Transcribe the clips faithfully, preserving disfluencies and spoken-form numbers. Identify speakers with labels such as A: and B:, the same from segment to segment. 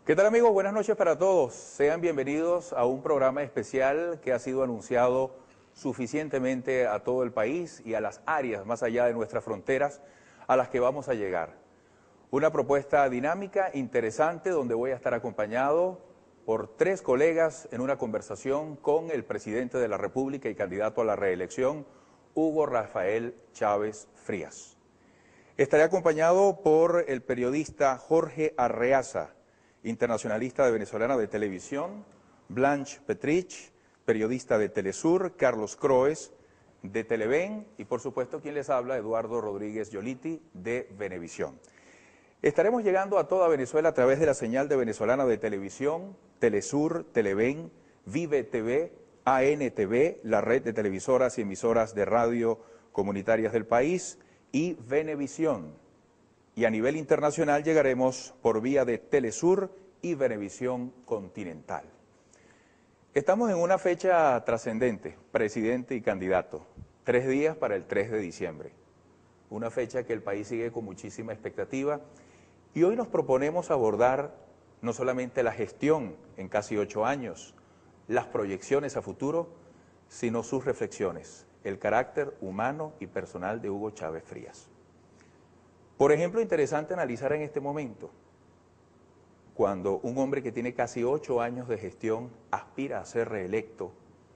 A: ¿Qué tal, amigos? Buenas noches para todos. Sean bienvenidos a un programa especial que ha sido anunciado suficientemente a todo el país y a las áreas más allá de nuestras fronteras a las que vamos a llegar. Una propuesta dinámica, interesante, donde voy a estar acompañado por tres colegas en una conversación con el presidente de la República y candidato a la reelección, Hugo Rafael Chávez Frías. Estaré acompañado por el periodista Jorge Arreaza, internacionalista de Venezolana de Televisión, Blanche Petrich, periodista de Telesur, Carlos Croes, de Televen, y por supuesto quien les habla, Eduardo Rodríguez Yoliti, de Venevisión. Estaremos llegando a toda Venezuela a través de la señal de Venezolana de Televisión, Telesur, Televen, Vive T V, A N T V, la red de televisoras y emisoras de radio comunitarias del país, y Venevisión. Y a nivel internacional llegaremos por vía de Telesur y Venevisión Continental. Estamos en una fecha trascendente, presidente y candidato, tres días para el tres de diciembre. Una fecha que el país sigue con muchísima expectativa y hoy nos proponemos abordar no solamente la gestión en casi ocho años, las proyecciones a futuro, sino sus reflexiones, el carácter humano y personal de Hugo Chávez Frías. Por ejemplo, interesante analizar en este momento, cuando un hombre que tiene casi ocho años de gestión aspira a ser reelecto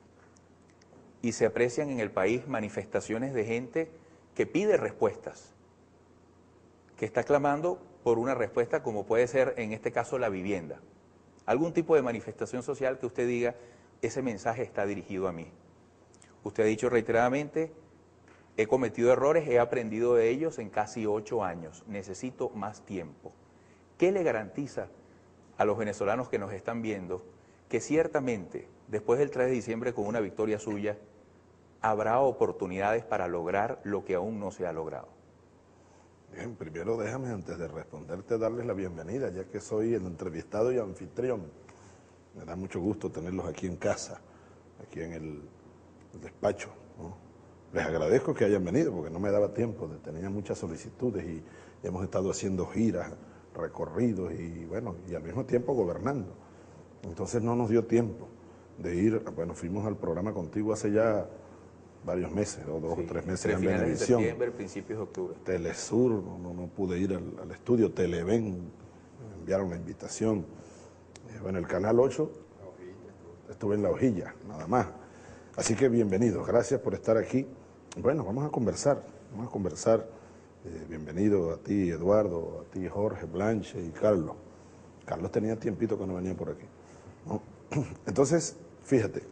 A: y se aprecian en el país manifestaciones de gente que pide respuestas, que está clamando por una respuesta como puede ser en este caso la vivienda. Algún tipo de manifestación social que usted diga, ese mensaje está dirigido a mí. Usted ha dicho reiteradamente, he cometido errores, he aprendido de ellos en casi ocho años, necesito más tiempo. ¿Qué le garantiza a los venezolanos que nos están viendo que ciertamente después del tres de diciembre con una victoria suya habrá oportunidades para lograr lo que aún no se ha logrado?
B: Bien, primero déjame antes de responderte darles la bienvenida, ya que soy el entrevistado y anfitrión. Me da mucho gusto tenerlos aquí en casa, aquí en el, el despacho, ¿no? Les agradezco que hayan venido porque no me daba tiempo, tenía muchas solicitudes y hemos estado haciendo giras, recorridos y bueno, y al mismo tiempo gobernando. Entonces no nos dio tiempo de ir, bueno, fuimos al programa contigo hace ya varios meses, o dos sí, o tres meses en
A: finales
B: Venevisión.
A: De septiembre, principios de octubre.
B: Telesur, no, no, no pude ir al, al estudio, Televen, me enviaron la invitación. Eh, bueno, el Canal ocho, estuve en La Hojilla, nada más. Así que bienvenidos, gracias por estar aquí. Bueno, vamos a conversar, vamos a conversar. Eh, bienvenido a ti, Eduardo, a ti, Jorge, Blanche y Carlos. Carlos tenía tiempito que no venía por aquí, ¿no? Entonces, fíjate,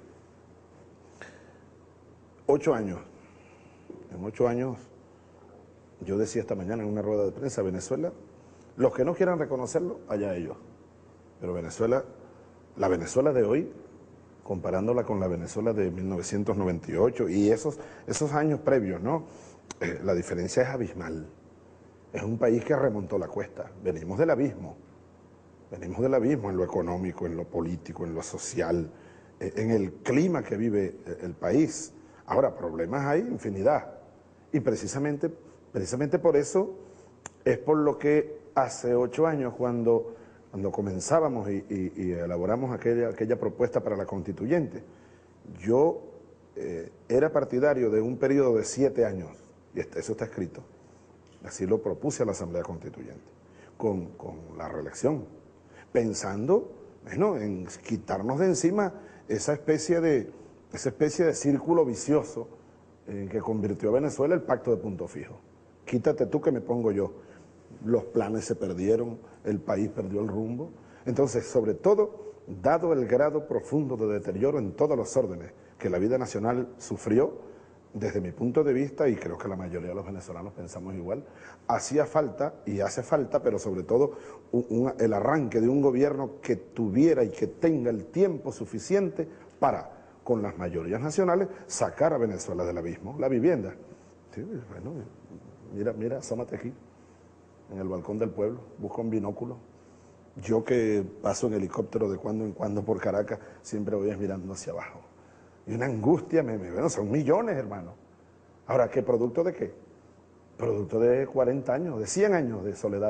B: ocho años, en ocho años, yo decía esta mañana en una rueda de prensa, Venezuela, los que no quieran reconocerlo, allá ellos. Pero Venezuela, la Venezuela de hoy, comparándola con la Venezuela de mil novecientos noventa y ocho y esos, esos años previos, ¿no? Eh, la diferencia es abismal. Es un país que remontó la cuesta. Venimos del abismo. Venimos del abismo en lo económico, en lo político, en lo social, eh, en el clima que vive el país. Ahora, problemas hay infinidad. Y precisamente, precisamente por eso es por lo que hace ocho años, cuando... Cuando comenzábamos y, y, y elaboramos aquella, aquella propuesta para la constituyente, yo eh, era partidario de un periodo de siete años, y eso está escrito, así lo propuse a la Asamblea Constituyente, con, con la reelección, pensando, bueno, en quitarnos de encima esa especie de, esa especie de círculo vicioso en que convirtió a Venezuela el pacto de punto fijo. Quítate tú que me pongo yo. Los planes se perdieron, el país perdió el rumbo. Entonces, sobre todo, dado el grado profundo de deterioro en todos los órdenes que la vida nacional sufrió, desde mi punto de vista, y creo que la mayoría de los venezolanos pensamos igual, hacía falta, y hace falta, pero sobre todo un, un, el arranque de un gobierno que tuviera y que tenga el tiempo suficiente para, con las mayorías nacionales, sacar a Venezuela del abismo. La vivienda. Sí, bueno, mira, mira, asómate aquí, en el balcón del pueblo, busca un binóculo. Yo que paso en helicóptero de cuando en cuando por Caracas, siempre voy mirando hacia abajo. Y una angustia, me, me, bueno, son millones, hermano. Ahora, ¿qué producto de qué? Producto de cuarenta años, de cien años de soledades,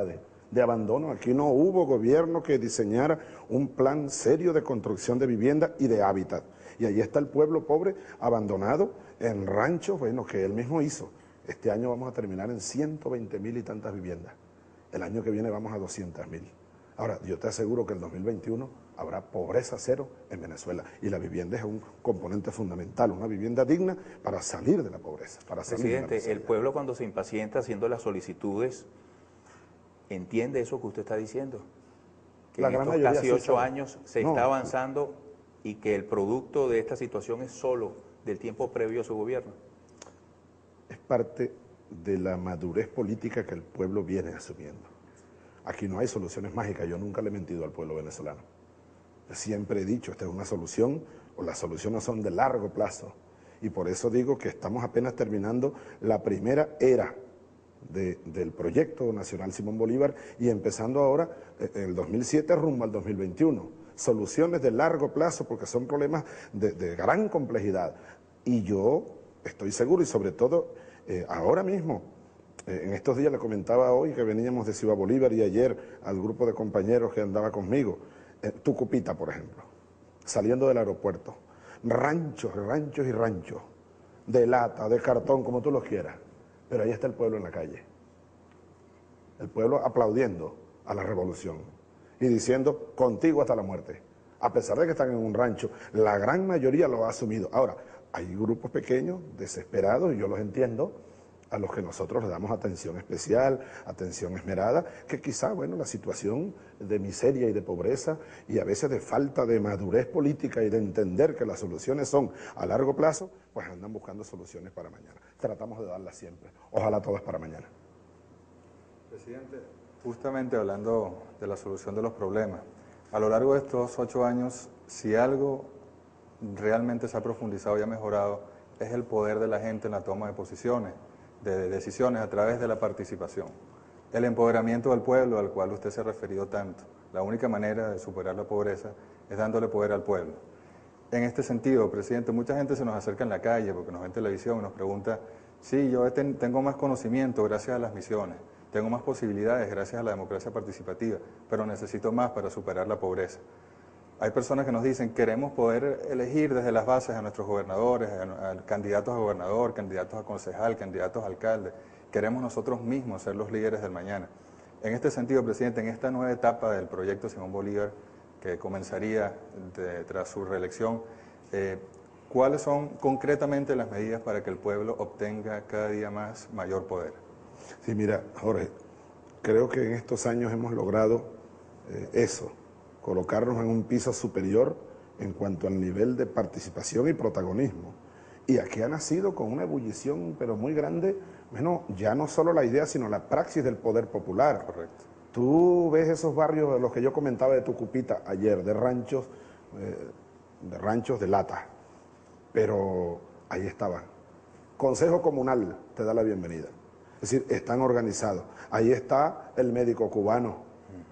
B: de abandono. Aquí no hubo gobierno que diseñara un plan serio de construcción de vivienda y de hábitat. Y ahí está el pueblo pobre abandonado en ranchos, bueno, que él mismo hizo. Este año vamos a terminar en ciento veinte mil y tantas viviendas. El año que viene vamos a doscientas mil. Ahora, yo te aseguro que el dos mil veintiuno habrá pobreza cero en Venezuela. Y la vivienda es un componente fundamental, una vivienda digna para salir de la pobreza. Para salir
A: Presidente,
B: de la
A: el pueblo cuando se impacienta haciendo las solicitudes, ¿entiende eso que usted está diciendo? Que
B: La
A: en
B: gran
A: estos
B: mayoría
A: casi
B: sí
A: ocho
B: sabe.
A: años se
B: No.
A: está avanzando y que el producto de esta situación es solo del tiempo previo a su gobierno.
B: Es parte de la madurez política que el pueblo viene asumiendo. Aquí no hay soluciones mágicas, yo nunca le he mentido al pueblo venezolano. Siempre he dicho, esta es una solución, o las soluciones son de largo plazo. Y por eso digo que estamos apenas terminando la primera era de, del proyecto nacional Simón Bolívar y empezando ahora en el dos mil siete rumbo al dos mil veintiuno. Soluciones de largo plazo porque son problemas de, de gran complejidad. Y yo estoy seguro y sobre todo eh, ahora mismo, eh, en estos días le comentaba hoy que veníamos de Ciudad Bolívar y ayer al grupo de compañeros que andaba conmigo, eh, Tucupita por ejemplo, saliendo del aeropuerto, ranchos, ranchos y ranchos, de lata, de cartón, como tú los quieras, pero ahí está el pueblo en la calle, el pueblo aplaudiendo a la revolución y diciendo contigo hasta la muerte, a pesar de que están en un rancho, la gran mayoría lo ha asumido. Ahora, hay grupos pequeños, desesperados, y yo los entiendo, a los que nosotros le damos atención especial, atención esmerada, que quizá, bueno, la situación de miseria y de pobreza y a veces de falta de madurez política y de entender que las soluciones son a largo plazo, pues andan buscando soluciones para mañana. Tratamos de darlas siempre. Ojalá todas para mañana.
C: Presidente, justamente hablando de la solución de los problemas, a lo largo de estos ocho años, si algo realmente se ha profundizado y ha mejorado, es el poder de la gente en la toma de posiciones, de decisiones a través de la participación. El empoderamiento del pueblo al cual usted se ha referido tanto. La única manera de superar la pobreza es dándole poder al pueblo. En este sentido, presidente, mucha gente se nos acerca en la calle porque nos ve en televisión y nos pregunta, sí, yo ten, tengo más conocimiento gracias a las misiones, tengo más posibilidades gracias a la democracia participativa, pero necesito más para superar la pobreza. Hay personas que nos dicen, queremos poder elegir desde las bases a nuestros gobernadores, a, a candidatos a gobernador, candidatos a concejal, candidatos a alcalde. Queremos nosotros mismos ser los líderes del mañana. En este sentido, presidente, en esta nueva etapa del proyecto Simón Bolívar, que comenzaría de, tras su reelección, eh, ¿cuáles son concretamente las medidas para que el pueblo obtenga cada día más mayor poder?
B: Sí, mira, Jorge, creo que en estos años hemos logrado eh, eso, colocarnos en un piso superior en cuanto al nivel de participación y protagonismo. Y aquí ha nacido con una ebullición, pero muy grande, bueno, ya no solo la idea, sino la praxis del poder popular.
C: Correcto.
B: Tú ves esos barrios, los que yo comentaba de Tucupita ayer, de ranchos, eh, de ranchos de lata, pero ahí estaban. Consejo Comunal te da la bienvenida. Es decir, están organizados. Ahí está el médico cubano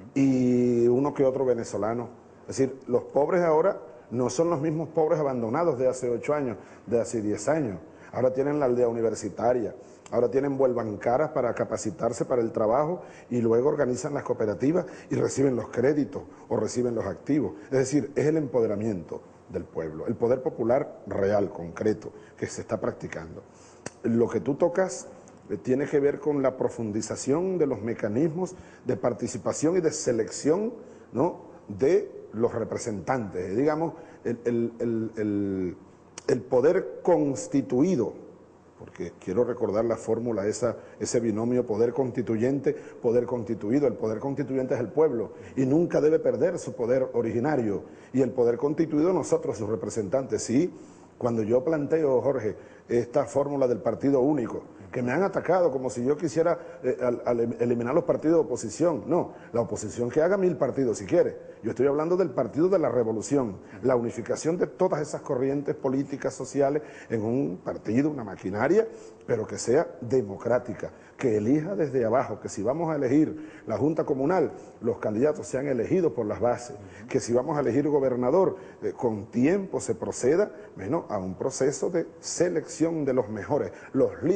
B: y uno que otro venezolano. Es decir, los pobres ahora no son los mismos pobres abandonados de hace ocho años, de hace diez años. Ahora tienen la aldea universitaria, ahora tienen vuelvan caras para capacitarse para el trabajo y luego organizan las cooperativas y reciben los créditos o reciben los activos. Es decir, es el empoderamiento del pueblo, el poder popular real, concreto, que se está practicando. Lo que tú tocas tiene que ver con la profundización de los mecanismos de participación y de selección, ¿no?, de los representantes, digamos, el, el, el, el, el poder constituido, porque quiero recordar la fórmula, esa, ese binomio poder constituyente, poder constituido. El poder constituyente es el pueblo y nunca debe perder su poder originario, y el poder constituido nosotros, sus representantes. Sí, cuando yo planteo, Jorge, esta fórmula del partido único, que me han atacado como si yo quisiera eh, al, al eliminar los partidos de oposición. No, la oposición que haga mil partidos si quiere. Yo estoy hablando del partido de la revolución, la unificación de todas esas corrientes políticas, sociales, en un partido, una maquinaria, pero que sea democrática, que elija desde abajo, que si vamos a elegir la Junta Comunal, los candidatos sean elegidos por las bases, que si vamos a elegir gobernador, eh, con tiempo se proceda, bueno, a un proceso de selección de los mejores, los líderes naturales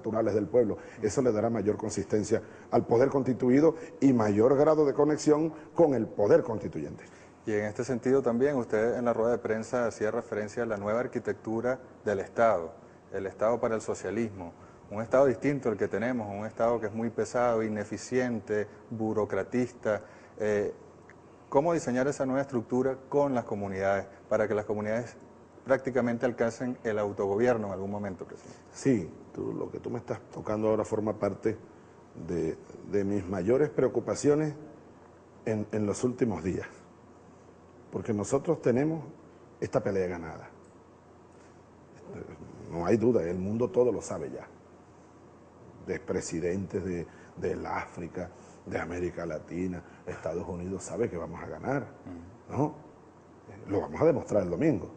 B: naturales del pueblo. Eso le dará mayor consistencia al poder constituido y mayor grado de conexión con el poder constituyente.
C: Y en este sentido también usted en la rueda de prensa hacía referencia a la nueva arquitectura del Estado, el Estado para el socialismo, un Estado distinto al que tenemos, un Estado que es muy pesado, ineficiente, burocratista. Eh, ¿Cómo diseñar esa nueva estructura con las comunidades para que las comunidades prácticamente alcancen el autogobierno en algún momento, presidente?
B: Sí, tú, lo que tú me estás tocando ahora forma parte de, de mis mayores preocupaciones en, en los últimos días. Porque nosotros tenemos esta pelea ganada. No hay duda, el mundo todo lo sabe ya. De presidentes de, del África, de América Latina, Estados Unidos sabe que vamos a ganar, ¿no? Lo vamos a demostrar el domingo.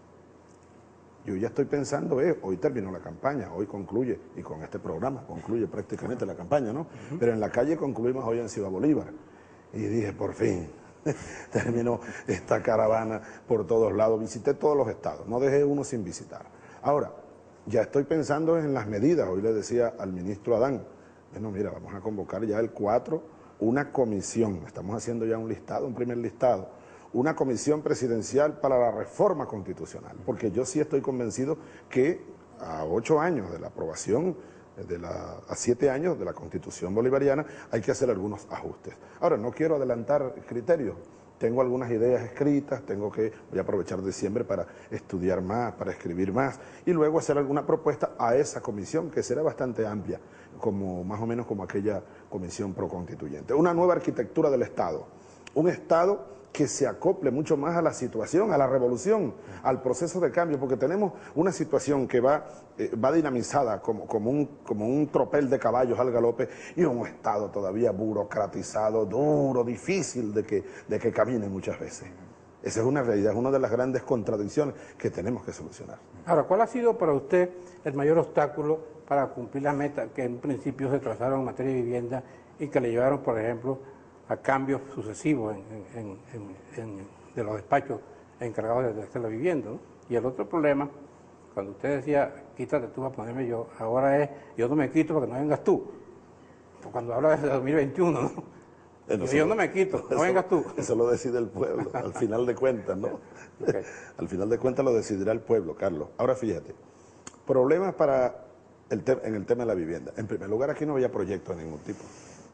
B: Yo ya estoy pensando, eh, hoy terminó la campaña, hoy concluye, y con este programa concluye prácticamente la campaña, ¿no? Uh-huh. Pero en la calle concluimos hoy en Ciudad Bolívar. Y dije, por fin, terminó esta caravana por todos lados, visité todos los estados, no dejé uno sin visitar. Ahora, ya estoy pensando en las medidas, hoy le decía al ministro Adán, bueno, mira, vamos a convocar ya el cuatro, una comisión, estamos haciendo ya un listado, un primer listado, una comisión presidencial para la reforma constitucional, porque yo sí estoy convencido que a ocho años de la aprobación, de la, a siete años de la Constitución bolivariana, hay que hacer algunos ajustes. Ahora, no quiero adelantar criterios, tengo algunas ideas escritas, tengo que, voy a aprovechar diciembre para estudiar más, para escribir más, y luego hacer alguna propuesta a esa comisión, que será bastante amplia, como más o menos como aquella comisión proconstituyente. Una nueva arquitectura del Estado, un Estado que se acople mucho más a la situación, a la revolución, al proceso de cambio, porque tenemos una situación que va, eh, va dinamizada como, como, un, como un tropel de caballos al galope, y un Estado todavía burocratizado, duro, difícil de que, de que camine muchas veces. Esa es una realidad, es una de las grandes contradicciones que tenemos que solucionar.
D: Ahora, ¿cuál ha sido para usted el mayor obstáculo para cumplir las metas que en principio se trazaron en materia de vivienda y que le llevaron, por ejemplo, a cambios sucesivos en, en, en, en, de los despachos encargados de hacer la vivienda, ¿no? Y el otro problema, cuando usted decía, quítate tú para ponerme yo, ahora es, yo no me quito para que no vengas tú. Cuando habla de dos mil veintiuno, ¿no? Yo, yo no me quito, no
B: eso,
D: vengas tú.
B: Eso lo decide el pueblo, al final de cuentas, ¿no? Okay. Al final de cuentas lo decidirá el pueblo, Carlos. Ahora fíjate, problemas para el en el tema de la vivienda. En primer lugar, aquí no había proyectos de ningún tipo.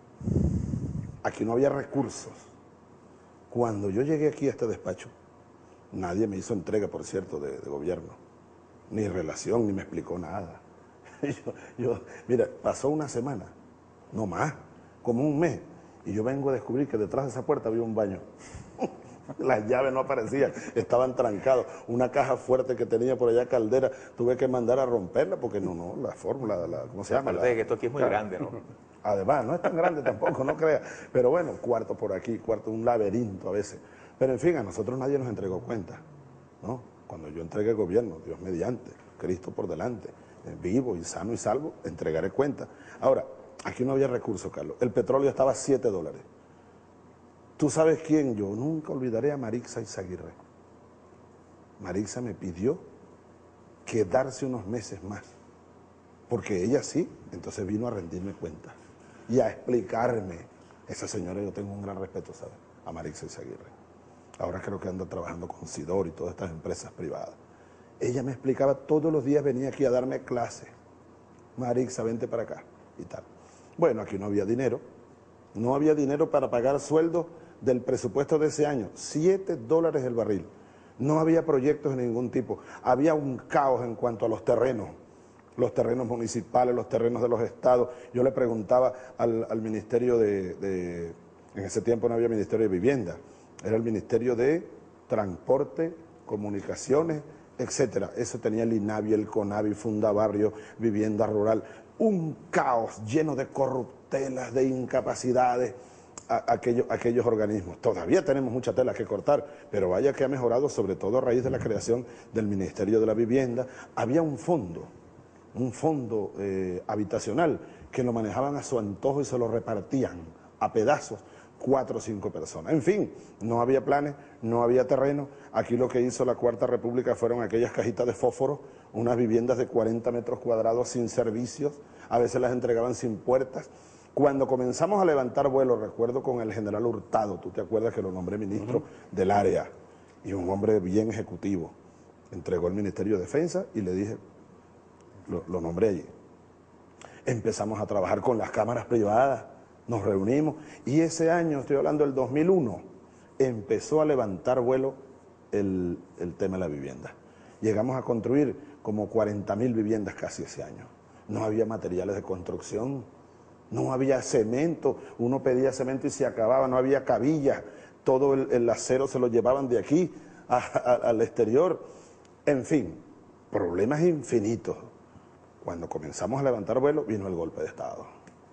B: Aquí no había recursos. Cuando yo llegué aquí a este despacho, nadie me hizo entrega, por cierto, de, de gobierno, ni relación, ni me explicó nada. Yo, yo, mira, pasó una semana, no más, como un mes, y yo vengo a descubrir que detrás de esa puerta había un baño. Las llaves no aparecían, estaban trancados. Una caja fuerte que tenía por allá Caldera, tuve que mandar a romperla porque no, no, la fórmula, la, ¿cómo se llama?
A: Aparte de que esto aquí es muy grande, ¿no?
B: Además, no es tan grande tampoco, no creas. Pero bueno, cuarto por aquí, cuarto, un laberinto a veces. Pero en fin, a nosotros nadie nos entregó cuenta, ¿no? Cuando yo entregue el gobierno, Dios mediante, Cristo por delante, vivo y sano y salvo, entregaré cuenta. Ahora, aquí no había recursos, Carlos. El petróleo estaba a siete dólares. ¿Tú sabes quién? Yo nunca olvidaré a Marixa Izaguirre. Marixa me pidió quedarse unos meses más, porque ella sí, entonces vino a rendirme cuentas y a explicarme. Esa señora yo tengo un gran respeto, ¿sabes? A Marixa Izaguirre. Ahora creo que anda trabajando con Sidor y todas estas empresas privadas. Ella me explicaba, todos los días venía aquí a darme clases. Marixa, vente para acá y tal. Bueno, aquí no había dinero. No había dinero para pagar sueldos del presupuesto de ese año. Siete dólares el barril. No había proyectos de ningún tipo. Había un caos en cuanto a los terrenos. Los terrenos municipales, los terrenos de los estados. Yo le preguntaba al, al Ministerio de, de... En ese tiempo no había Ministerio de Vivienda. Era el Ministerio de Transporte, Comunicaciones, etcétera. Eso tenía el INAVI, el CONAVI, Fundabarrio, Vivienda Rural. Un caos lleno de corruptelas, de incapacidades, a, aquello, aquellos organismos. Todavía tenemos mucha tela que cortar, pero vaya que ha mejorado, sobre todo a raíz de la creación del Ministerio de la Vivienda. Había un fondo, un fondo eh, habitacional, que lo manejaban a su antojo y se lo repartían a pedazos, cuatro o cinco personas. En fin, no había planes, no había terreno. Aquí lo que hizo la Cuarta República fueron aquellas cajitas de fósforo, unas viviendas de cuarenta metros cuadrados sin servicios, a veces las entregaban sin puertas. Cuando comenzamos a levantar vuelo, recuerdo con el general Hurtado, tú te acuerdas que lo nombré ministro uh-huh. del área, y un hombre bien ejecutivo, entregó el Ministerio de Defensa y le dije, lo, lo nombré allí. Empezamos a trabajar con las cámaras privadas, nos reunimos, y ese año, estoy hablando del dos mil uno, empezó a levantar vuelo el, el tema de la vivienda. Llegamos a construir como cuarenta mil viviendas casi ese año. No había materiales de construcción, no había cemento, uno pedía cemento y se acababa, no había cabillas, todo el, el acero se lo llevaban de aquí a, a, al exterior. En fin, problemas infinitos. Cuando comenzamos a levantar vuelo, vino el golpe de Estado.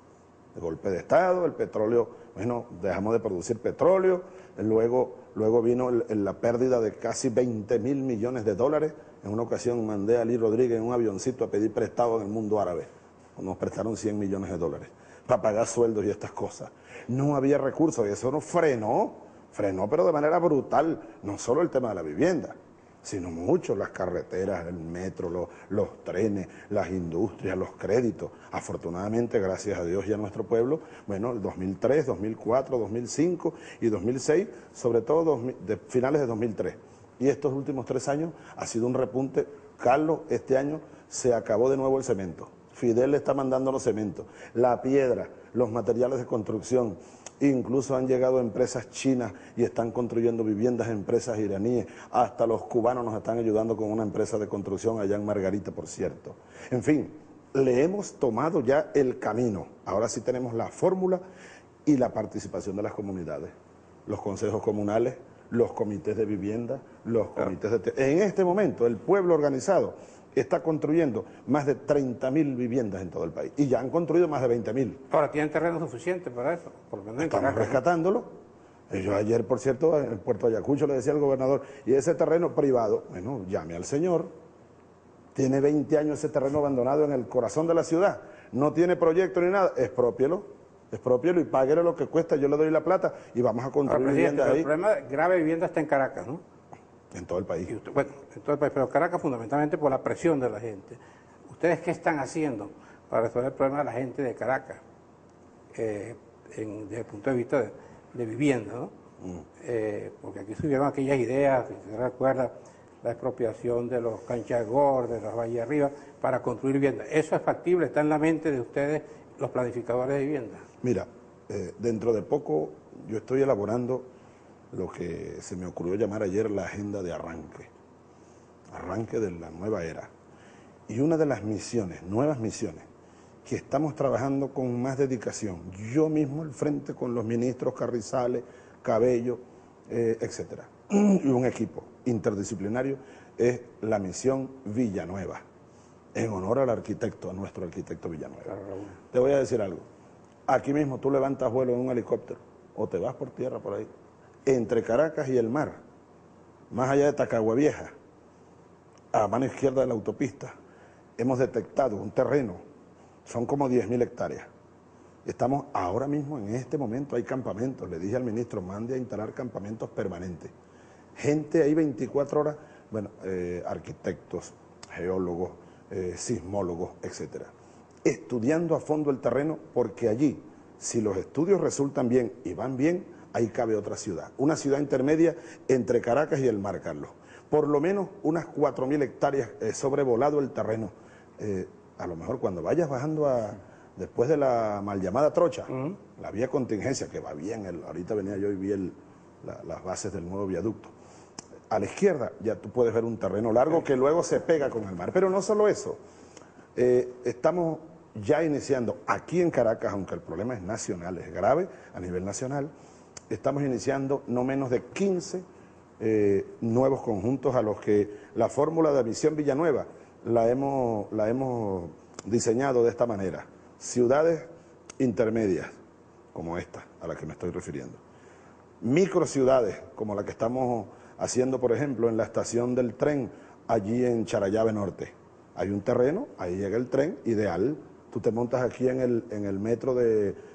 B: El golpe de Estado, el petróleo, bueno, dejamos de producir petróleo, luego, luego vino el, el, la pérdida de casi veinte mil millones de dólares. En una ocasión mandé a Ali Rodríguez en un avioncito a pedir prestado en el mundo árabe. Nos prestaron cien millones de dólares para pagar sueldos y estas cosas. No había recursos y eso nos frenó, frenó pero de manera brutal, no solo el tema de la vivienda, sino mucho, las carreteras, el metro, los, los trenes, las industrias, los créditos. Afortunadamente, gracias a Dios y a nuestro pueblo, bueno, el dos mil tres, dos mil cuatro, dos mil cinco y dos mil seis, sobre todo dos mil, de finales de dos mil tres. Y estos últimos tres años ha sido un repunte. Carlos, este año se acabó de nuevo el cemento. Fidel le está mandando los cementos, la piedra, los materiales de construcción. Incluso han llegado empresas chinas y están construyendo viviendas, empresas iraníes. Hasta los cubanos nos están ayudando con una empresa de construcción allá en Margarita, por cierto. En fin, le hemos tomado ya el camino. Ahora sí tenemos la fórmula y la participación de las comunidades, los consejos comunales, los comités de vivienda, los comités de... En este momento, el pueblo organizado está construyendo más de treinta mil viviendas en todo el país y ya han construido más de veinte mil.
D: Ahora, ¿tienen terreno suficiente para eso? Por lo menos
B: estamos rescatándolo. Yo ayer, por cierto, en el puerto de Ayacucho le decía al gobernador, y ese terreno privado, bueno, llame al señor, tiene veinte años ese terreno abandonado en el corazón de la ciudad, no tiene proyecto ni nada, expropielo, expropielo y páguele lo que cuesta, yo le doy la plata y vamos a construir
D: Ahora,
B: viviendas ahí.
D: El problema grave de vivienda está en Caracas, ¿no?
B: En todo el país.
D: Usted, bueno, en todo el país, pero Caracas fundamentalmente por la presión de la gente. ¿Ustedes qué están haciendo para resolver el problema de la gente de Caracas? Eh, en, desde el punto de vista de, de vivienda, ¿no? Mm. Eh, porque aquí subieron aquellas ideas, si se recuerda, la expropiación de los Canchagor, de las Valle Arriba, para construir vivienda. ¿Eso es factible? ¿Está en la mente de ustedes, los planificadores de vivienda?
B: Mira, eh, dentro de poco yo estoy elaborando lo que se me ocurrió llamar ayer la agenda de arranque, arranque de la nueva era. Y una de las misiones, nuevas misiones, que estamos trabajando con más dedicación, yo mismo al frente con los ministros Carrizales, Cabello, eh, etcétera, y un equipo interdisciplinario, es la misión Villanueva, en honor al arquitecto, a nuestro arquitecto Villanueva. Claro. Te voy a decir algo, aquí mismo tú levantas vuelo en un helicóptero, o te vas por tierra por ahí, entre Caracas y el mar, más allá de Tacagua Vieja, a mano izquierda de la autopista, hemos detectado un terreno, son como diez mil hectáreas. Estamos ahora mismo, en este momento, hay campamentos, le dije al ministro, mande a instalar campamentos permanentes. Gente ahí veinticuatro horas, bueno, eh, arquitectos, geólogos, eh, sismólogos, etcétera, estudiando a fondo el terreno, porque allí, si los estudios resultan bien y van bien, ahí cabe otra ciudad, una ciudad intermedia entre Caracas y el mar, Carlos. Por lo menos unas cuatro mil hectáreas eh, sobrevolado el terreno. Eh, a lo mejor cuando vayas bajando a, después de la mal llamada Trocha, uh-huh. la vía contingencia, que va bien, el, ahorita venía yo y vi el, la, las bases del nuevo viaducto. A la izquierda ya tú puedes ver un terreno largo que luego se pega con el mar. Pero no solo eso, eh, estamos ya iniciando aquí en Caracas, aunque el problema es nacional, es grave a nivel nacional, estamos iniciando no menos de quince eh, nuevos conjuntos a los que la fórmula de Misión Villanueva la hemos, la hemos diseñado de esta manera. Ciudades intermedias, como esta a la que me estoy refiriendo. Microciudades, como la que estamos haciendo, por ejemplo, en la estación del tren, allí en Charallave Norte. Hay un terreno, ahí llega el tren, ideal. Tú te montas aquí en el, en el metro de,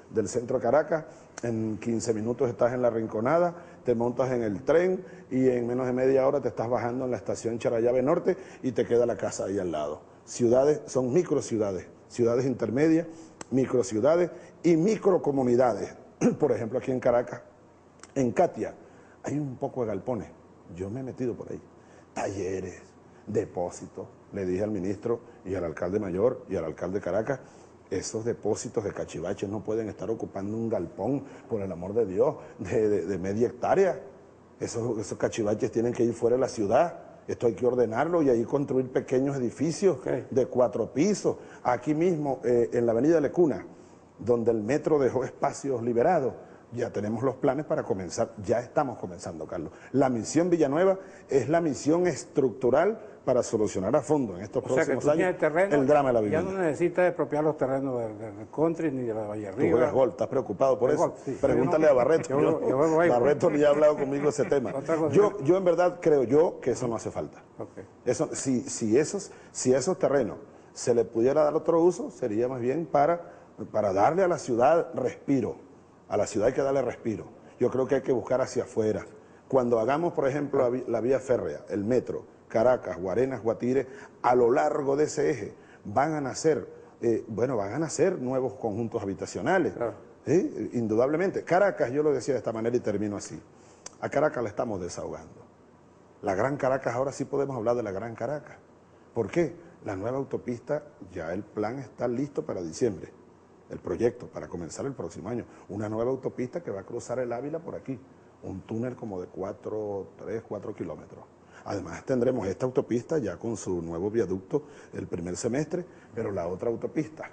B: del centro de Caracas, en quince minutos estás en La Rinconada, te montas en el tren y en menos de media hora te estás bajando en la estación Charallave Norte y te queda la casa ahí al lado. Ciudades, son microciudades, ciudades intermedias, microciudades y microcomunidades. Por ejemplo, aquí en Caracas, en Catia, hay un poco de galpones. Yo me he metido por ahí. Talleres, depósitos. Le dije al ministro y al alcalde mayor y al alcalde de Caracas, esos depósitos de cachivaches no pueden estar ocupando un galpón, por el amor de Dios, de, de, de media hectárea. Esos, esos cachivaches tienen que ir fuera de la ciudad. Esto hay que ordenarlo y ahí construir pequeños edificios okay. de cuatro pisos. Aquí mismo, eh, en la avenida Lecuna, donde el metro dejó espacios liberados, ya tenemos los planes para comenzar, ya estamos comenzando, Carlos. La misión Villanueva es la misión estructural para solucionar a fondo en estos o próximos sea que años el, terreno, el drama de la vivienda.
D: Ya no necesitas expropiar los terrenos del, del country ni de la Valle Arriba.
B: Tú juegas golf, ¿estás preocupado por eso? Golf, sí. Pregúntale no, a Barreto. Yo, yo, yo, yo, Barreto ni ha hablado conmigo ese tema. Yo, yo en verdad creo yo que eso no hace falta. Okay. Eso, si, si, esos, si esos terrenos se le pudiera dar otro uso, sería más bien para, para darle a la ciudad respiro. A la ciudad hay que darle respiro. Yo creo que hay que buscar hacia afuera. Cuando hagamos, por ejemplo, la, la vía férrea, el metro, Caracas, Guarenas, Guatire, a lo largo de ese eje van a nacer, eh, bueno, van a nacer nuevos conjuntos habitacionales. Claro. ¿Sí? Indudablemente. Caracas, yo lo decía de esta manera y termino así. A Caracas la estamos desahogando. La Gran Caracas, ahora sí podemos hablar de la Gran Caracas. ¿Por qué? La nueva autopista, ya el plan está listo para diciembre. El proyecto para comenzar el próximo año. Una nueva autopista que va a cruzar el Ávila por aquí. Un túnel como de cuatro, tres, cuatro kilómetros. Además tendremos esta autopista ya con su nuevo viaducto el primer semestre, pero la otra autopista.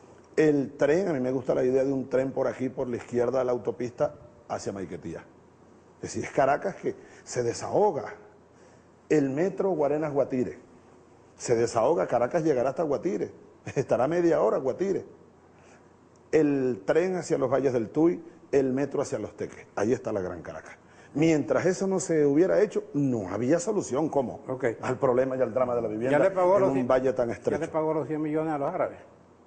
B: El tren, a mí me gusta la idea de un tren por aquí, por la izquierda de la autopista, hacia Maiquetía. Es decir, es Caracas que se desahoga. El metro Guarenas-Guatire. Se desahoga, Caracas llegará hasta Guatire. Estará media hora Guatire. El tren hacia los Valles del Tuy, el metro hacia Los Teques. Ahí está la Gran Caracas. Mientras eso no se hubiera hecho, no había solución. ¿Cómo? Okay. Al problema y al drama de la vivienda
D: ¿Ya le pagó
B: en
D: los
B: un
D: cien,
B: valle tan estrecho.
D: ¿Ya le pagó los cien millones a los árabes?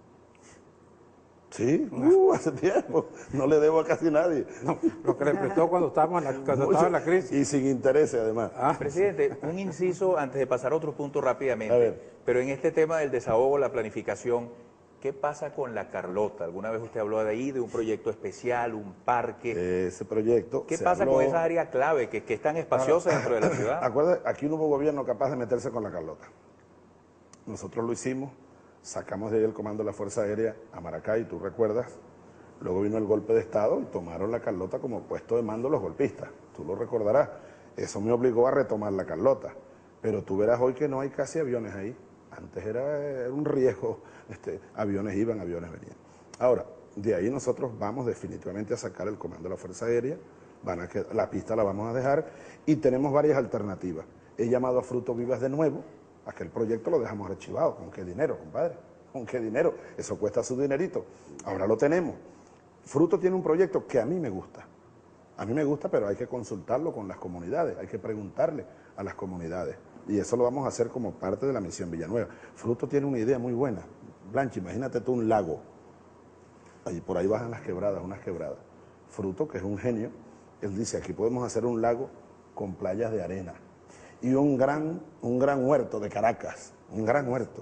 B: Sí, uh, hace tiempo. No le debo a casi nadie.
D: No, lo que le prestó cuando estábamos en la, cuando estaba en la crisis.
B: Y sin intereses, además.
A: Ah. Presidente, un inciso antes de pasar a otro punto rápidamente. A ver. Pero en este tema del desahogo, la planificación, ¿qué pasa con la Carlota? ¿Alguna vez usted habló de ahí, de un proyecto especial, un parque?
B: Ese proyecto...
A: ¿Qué pasa habló... con esa área clave, que, que es tan espaciosa dentro de la ciudad?
B: Acuérdate, aquí no hubo gobierno capaz de meterse con la Carlota. Nosotros lo hicimos, sacamos de ahí el comando de la Fuerza Aérea a Maracay, tú recuerdas. Luego vino el golpe de Estado y tomaron la Carlota como puesto de mando los golpistas. Tú lo recordarás. Eso me obligó a retomar la Carlota. Pero tú verás hoy que no hay casi aviones ahí. Antes era, era un riesgo, este, aviones iban, aviones venían. Ahora, de ahí nosotros vamos definitivamente a sacar el comando de la Fuerza Aérea, van a que, la pista la vamos a dejar y tenemos varias alternativas. He llamado a Fruto Vivas de nuevo, aquel proyecto lo dejamos archivado. ¿Con qué dinero, compadre? ¿Con qué dinero? Eso cuesta su dinerito. Ahora lo tenemos. Fruto tiene un proyecto que a mí me gusta. A mí me gusta, pero hay que consultarlo con las comunidades, hay que preguntarle a las comunidades. Y eso lo vamos a hacer como parte de la misión Villanueva. Fruto tiene una idea muy buena. Blanche, imagínate tú un lago. Ahí, por ahí bajan las quebradas, unas quebradas. Fruto, que es un genio, él dice, aquí podemos hacer un lago con playas de arena. Y un gran, un gran huerto de Caracas, un gran huerto.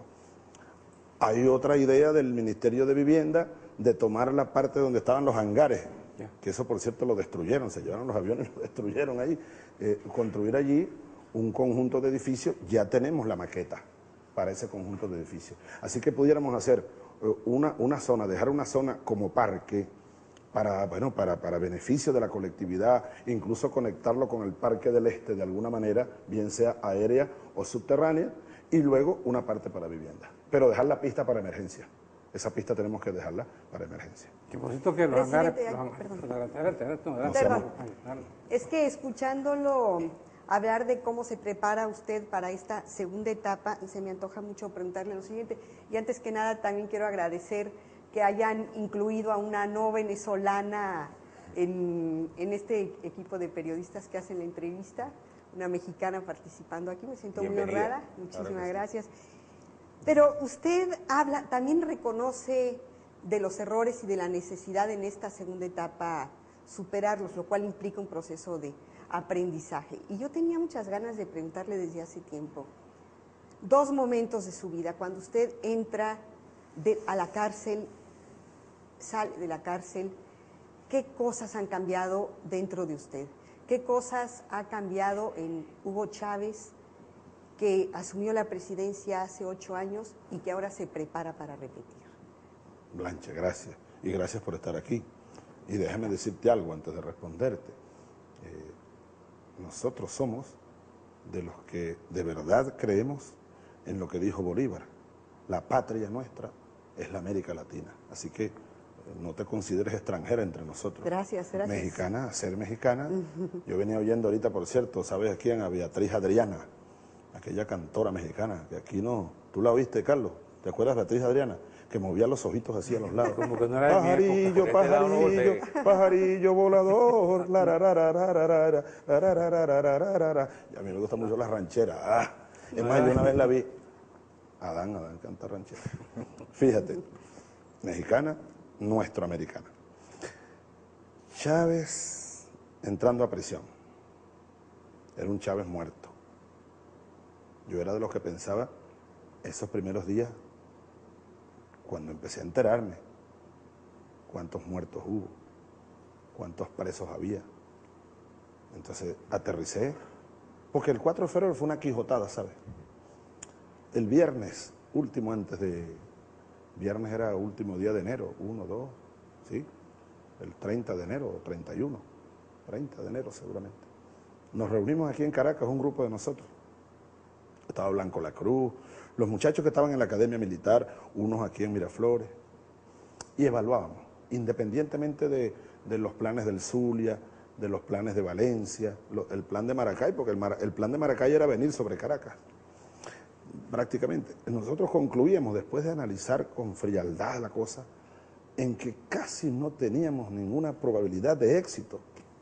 B: Hay otra idea del Ministerio de Vivienda de tomar la parte donde estaban los hangares, yeah. que eso por cierto lo destruyeron, se llevaron los aviones y lo destruyeron ahí. Eh, construir allí un conjunto de edificios, ya tenemos la maqueta para ese conjunto de edificios. Así que pudiéramos hacer una, una zona, dejar una zona como parque para, bueno, para, para beneficio de la colectividad, incluso conectarlo con el Parque del Este de alguna manera, bien sea aérea o subterránea, y luego una parte para vivienda. Pero dejar la pista para emergencia. Esa pista tenemos que dejarla para emergencia.
D: Que por cierto que los hangares...
E: Perdón. Es que escuchándolo hablar de cómo se prepara usted para esta segunda etapa, se me antoja mucho preguntarle lo siguiente. Y antes que nada también quiero agradecer que hayan incluido a una no venezolana en, en este equipo de periodistas que hacen la entrevista, una mexicana participando aquí, me siento Bienvenida. muy honrada, muchísimas gracias. Pero usted habla, también reconoce de los errores y de la necesidad en esta segunda etapa superarlos, lo cual implica un proceso de aprendizaje. Y yo tenía muchas ganas de preguntarle desde hace tiempo, dos momentos de su vida, cuando usted entra de, a la cárcel, sale de la cárcel, ¿qué cosas han cambiado dentro de usted? ¿Qué cosas ha cambiado en Hugo Chávez, que asumió la presidencia hace ocho años y que ahora se prepara para repetir?
B: Blanche, gracias. Y gracias por estar aquí. Y déjame decirte algo antes de responderte. Eh, nosotros somos de los que de verdad creemos en lo que dijo Bolívar. La patria nuestra es la América Latina. Así que no te consideres extranjera entre nosotros.
E: Gracias, gracias.
B: Mexicana, ser mexicana. Yo venía oyendo ahorita, por cierto, ¿sabes a quién? A Beatriz Adriana, aquella cantora mexicana, que aquí no... ¿Tú la oíste, Carlos? ¿Te acuerdas de Beatriz Adriana? Que movía los ojitos así a los lados.
D: Como que no era de mi época.
B: Pajarillo, pajarillo, pajarillo volador. La, ra, ra, ra, ra, ra, ra, ra, ra, ra, ra, ra, ra, ra. Y a mí me gusta mucho la ranchera. Ah, es más, yo una vez la vi. Adán, Adán canta ranchera. Fíjate, mexicana, nuestroamericana. Chávez entrando a prisión. Era un Chávez muerto. Yo era de los que pensaba esos primeros días, cuando empecé a enterarme, cuántos muertos hubo, cuántos presos había. Entonces aterricé, porque el cuatro de febrero fue una quijotada, ¿sabes? El viernes, último antes de... Viernes era último día de enero, uno, dos, ¿sí? El treinta de enero, o treinta y uno, treinta de enero seguramente. Nos reunimos aquí en Caracas, un grupo de nosotros. Estaba Blanco La Cruz, los muchachos que estaban en la Academia Militar, unos aquí en Miraflores, y evaluábamos, independientemente de, de los planes del Zulia, de los planes de Valencia, lo, el plan de Maracay, porque el, Mar, el plan de Maracay era venir sobre Caracas, prácticamente. Nosotros concluíamos, después de analizar con frialdad la cosa, en que casi no teníamos ninguna probabilidad de éxito.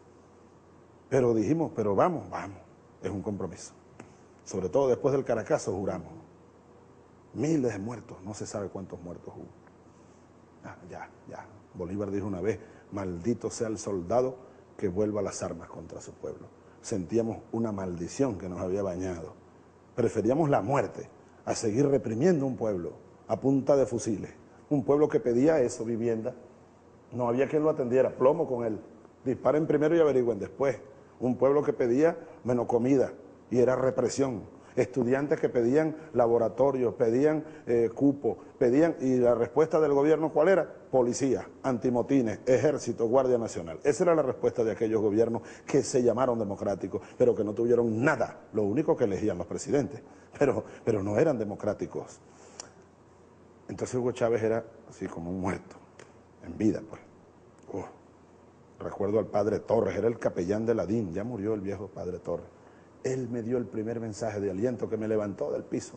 B: Pero dijimos, pero vamos, vamos, es un compromiso. Sobre todo después del Caracazo juramos. Miles de muertos, no se sabe cuántos muertos hubo. Ah, ya, ya. Bolívar dijo una vez, maldito sea el soldado que vuelva las armas contra su pueblo. Sentíamos una maldición que nos había bañado. Preferíamos la muerte a seguir reprimiendo un pueblo a punta de fusiles. Un pueblo que pedía eso, vivienda. No había quien lo atendiera, plomo con él. Disparen primero y averigüen después. Un pueblo que pedía menos comida y era represión. Estudiantes que pedían laboratorios, pedían eh, cupo, pedían, y la respuesta del gobierno, ¿cuál era? Policía, antimotines, ejército, Guardia Nacional. Esa era la respuesta de aquellos gobiernos que se llamaron democráticos, pero que no tuvieron nada, lo único que elegían los presidentes, pero, pero no eran democráticos. Entonces Hugo Chávez era así como un muerto, en vida, pues. Uh, recuerdo al padre Torres, era el capellán de la D I N, ya murió el viejo padre Torres. Él me dio el primer mensaje de aliento que me levantó del piso.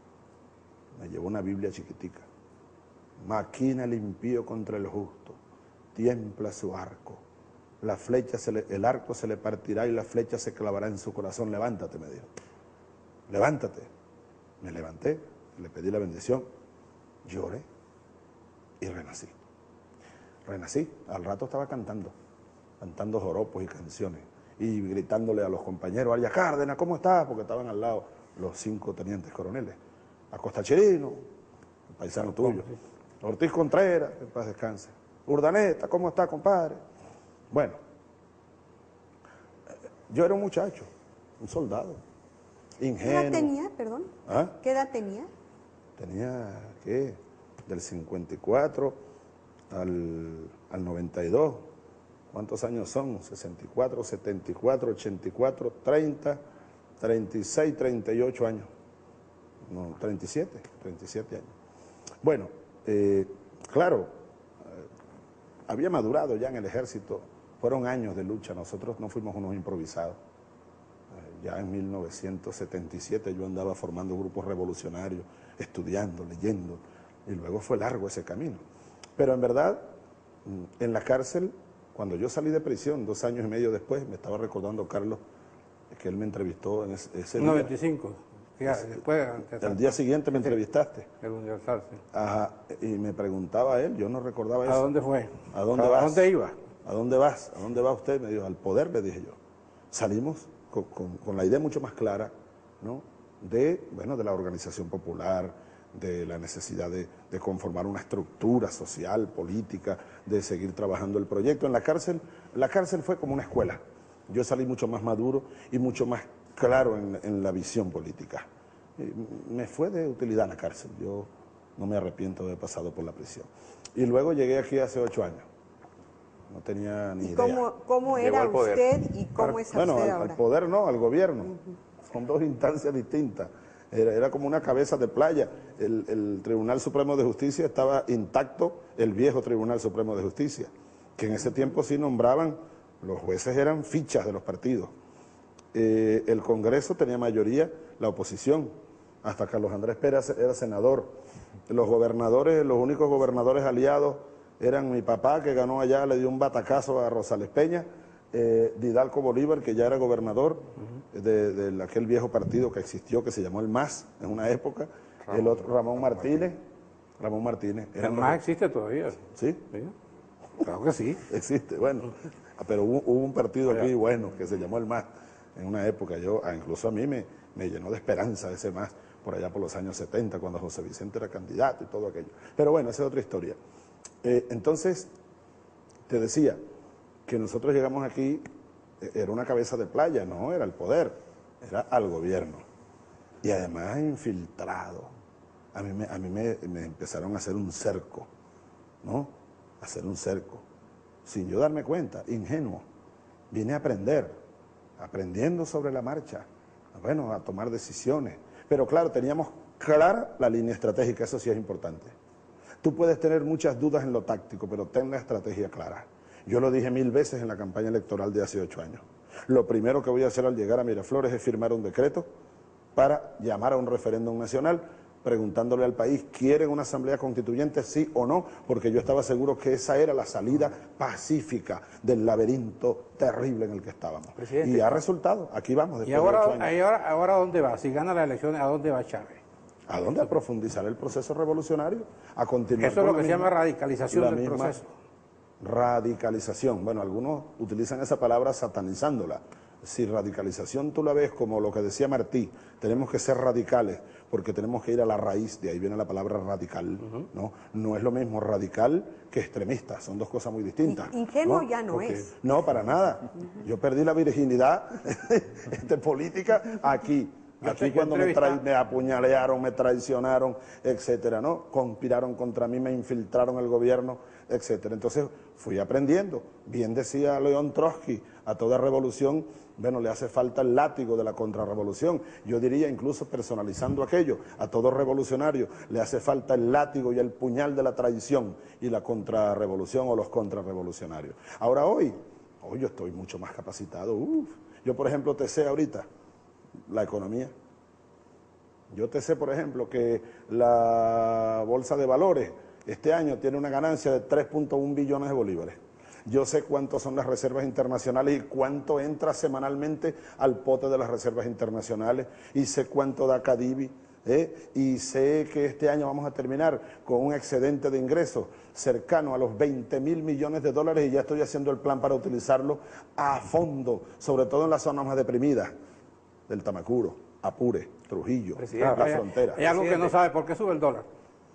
B: Me llevó una Biblia chiquitica. Maquina el impío contra el justo, tiembla su arco. La flecha se le, el arco se le partirá y la flecha se clavará en su corazón. Levántate, me dijo. Levántate. Me levanté, le pedí la bendición, lloré y renací. Renací. Al rato estaba cantando, cantando joropos y canciones. Y gritándole a los compañeros, Arias Cárdenas, ¿cómo estás? Porque estaban al lado los cinco tenientes coroneles. Acosta Chirino, el paisano tuyo. Ortiz Contreras, que en paz descanse. Urdaneta, ¿cómo está, compadre? Bueno, yo era un muchacho, un soldado, ingenuo.
E: ¿Qué edad tenía, perdón?
B: ¿Ah?
E: ¿Qué edad tenía?
B: Tenía, ¿qué? Del cincuenta y cuatro al, al noventa y dos. ¿Cuántos años son? sesenta y cuatro, setenta y cuatro, ochenta y cuatro, treinta, treinta y seis, treinta y ocho años. No, treinta y siete, treinta y siete años. Bueno, eh, claro, eh, había madurado ya en el ejército. Fueron años de lucha, nosotros no fuimos unos improvisados. Eh, ya en mil novecientos setenta y siete yo andaba formando grupos revolucionarios, estudiando, leyendo, y luego fue largo ese camino. Pero en verdad, en la cárcel, cuando yo salí de prisión, dos años y medio después, me estaba recordando Carlos, que él me entrevistó en ese, ese día.
D: noventa y cinco, Sí, después,
B: el día siguiente me entrevistaste.
D: El Universal, sí.
B: Ajá, y me preguntaba él, yo no recordaba eso.
D: ¿A dónde fue?
B: ¿A dónde
D: ¿A
B: vas?
D: dónde iba?
B: ¿A dónde vas? ¿A dónde va usted? Me dijo, al poder, le dije yo. Salimos con, con, con la idea mucho más clara, ¿no? De, bueno, de la organización popular, de la necesidad de, de conformar una estructura social, política, de seguir trabajando el proyecto. En la cárcel, la cárcel fue como una escuela. Yo salí mucho más maduro y mucho más claro en, en la visión política. Y me fue de utilidad la cárcel, yo no me arrepiento de haber pasado por la prisión. Y luego llegué aquí hace ocho años, no tenía ni
E: ¿Y
B: idea.
E: cómo, cómo era usted y cómo es
B: bueno,
E: usted
B: al,
E: ahora?
B: al poder no, al gobierno, uh-huh. Son dos instancias distintas. Era, era como una cabeza de playa. El, el Tribunal Supremo de Justicia estaba intacto, el viejo Tribunal Supremo de Justicia, que en ese tiempo sí nombraban, los jueces eran fichas de los partidos. Eh, el Congreso tenía mayoría, la oposición, hasta Carlos Andrés Pérez era senador. Los gobernadores, los únicos gobernadores aliados eran mi papá, que ganó allá, le dio un batacazo a Rosales Peña, eh, Didalco Bolívar, que ya era gobernador uh-huh. de, de aquel viejo partido que existió, que se llamó el M A S en una época, Ramón, el otro Ramón Martínez, Ramón Martínez.
D: ¿El M A S existe todavía?
B: ¿Sí?
D: ¿Sí? Claro que sí.
B: Existe, bueno, pero hubo, hubo un partido aquí bueno que se llamó el M A S en una época, yo, incluso a mí me, me llenó de esperanza ese M A S por allá por los años setenta, cuando José Vicente era candidato y todo aquello. Pero bueno, esa es otra historia. Eh, entonces, te decía que nosotros llegamos aquí, era una cabeza de playa, no era el poder, era al gobierno. Y además infiltrado. A mí me, a mí me, me empezaron a hacer un cerco, ¿no? A hacer un cerco. Sin yo darme cuenta, ingenuo. Vine a aprender, aprendiendo sobre la marcha, bueno, a tomar decisiones. Pero claro, teníamos clara la línea estratégica, eso sí es importante. Tú puedes tener muchas dudas en lo táctico, pero ten la estrategia clara. Yo lo dije mil veces en la campaña electoral de hace ocho años. Lo primero que voy a hacer al llegar a Miraflores es firmar un decreto para llamar a un referéndum nacional, preguntándole al país, ¿quieren una asamblea constituyente, sí o no? Porque yo estaba seguro que esa era la salida pacífica del laberinto terrible en el que estábamos. Presidente, y ha resultado, aquí vamos. Después
D: ¿Y ahora,
B: de ocho años.
D: ¿y ahora, ahora dónde va? Si gana las elecciones, ¿a dónde va Chávez?
B: ¿A dónde? A profundizar el proceso revolucionario, a continuar.
D: Eso es lo que
B: misma,
D: se llama radicalización del
B: misma
D: proceso.
B: Radicalización. Bueno, algunos utilizan esa palabra satanizándola. Si radicalización tú la ves como lo que decía Martí, tenemos que ser radicales porque tenemos que ir a la raíz, de ahí viene la palabra radical, uh-huh. ¿no? No es lo mismo radical que extremista, son dos cosas muy distintas.
E: Ingenuo
B: ¿no?
E: ya no
B: porque,
E: es.
B: No, para nada. Uh-huh. Yo perdí la virginidad de política aquí. Aquí cuando me, tra me apuñalearon, me traicionaron, etcétera, ¿no? Conspiraron contra mí, me infiltraron el gobierno, etcétera. Entonces fui aprendiendo. Bien decía León Trotsky, a toda revolución, bueno, le hace falta el látigo de la contrarrevolución. Yo diría, incluso personalizando aquello, a todo revolucionario le hace falta el látigo y el puñal de la traición y la contrarrevolución o los contrarrevolucionarios. Ahora hoy, hoy yo estoy mucho más capacitado. Uf. Yo, por ejemplo, te sé ahorita la economía. Yo te sé, por ejemplo, que la bolsa de valores este año tiene una ganancia de tres punto uno billones de bolívares. Yo sé cuántos son las reservas internacionales y cuánto entra semanalmente al pote de las reservas internacionales, y sé cuánto da Cadivi, ¿eh? Y sé que este año vamos a terminar con un excedente de ingresos cercano a los veinte mil millones de dólares, y ya estoy haciendo el plan para utilizarlo a fondo, sobre todo en las zonas más deprimidas del Tamacuro, Apure, Trujillo,
D: Presidente,
B: la
D: hay,
B: frontera.
D: Hay algo que no sabe, ¿por qué sube el dólar?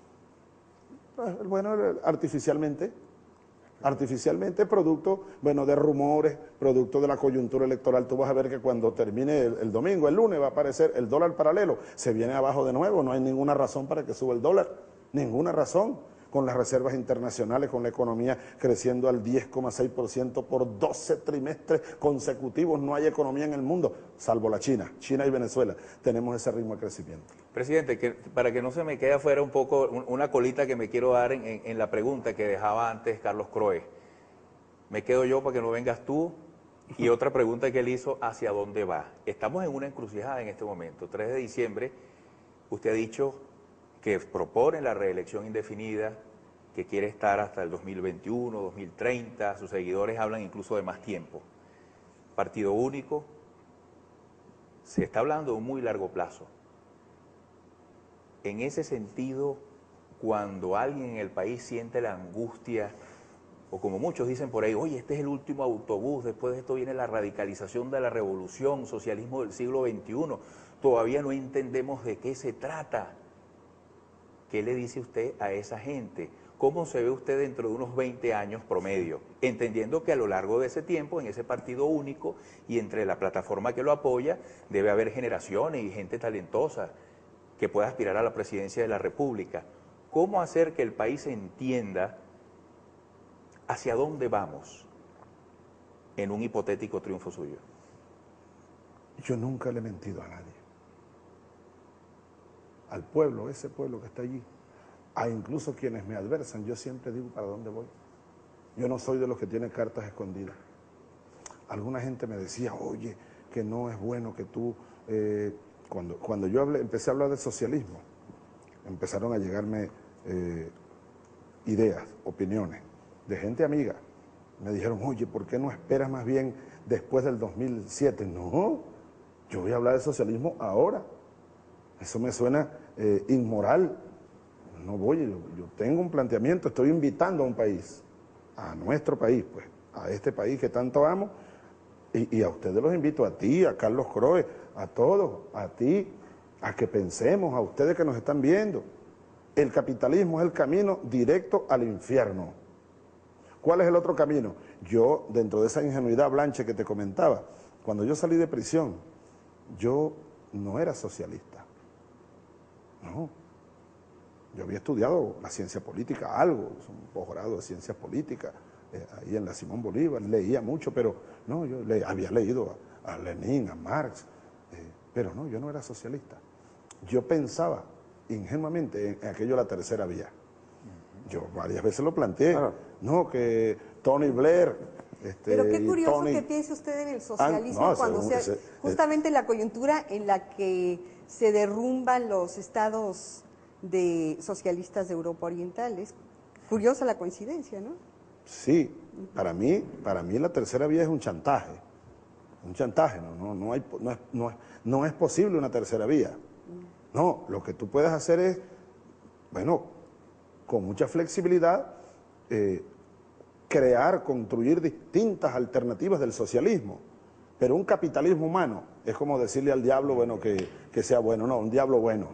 B: Bueno, artificialmente, artificialmente, producto, bueno, de rumores, producto de la coyuntura electoral. Tú vas a ver que cuando termine el, el domingo, el lunes, va a aparecer el dólar paralelo, se viene abajo de nuevo, no hay ninguna razón para que suba el dólar, ninguna razón. Con las reservas internacionales, con la economía creciendo al diez coma seis por ciento por doce trimestres consecutivos. No hay economía en el mundo, salvo la China, China y Venezuela, tenemos ese ritmo de crecimiento.
A: Presidente, que, para que no se me quede afuera un poco, un, una colita que me quiero dar en, en, en la pregunta que dejaba antes Carlos Croe. Me quedo yo para que no vengas tú. Y otra pregunta que él hizo, ¿hacia dónde va? Estamos en una encrucijada en este momento, tres de diciembre, usted ha dicho que propone la reelección indefinida, que quiere estar hasta el dos mil veintiuno, dos mil treinta, sus seguidores hablan incluso de más tiempo. Partido único, se está hablando de un muy largo plazo. en ese sentido, cuando alguien en el país siente la angustia, o como muchos dicen por ahí, oye, este es el último autobús, después de esto viene la radicalización de la revolución, socialismo del siglo veintiuno, todavía no entendemos de qué se trata. ¿Qué le dice usted a esa gente? ¿Cómo se ve usted dentro de unos veinte años promedio? Entendiendo que a lo largo de ese tiempo, en ese partido único y entre la plataforma que lo apoya, debe haber generaciones y gente talentosa que pueda aspirar a la presidencia de la República. ¿Cómo hacer que el país entienda hacia dónde vamos en un hipotético triunfo suyo?
B: Yo nunca le he mentido a nadie. Al pueblo, ese pueblo que está allí, a incluso quienes me adversan, yo siempre digo para dónde voy. Yo no soy de los que tienen cartas escondidas. Alguna gente me decía, oye, que no es bueno que tú... Eh, cuando, cuando yo hablé, empecé a hablar de socialismo, empezaron a llegarme eh, ideas, opiniones, de gente amiga. Me dijeron, oye, ¿por qué no esperas más bien después del dos mil siete? No, yo voy a hablar de socialismo ahora. Eso me suena eh, inmoral. No voy, yo, yo tengo un planteamiento, estoy invitando a un país, a nuestro país, pues, a este país que tanto amo, y, y a ustedes los invito, a ti, a Carlos Croe, a todos, a ti, a que pensemos, a ustedes que nos están viendo. El capitalismo es el camino directo al infierno. ¿Cuál es el otro camino? Yo, dentro de esa ingenuidad blanche que te comentaba, cuando yo salí de prisión, yo no era socialista. No. Yo había estudiado la ciencia política, algo, un posgrado de ciencias políticas, eh, ahí en la Simón Bolívar, leía mucho, pero no, yo le, había leído a, a Lenin, a Marx, eh, pero no, yo no era socialista. Yo pensaba ingenuamente en, en aquello de la tercera vía. Yo varias veces lo planteé, claro. No, que Tony Blair... Este,
E: Pero qué curioso
B: Tony...
E: que piense usted en el socialismo
B: ah, no,
E: cuando
B: según,
E: sea
B: ese,
E: justamente en la coyuntura en la que se derrumban los estados de socialistas de Europa Oriental. Es curiosa la coincidencia, ¿no?
B: Sí, para mí, para mí la tercera vía es un chantaje, un chantaje, no, no, no, hay, no, es, no, es, no es posible una tercera vía. No, lo que tú puedes hacer es, bueno, con mucha flexibilidad, eh, crear, construir distintas alternativas del socialismo, pero un capitalismo humano es como decirle al diablo, bueno, que, que sea bueno, no, un diablo bueno,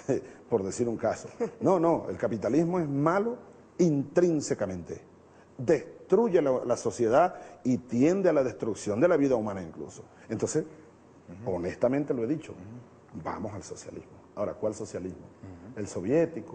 B: por decir un caso. No, no, el capitalismo es malo intrínsecamente, destruye la, la sociedad y tiende a la destrucción de la vida humana incluso. Entonces, uh-huh. honestamente lo he dicho, uh-huh. vamos al socialismo. Ahora, ¿cuál socialismo? Uh-huh. ¿El soviético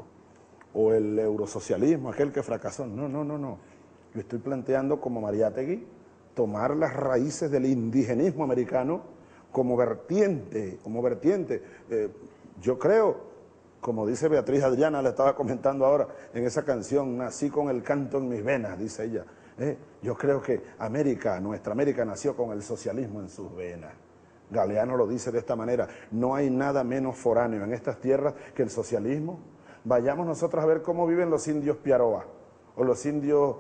B: o el eurosocialismo, aquel que fracasó? No, no, no, no. Yo estoy planteando como Mariátegui tomar las raíces del indigenismo americano como vertiente, como vertiente. Eh, yo creo, como dice Beatriz Adriana, le estaba comentando ahora en esa canción, nací con el canto en mis venas, dice ella. Eh, yo creo que América, nuestra América nació con el socialismo en sus venas. Galeano lo dice de esta manera, no hay nada menos foráneo en estas tierras que el socialismo. Vayamos nosotros a ver cómo viven los indios Piaroa, o los indios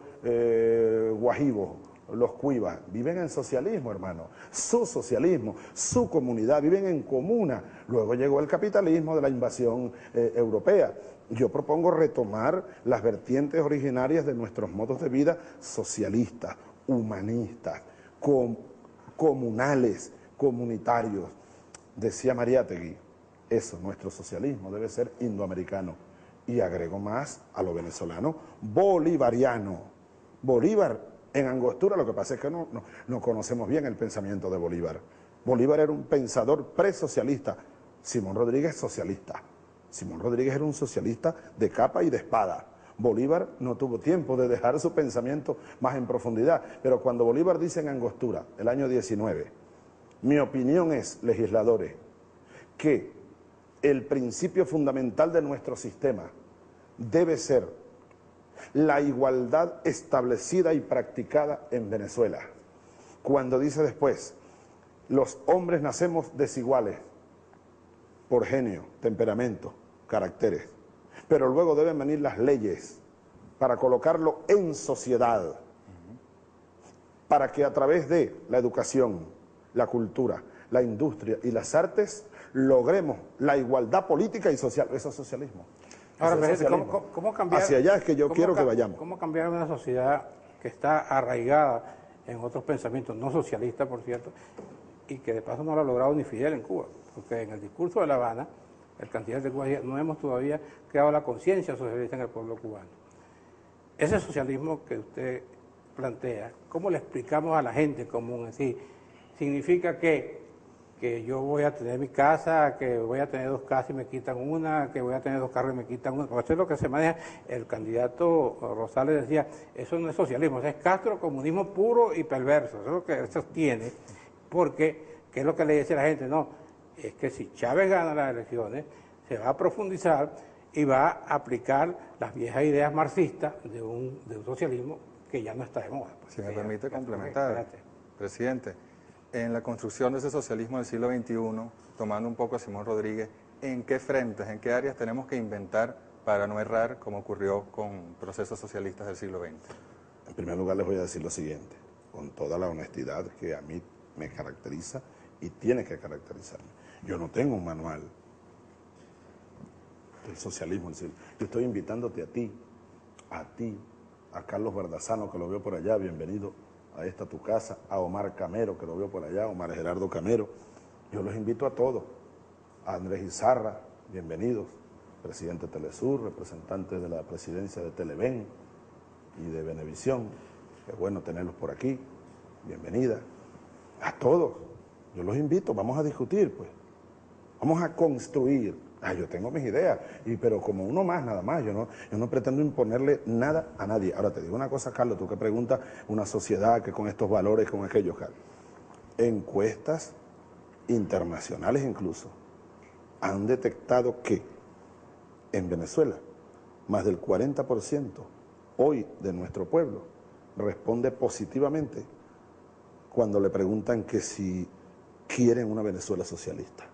B: eh, guajibos, los cuivas, viven en socialismo, hermano, su socialismo, su comunidad, viven en comuna. Luego llegó el capitalismo de la invasión eh, europea. Yo propongo retomar las vertientes originarias de nuestros modos de vida socialistas, humanistas, com comunales, comunitarios. Decía Mariátegui, eso, nuestro socialismo debe ser indoamericano. Y agrego más a lo venezolano, bolivariano. Bolívar, en Angostura, lo que pasa es que no, no, no conocemos bien el pensamiento de Bolívar. Bolívar era un pensador presocialista, Simón Rodríguez socialista. Simón Rodríguez era un socialista de capa y de espada. Bolívar no tuvo tiempo de dejar su pensamiento más en profundidad, pero cuando Bolívar dice en Angostura, el año diecinueve, mi opinión es, legisladores, que el principio fundamental de nuestro sistema debe ser la igualdad establecida y practicada en Venezuela. Cuando dice después, los hombres nacemos desiguales por genio, temperamento, caracteres, pero luego deben venir las leyes para colocarlo en sociedad, para que a través de la educación, la cultura, la industria y las artes, logremos la igualdad política y social. Eso es socialismo.
D: Ahora,
B: Eso es
D: presidente, ¿cómo,
B: socialismo.
D: cómo, cómo cambiar?
B: Hacia allá es que yo quiero
D: ca-
B: que vayamos.
D: ¿Cómo cambiar una sociedad que está arraigada en otros pensamientos, no socialistas, por cierto, y que de paso no lo ha logrado ni Fidel en Cuba? Porque en el discurso de La Habana, el canciller de Cuba decía, no hemos todavía creado la conciencia socialista en el pueblo cubano. Ese socialismo que usted plantea, ¿cómo le explicamos a la gente común? Es decir, significa que, que yo voy a tener mi casa, que voy a tener dos casas y me quitan una, que voy a tener dos carros y me quitan una. Porque eso es lo que se maneja. El candidato Rosales decía, eso no es socialismo, eso es castrocomunismo puro y perverso. Eso es lo que él sostiene, porque, ¿qué es lo que le dice la gente? No, es que si Chávez gana las elecciones, se va a profundizar y va a aplicar las viejas ideas marxistas de un, de un socialismo que ya no está de moda.
C: Si me
D: Ya-
C: permite
D: ya-
C: complementar,
D: espérate.
C: presidente, en la construcción de ese socialismo del siglo veintiuno, tomando un poco a Simón Rodríguez, ¿en qué frentes, en qué áreas tenemos que inventar para no errar como ocurrió con procesos socialistas del siglo veinte?
B: En primer lugar les voy a decir lo siguiente, con toda la honestidad que a mí me caracteriza y tiene que caracterizarme. Yo no tengo un manual del socialismo. Yo estoy invitándote a ti, a ti, a Carlos Bardazano, que lo veo por allá, bienvenido a esta tu casa, a Omar Camero, que lo veo por allá, Omar Gerardo Camero. Yo los invito a todos, a Andrés Izarra, bienvenidos, presidente de Telesur, representante de la presidencia de Televen y de Venevisión, es bueno tenerlos por aquí, bienvenida, a todos, yo los invito, vamos a discutir, pues, vamos a construir. Ah, yo tengo mis ideas, y, pero como uno más, nada más, yo no, yo no pretendo imponerle nada a nadie. Ahora te digo una cosa, Carlos, tú que preguntas, una sociedad que con estos valores, con aquellos, Carlos, encuestas internacionales incluso, han detectado que en Venezuela, más del cuarenta por ciento hoy de nuestro pueblo responde positivamente cuando le preguntan que si quieren una Venezuela socialista.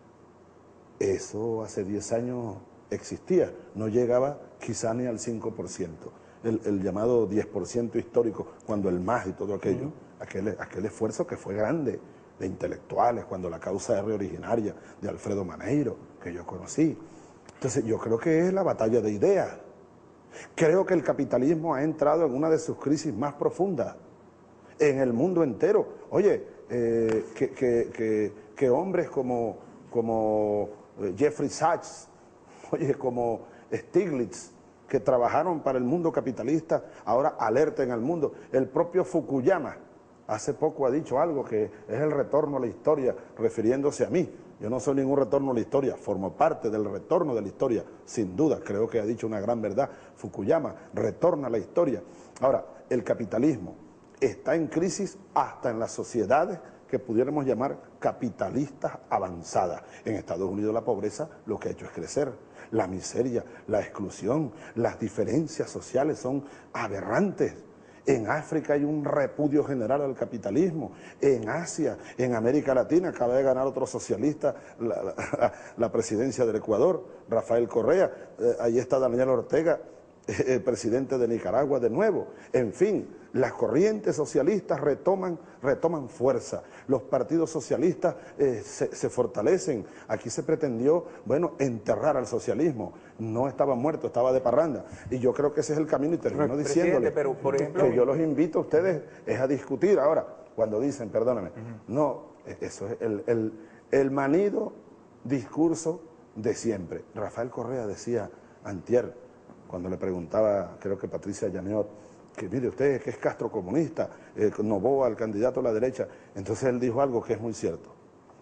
B: Eso hace diez años existía, no llegaba quizá ni al cinco por ciento, el, el llamado diez por ciento histórico, cuando el M A S y todo aquello, uh-huh. aquel, aquel esfuerzo que fue grande de intelectuales, cuando la causa R originaria de Alfredo Maneiro, que yo conocí. Entonces yo creo que es la batalla de ideas. Creo que el capitalismo ha entrado en una de sus crisis más profundas en el mundo entero. Oye, eh, que, que, que, que hombres como, como Jeffrey Sachs, oye, como Stiglitz, que trabajaron para el mundo capitalista, ahora alerten al mundo. El propio Fukuyama hace poco ha dicho algo que es el retorno a la historia, refiriéndose a mí. Yo no soy ningún retorno a la historia, formo parte del retorno de la historia, sin duda, creo que ha dicho una gran verdad. Fukuyama retorna a la historia. Ahora, el capitalismo está en crisis hasta en las sociedades que pudiéramos llamar capitalistas avanzadas. En Estados Unidos la pobreza lo que ha hecho es crecer. La miseria, la exclusión, las diferencias sociales son aberrantes. En África hay un repudio general al capitalismo. En Asia, en América Latina, acaba de ganar otro socialista la, la, la presidencia del Ecuador, Rafael Correa. Eh, ahí está Daniel Ortega, eh, presidente de Nicaragua de nuevo. En fin, las corrientes socialistas retoman, retoman fuerza. Los partidos socialistas eh, se, se fortalecen. Aquí se pretendió, bueno, enterrar al socialismo. No estaba muerto, estaba de parranda. Y yo creo que ese es el camino y termino diciéndole
A: pero, por ejemplo,
B: que yo los invito a ustedes es a discutir. Ahora, cuando dicen, perdóname, uh-huh. no, eso es el, el, el manido discurso de siempre. Rafael Correa decía antier, cuando le preguntaba, creo que Patricia Llaneot, que mire usted, que es castrocomunista, eh, Noboa, el candidato a la derecha. Entonces él dijo algo que es muy cierto.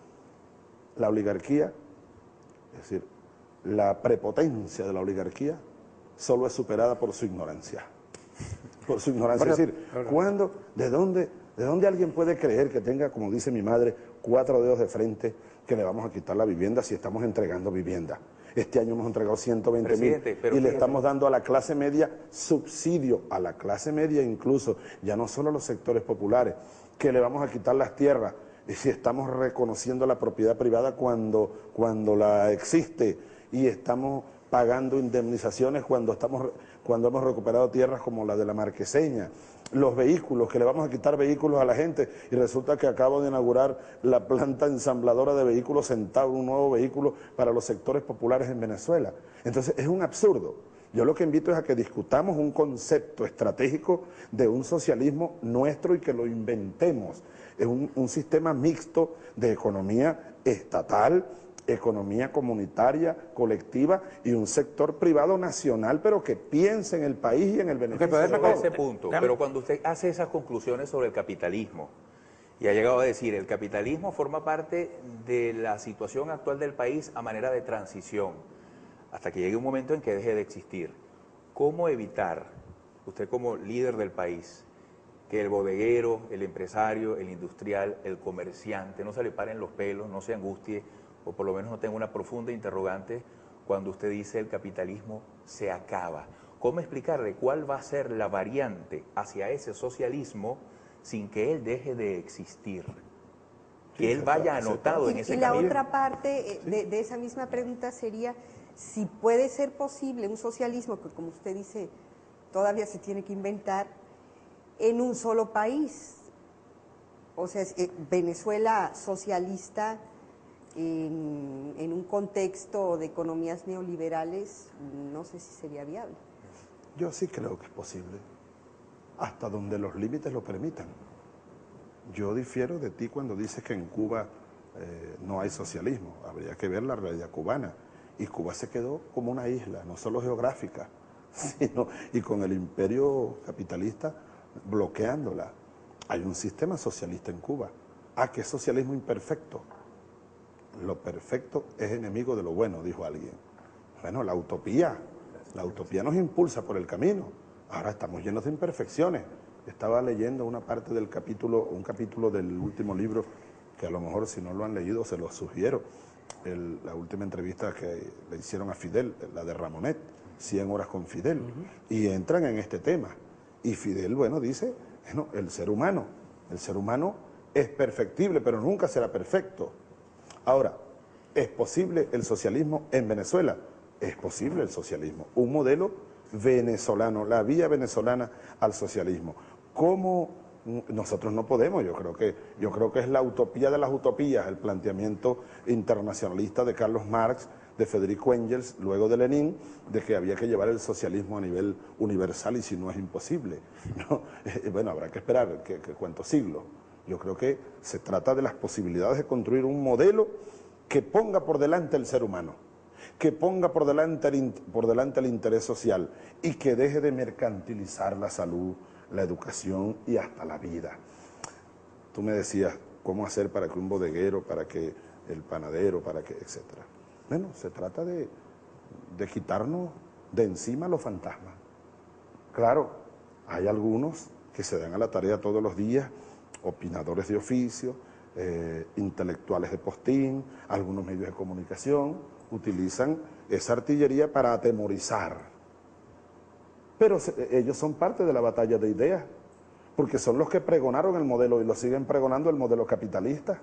B: La oligarquía, es decir, la prepotencia de la oligarquía solo es superada por su ignorancia. Por su ignorancia. Es decir, ¿cuándo, de dónde, de dónde alguien puede creer que tenga, como dice mi madre, cuatro dedos de frente, que le vamos a quitar la vivienda si estamos entregando vivienda? Este año hemos entregado ciento veinte mil y fíjate, le estamos dando a la clase media subsidio, a la clase media incluso, ya no solo a los sectores populares, que le vamos a quitar las tierras, y si estamos reconociendo la propiedad privada cuando, cuando la existe, y estamos pagando indemnizaciones cuando, estamos, cuando hemos recuperado tierras como la de la Marqueseña. los vehículos, que le vamos a quitar vehículos a la gente, y resulta que acabo de inaugurar la planta ensambladora de vehículos Centauro, un nuevo vehículo para los sectores populares en Venezuela. Entonces es un absurdo. Yo lo que invito es a que discutamos un concepto estratégico de un socialismo nuestro y que lo inventemos. Es un, un sistema mixto de economía estatal, economía comunitaria, colectiva y un sector privado nacional, pero que piense en el país y en el beneficio
A: okay,
B: de
A: todos.
B: todos.
A: Ese punto, pero cuando usted hace esas conclusiones sobre el capitalismo y ha llegado a decir el capitalismo forma parte de la situación actual del país a manera de transición, hasta que llegue un momento en que deje de existir, ¿cómo evitar, usted como líder del país, que el bodeguero, el empresario, el industrial, el comerciante no se le paren los pelos, no se angustie, o por lo menos no tenga una profunda interrogante cuando usted dice el capitalismo se acaba? ¿Cómo explicarle cuál va a ser la variante hacia ese socialismo sin que él deje de existir? Que sí, él vaya anotado
E: y,
A: en ese
E: y la
A: camino.
E: otra parte de, de esa misma pregunta sería si puede ser posible un socialismo que, como usted dice, todavía se tiene que inventar en un solo país. O sea, eh, Venezuela socialista en, en un contexto de economías neoliberales, no sé si sería viable.
B: Yo sí creo que es posible, hasta donde los límites lo permitan. Yo difiero de ti cuando dices que en Cuba eh, no hay socialismo. Habría que ver la realidad cubana. Y Cuba se quedó como una isla, no solo geográfica, sino y con el imperio capitalista bloqueándola. Hay un sistema socialista en Cuba. Ah, que es socialismo imperfecto. Lo perfecto es enemigo de lo bueno, dijo alguien. Bueno, la utopía, la utopía nos impulsa por el camino. Ahora estamos llenos de imperfecciones. Estaba leyendo una parte del capítulo, un capítulo del último libro, que a lo mejor si no lo han leído se los sugiero, el, la última entrevista que le hicieron a Fidel, la de Ramonet, cien horas con Fidel, uh-huh. y entran en este tema. Y Fidel, bueno, dice, bueno, el ser humano, el ser humano es perfectible, pero nunca será perfecto. Ahora, ¿es posible el socialismo en Venezuela? Es posible el socialismo, un modelo venezolano, la vía venezolana al socialismo. ¿Cómo? Nosotros no podemos, yo creo que yo creo que es la utopía de las utopías, el planteamiento internacionalista de Carlos Marx, de Federico Engels, luego de Lenin, de que había que llevar el socialismo a nivel universal y si no es imposible, ¿no? Bueno, habrá que esperar que, que cuántos siglos. Yo creo que se trata de las posibilidades de construir un modelo que ponga por delante el ser humano, que ponga por delante el, por delante el interés social y que deje de mercantilizar la salud, la educación y hasta la vida. Tú me decías cómo hacer para que un bodeguero, para que el panadero, para que, etcétera. Bueno, se trata de, de quitarnos de encima los fantasmas. Claro, hay algunos que se dan a la tarea todos los días, opinadores de oficio, eh, intelectuales de postín, algunos medios de comunicación, utilizan esa artillería para atemorizar. Pero se, ellos son parte de la batalla de ideas, porque son los que pregonaron el modelo y lo siguen pregonando el modelo capitalista.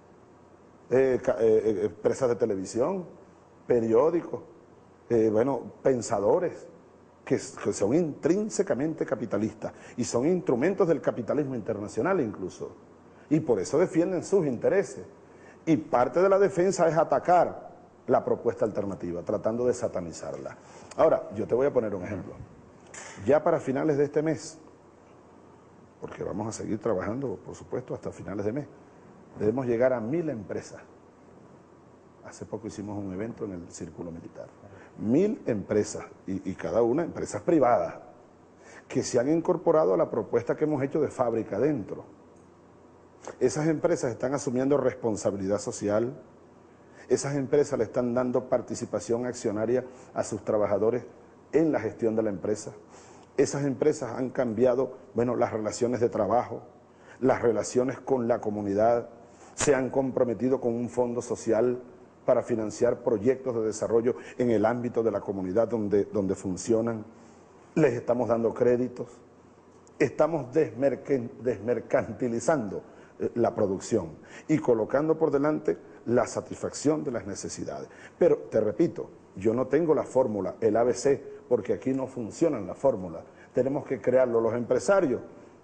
B: Eh, eh, empresas de televisión, periódicos, eh, bueno, pensadores que, que son intrínsecamente capitalistas y son instrumentos del capitalismo internacional incluso, y por eso defienden sus intereses. Y parte de la defensa es atacar la propuesta alternativa, tratando de satanizarla. Ahora, yo te voy a poner un ejemplo. Ya para finales de este mes, porque vamos a seguir trabajando, por supuesto, hasta finales de mes, debemos llegar a mil empresas. Hace poco hicimos un evento en el Círculo Militar. Mil empresas, y, y cada una empresas privadas, que se han incorporado a la propuesta que hemos hecho de fábrica adentro. Esas empresas están asumiendo responsabilidad social, esas empresas le están dando participación accionaria a sus trabajadores en la gestión de la empresa. Esas empresas han cambiado, bueno, las relaciones de trabajo, las relaciones con la comunidad, se han comprometido con un fondo social para financiar proyectos de desarrollo en el ámbito de la comunidad donde, donde funcionan. Les estamos dando créditos, estamos desmercantilizando la producción y colocando por delante la satisfacción de las necesidades. Pero, te repito, yo no tengo la fórmula, el A B C, porque aquí no funcionan las fórmulas. Tenemos que crearlo los empresarios.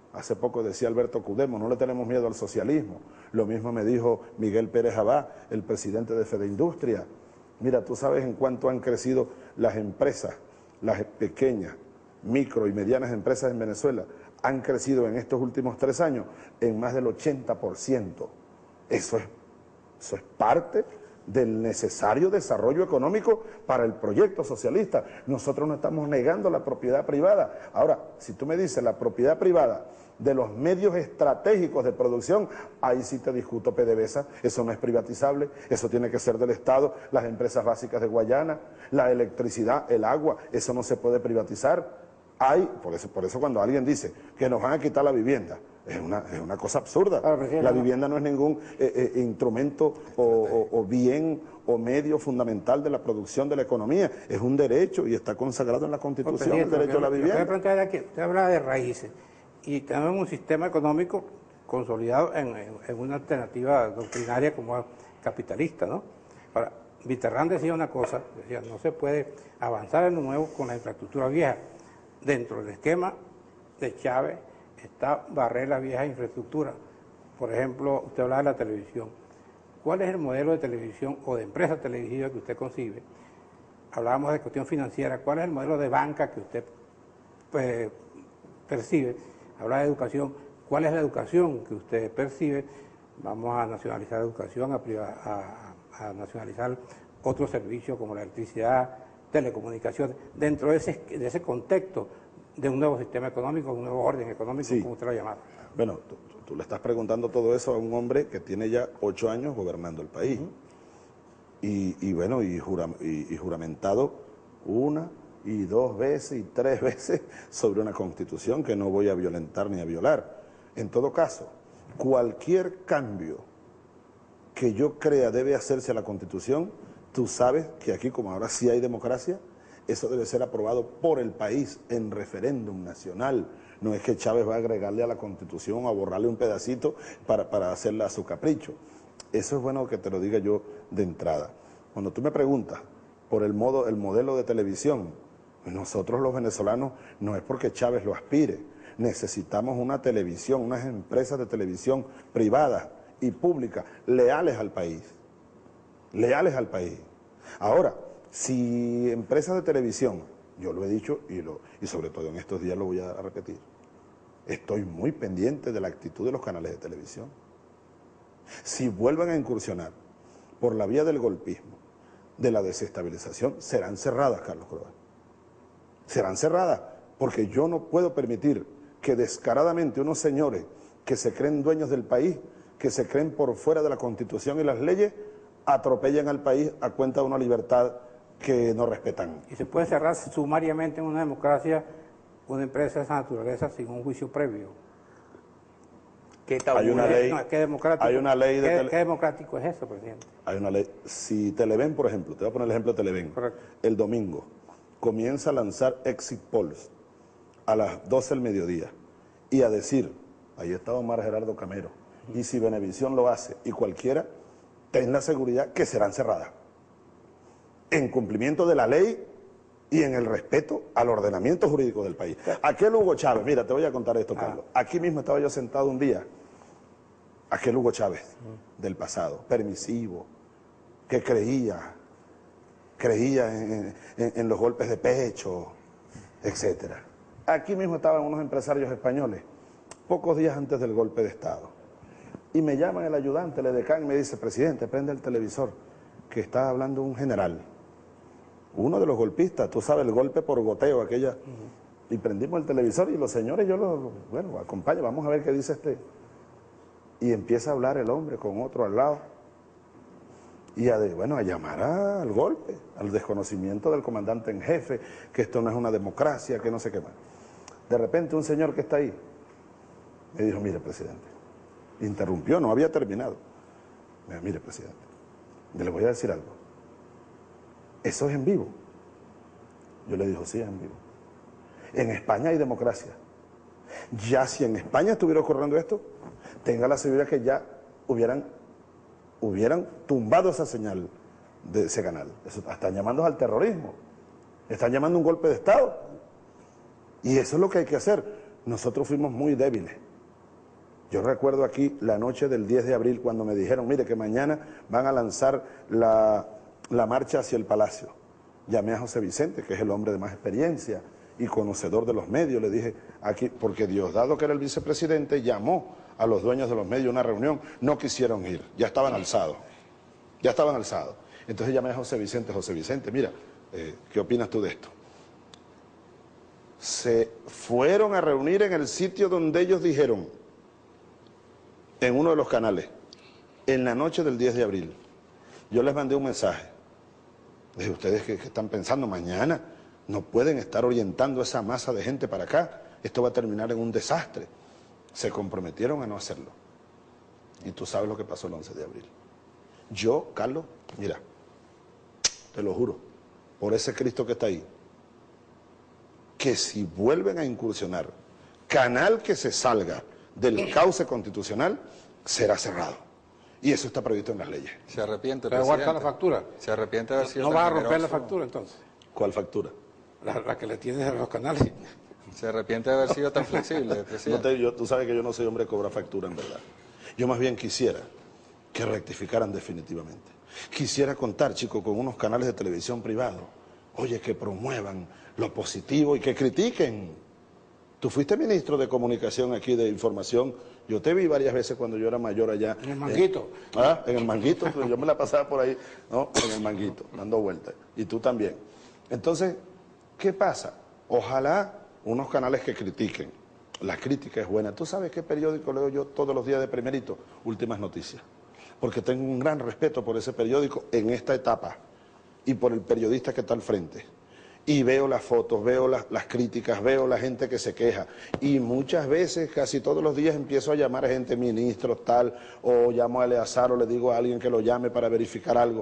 B: Hace poco decía Alberto Cudemo, no le tenemos miedo al socialismo. Lo mismo me dijo Miguel Pérez Abá, el presidente de Fedeindustria. Mira, tú sabes en cuánto han crecido las empresas, las pequeñas, micro y medianas empresas en Venezuela. Han crecido en estos últimos tres años en más del ochenta por ciento. Eso es, eso es parte del necesario desarrollo económico para el proyecto socialista. Nosotros no estamos negando la propiedad privada. Ahora, si tú me dices la propiedad privada de los medios estratégicos de producción, ahí sí te discuto, PDVSA, eso no es privatizable, eso tiene que ser del Estado, las empresas básicas de Guayana, la electricidad, el agua, eso no se puede privatizar. Hay, por eso, por eso cuando alguien dice que nos van a quitar la vivienda, es una, es una cosa absurda. La vivienda no es ningún eh, eh, instrumento o, o, o bien o medio fundamental de la producción de la economía, es un derecho y está consagrado en la Constitución, el derecho a la vivienda.
D: Usted habla de raíces y tenemos un sistema económico consolidado en, en, en una alternativa doctrinaria como capitalista, ¿no? Ahora, Mitterrand decía una cosa, decía, no se puede avanzar en lo nuevo con la infraestructura vieja. Dentro del esquema de Chávez está barrer la vieja infraestructura. Por ejemplo, usted hablaba de la televisión. ¿Cuál es el modelo de televisión o de empresa televisiva que usted concibe? Hablábamos de cuestión financiera. ¿Cuál es el modelo de banca que usted pues, percibe? Hablaba de educación. ¿Cuál es la educación que usted percibe? Vamos a nacionalizar educación, a, a, a nacionalizar otros servicios como la electricidad, telecomunicaciones, dentro de ese, de ese contexto de un nuevo sistema económico, un nuevo orden económico, sí, como usted lo ha llamado.
B: Bueno, tú, tú le estás preguntando todo eso a un hombre que tiene ya ocho años gobernando el país. Uh-huh. y, y bueno, y, jura, y, y juramentado una y dos veces y tres veces sobre una constitución que no voy a violentar ni a violar. En todo caso, cualquier cambio que yo crea debe hacerse a la constitución, tú sabes que aquí, como ahora sí hay democracia, eso debe ser aprobado por el país en referéndum nacional. No es que Chávez va a agregarle a la Constitución o a borrarle un pedacito para, para hacerla a su capricho. Eso es bueno que te lo diga yo de entrada. Cuando tú me preguntas por el, modo, el modelo de televisión, nosotros los venezolanos no es porque Chávez lo aspire. Necesitamos una televisión, unas empresas de televisión privadas y públicas leales al país. Leales al país. Ahora, si empresas de televisión, yo lo he dicho y, lo, y sobre todo en estos días lo voy a repetir, estoy muy pendiente de la actitud de los canales de televisión. Si vuelven a incursionar por la vía del golpismo, de la desestabilización, serán cerradas, Carlos Croa. Serán cerradas, porque yo no puedo permitir que descaradamente unos señores que se creen dueños del país, que se creen por fuera de la Constitución y las leyes, atropellan al país a cuenta de una libertad que no respetan.
D: ¿Y se puede cerrar sumariamente en una democracia una empresa de esa naturaleza sin un juicio previo?
B: ¿Qué hay una ley,
D: no, ¿qué democrático,
B: hay una ley de
D: ¿qué,
B: tele...
D: ¿Qué democrático es eso, presidente?
B: Hay una ley. Si Televen, por ejemplo, te voy a poner el ejemplo de Televen, correcto, el domingo comienza a lanzar exit polls a las doce del mediodía y a decir, ahí está Omar Gerardo Camero, y si Venevisión lo hace y cualquiera, ten la seguridad que serán cerradas, en cumplimiento de la ley y en el respeto al ordenamiento jurídico del país. Aquel Hugo Chávez, mira, te voy a contar esto, Carlos. Aquí mismo estaba yo sentado un día, aquel Hugo Chávez del pasado, permisivo, que creía, creía en, en, en los golpes de pecho, etcétera. Aquí mismo estaban unos empresarios españoles, pocos días antes del golpe de Estado. Y me llaman el ayudante, el edecán, y me dice, presidente, prende el televisor, que está hablando un general, uno de los golpistas, tú sabes, el golpe por goteo, aquella. Uh-huh. Y prendimos el televisor y los señores, yo los, bueno, acompaño, vamos a ver qué dice este. Y empieza a hablar el hombre con otro al lado. Y a, de, bueno, a llamar a, al golpe, al desconocimiento del comandante en jefe, que esto no es una democracia, que no sé qué más. De repente un señor que está ahí me dijo, mire, presidente, interrumpió, no había terminado. Me dijo, mire, presidente, yo le voy a decir algo. ¿Eso es en vivo? Yo le dije, sí, es en vivo. En España hay democracia. Ya si en España estuviera ocurriendo esto, tenga la seguridad que ya hubieran, hubieran tumbado esa señal de ese canal. Eso, están llamando al terrorismo. Están llamando un golpe de Estado. Y eso es lo que hay que hacer. nosotros fuimos muy débiles. Yo recuerdo aquí la noche del diez de abril cuando me dijeron, mire que mañana van a lanzar la, la marcha hacia el Palacio. Llamé a José Vicente, que es el hombre de más experiencia y conocedor de los medios, le dije, aquí, porque Diosdado, que era el vicepresidente, llamó a los dueños de los medios a una reunión, no quisieron ir, ya estaban alzados, ya estaban alzados. Entonces llamé a José Vicente, José Vicente, mira, eh, ¿qué opinas tú de esto? Se fueron a reunir en el sitio donde ellos dijeron, en uno de los canales, en la noche del diez de abril, yo les mandé un mensaje. De ustedes que, que están pensando, mañana no pueden estar orientando esa masa de gente para acá, esto va a terminar en un desastre. Se comprometieron a no hacerlo. Y tú sabes lo que pasó el once de abril. Yo, Carlos, mira, te lo juro, por ese Cristo que está ahí, que si vuelven a incursionar, canal que se salga del cauce constitucional, será cerrado. Y eso está previsto en las leyes.
C: ¿Se arrepiente,
D: ¿Pero
C: presidente?
D: la factura?
C: ¿Se arrepiente de haber sido
D: ¿No
C: tan
D: vas a romper
C: generoso?
D: la factura entonces?
B: ¿Cuál factura?
D: La, la que le tienes a los canales.
C: ¿Se arrepiente de haber sido tan flexible,
B: No
C: presidente?
B: te, yo, tú sabes que yo no soy hombre de cobrar factura, en verdad. Yo más bien quisiera que rectificaran definitivamente. Quisiera contar, chicos, con unos canales de televisión privados, oye, que promuevan lo positivo y que critiquen. Tú fuiste ministro de comunicación aquí, de información. Yo te vi varias veces cuando yo era mayor allá.
D: En el Manguito.
B: Eh, ah, en el Manguito. Yo me la pasaba por ahí, ¿no? En el Manguito, dando vueltas. Y tú también. Entonces, ¿qué pasa? Ojalá unos canales que critiquen. La crítica es buena. ¿Tú sabes qué periódico leo yo todos los días de primerito? Últimas Noticias. Porque tengo un gran respeto por ese periódico en esta etapa y por el periodista que está al frente. Y veo las fotos, veo las, las críticas, veo la gente que se queja. Y muchas veces, casi todos los días, empiezo a llamar a gente, ministros, tal, o llamo a Eleazar o le digo a alguien que lo llame para verificar algo.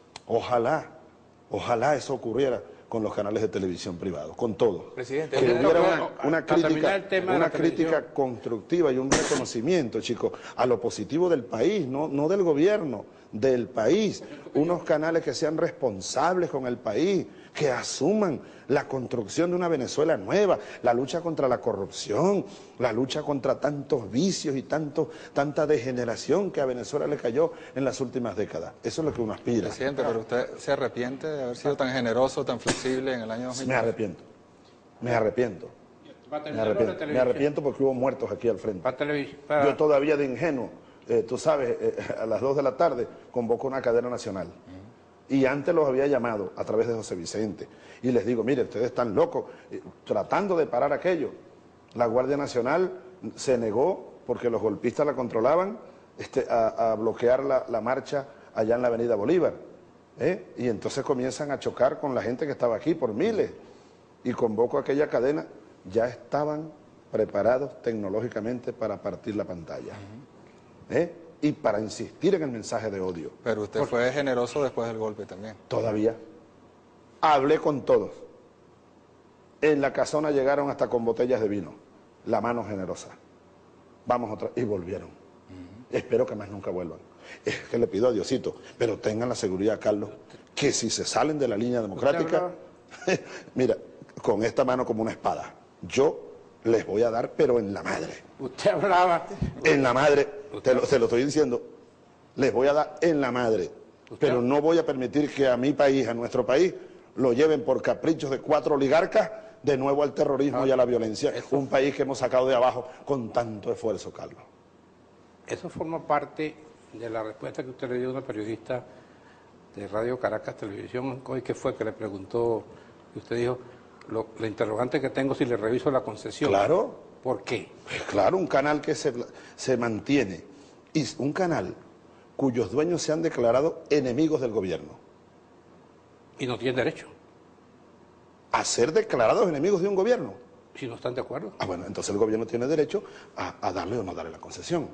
B: Ojalá, ojalá eso ocurriera con los canales de televisión privados, con todo.
A: Presidente,
B: que
A: usted-
B: hubiera
D: no,
B: una,
D: no,
B: una
D: para terminar
B: crítica,
D: el tema de
B: una
D: la
B: crítica
D: televisión.
B: constructiva y un reconocimiento, chicos, a lo positivo del país, no, no del gobierno, del país. Unos canales que sean responsables con el país, que asuman la construcción de una Venezuela nueva, la lucha contra la corrupción, la lucha contra tantos vicios y tanto, tanta degeneración que a Venezuela le cayó en las últimas décadas. Eso es lo que uno aspira.
C: Presidente, pero usted se arrepiente de haber sido tan generoso, tan flexible en el año dos mil
B: Me
C: nueve.
B: arrepiento, me arrepiento,
D: Para
B: me
D: terminar con la
B: arrepiento, me
D: televisión.
B: arrepiento porque hubo muertos aquí al frente.
D: Para televisión. para-
B: Yo todavía de ingenuo, eh, tú sabes, eh, a las dos de la tarde convocó una cadena nacional. Y antes los había llamado a través de José Vicente. Y les digo, mire, ustedes están locos, eh, tratando de parar aquello. La Guardia Nacional se negó, porque los golpistas la controlaban, este, a, a bloquear la, la marcha allá en la Avenida Bolívar. ¿eh? Y entonces comienzan a chocar con la gente que estaba aquí por miles. Y convoco aquella cadena, ya estaban preparados tecnológicamente para partir la pantalla. ¿eh? Y para insistir en el mensaje de odio.
C: Pero usted fue generoso después del golpe también.
B: Todavía. Hablé con todos. En la casona llegaron hasta con botellas de vino. La mano generosa. Vamos otra. Y volvieron. Espero que más nunca vuelvan. Es que le pido a Diosito, pero tengan la seguridad, Carlos, que si se salen de la línea democrática, mira, con esta mano como una espada, yo les voy a dar, pero en la madre.
D: Usted hablaba.
B: En la madre, te lo, te lo estoy diciendo, les voy a dar en la madre, pero no voy a permitir que a mi país, a nuestro país, lo lleven por caprichos de cuatro oligarcas de nuevo al terrorismo y a la violencia. Es un país que hemos sacado de abajo con tanto esfuerzo, Carlos.
D: Eso forma parte de la respuesta que usted le dio a una periodista de Radio Caracas Televisión, hoy que fue que le preguntó, y usted dijo, lo, la interrogante que tengo si le reviso la concesión.
B: Claro.
D: ¿Por qué?
B: Pues claro, un canal que se, se mantiene, y un canal cuyos dueños se han declarado enemigos del gobierno.
D: Y no tienen derecho,
B: A ser declarados enemigos de un gobierno.
D: si no están de acuerdo.
B: Ah, bueno, entonces el gobierno tiene derecho a, a darle o no darle la concesión.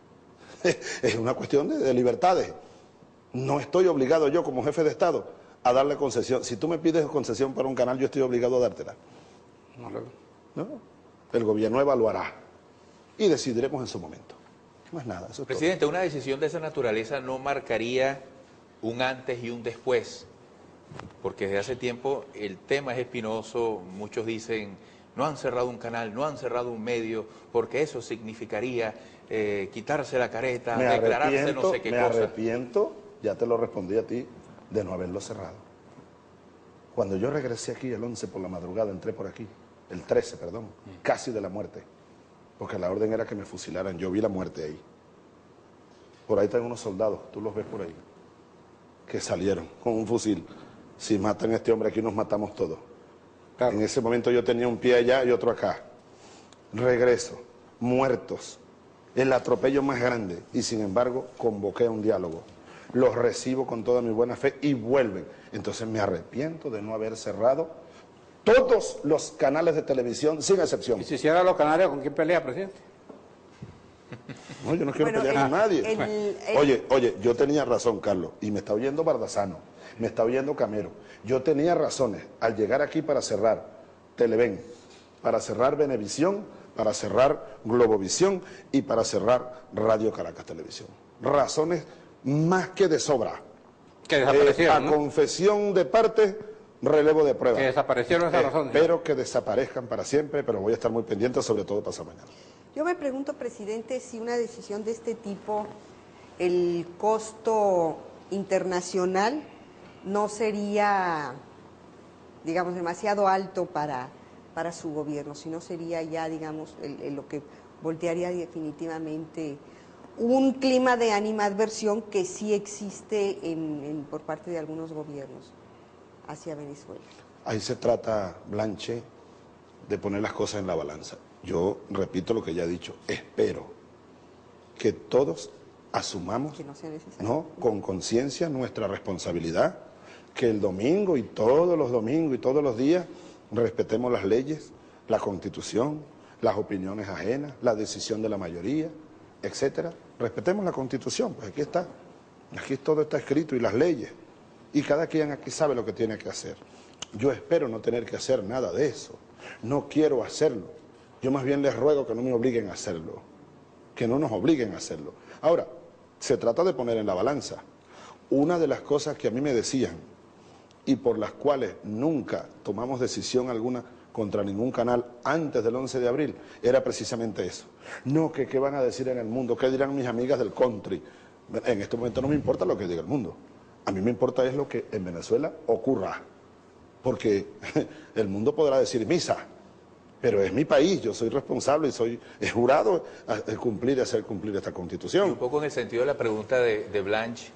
B: Es una cuestión de, de libertades. No estoy obligado yo como jefe de Estado a darle concesión. Si tú me pides concesión para un canal, yo estoy obligado a dártela.
D: No lo-
B: ¿No? El gobierno evaluará y decidiremos en su momento. Más nada, eso es todo.
A: Presidente, una decisión de esa naturaleza no marcaría un antes y un después, porque desde hace tiempo el tema es espinoso, muchos dicen no han cerrado un canal, no han cerrado un medio, porque eso significaría eh, quitarse la careta,
B: me
A: declararse no sé qué
B: me
A: cosa.
B: Me arrepiento, ya te lo respondí a ti, de no haberlo cerrado. Cuando yo regresé aquí el once por la madrugada, entré por aquí, el trece, perdón, mm. casi de la muerte, porque la orden era que me fusilaran, yo vi la muerte ahí. Por ahí están unos soldados, tú los ves por ahí, que salieron con un fusil. Si matan a este hombre aquí nos matamos todos. Claro. En ese momento yo tenía un pie allá y otro acá. Regreso, muertos, el atropello más grande, y sin embargo convoqué a un diálogo. Los recibo con toda mi buena fe y vuelven. Entonces me arrepiento de no haber cerrado todos los canales de televisión, sin excepción.
D: ¿Y si cierra los canales, con quién pelea, presidente?
B: No, yo no quiero
E: bueno,
B: pelear
E: el,
B: con nadie.
E: El, el...
B: Oye, oye, yo tenía razón, Carlos, y me está oyendo Bardazano, me está oyendo Camero. Yo tenía razones al llegar aquí para cerrar Televen, para cerrar Venevisión, para cerrar Globovisión y para cerrar Radio Caracas Televisión. Razones más que de sobra.
D: Que desaparecieron,
B: eh, A
D: ¿no?
B: confesión de parte, relevo de prueba.
D: Que desaparecieron esas
B: eh,
D: razones.
B: Espero que desaparezcan para siempre, pero voy a estar muy pendiente, sobre todo pasado mañana.
E: Yo me pregunto, presidente, si una decisión de este tipo, el costo internacional no sería, digamos, demasiado alto para, para su gobierno, si no sería ya, digamos, el, el, lo que voltearía definitivamente un clima de animadversión que sí existe en, en, por parte de algunos gobiernos hacia Venezuela.
B: Ahí se trata, Blanche, de poner las cosas en la balanza. Yo repito lo que ya he dicho, espero que todos asumamos,
E: que no sea necesario,
B: ¿no?, con conciencia nuestra responsabilidad, que el domingo y todos los domingos y todos los días respetemos las leyes, la Constitución, las opiniones ajenas, la decisión de la mayoría, etcétera. Respetemos la Constitución, pues aquí está, aquí todo está escrito y las leyes, y cada quien aquí sabe lo que tiene que hacer. Yo espero no tener que hacer nada de eso, no quiero hacerlo. Yo más bien les ruego que no me obliguen a hacerlo, que no nos obliguen a hacerlo. Ahora, se trata de poner en la balanza. Una de las cosas que a mí me decían y por las cuales nunca tomamos decisión alguna contra ningún canal antes del once de abril era precisamente eso. No, que qué van a decir en el mundo, qué dirán mis amigas del country. En este momento no me importa lo que diga el mundo. A mí me importa es lo que en Venezuela ocurra. Porque el mundo podrá decir misa, pero es mi país, yo soy responsable y soy he jurado a cumplir y hacer cumplir esta Constitución.
A: Y un poco en el sentido de la pregunta de, de Blanche,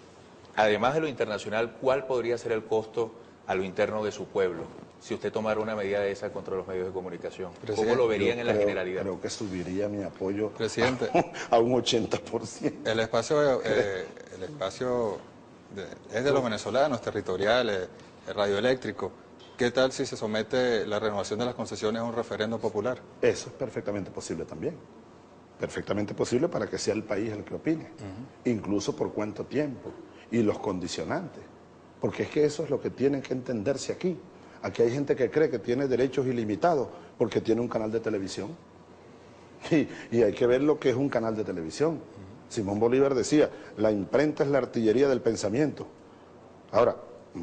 A: además de lo internacional, ¿cuál podría ser el costo a lo interno de su pueblo si usted tomara una medida de esa contra los medios de comunicación?
C: Presidente,
A: ¿Cómo lo verían
B: Yo
A: en la
B: creo-
A: generalidad?
B: Creo que subiría mi apoyo
C: Presidente.
B: a, a un ochenta por ciento.
C: El espacio, eh, el espacio de- es de los venezolanos, territorial, eh, radioeléctrico. ¿Qué tal si se somete la renovación de las concesiones a un referendo popular?
B: Eso es perfectamente posible también. Perfectamente posible para que sea el país el que opine. Uh-huh. Incluso por cuánto tiempo. Y los condicionantes. Porque es que eso es lo que tienen que entenderse aquí. Aquí hay gente que cree que tiene derechos ilimitados porque tiene un canal de televisión. Y, y hay que ver lo que es un canal de televisión. Uh-huh. Simón Bolívar decía, la imprenta es la artillería del pensamiento. Ahora,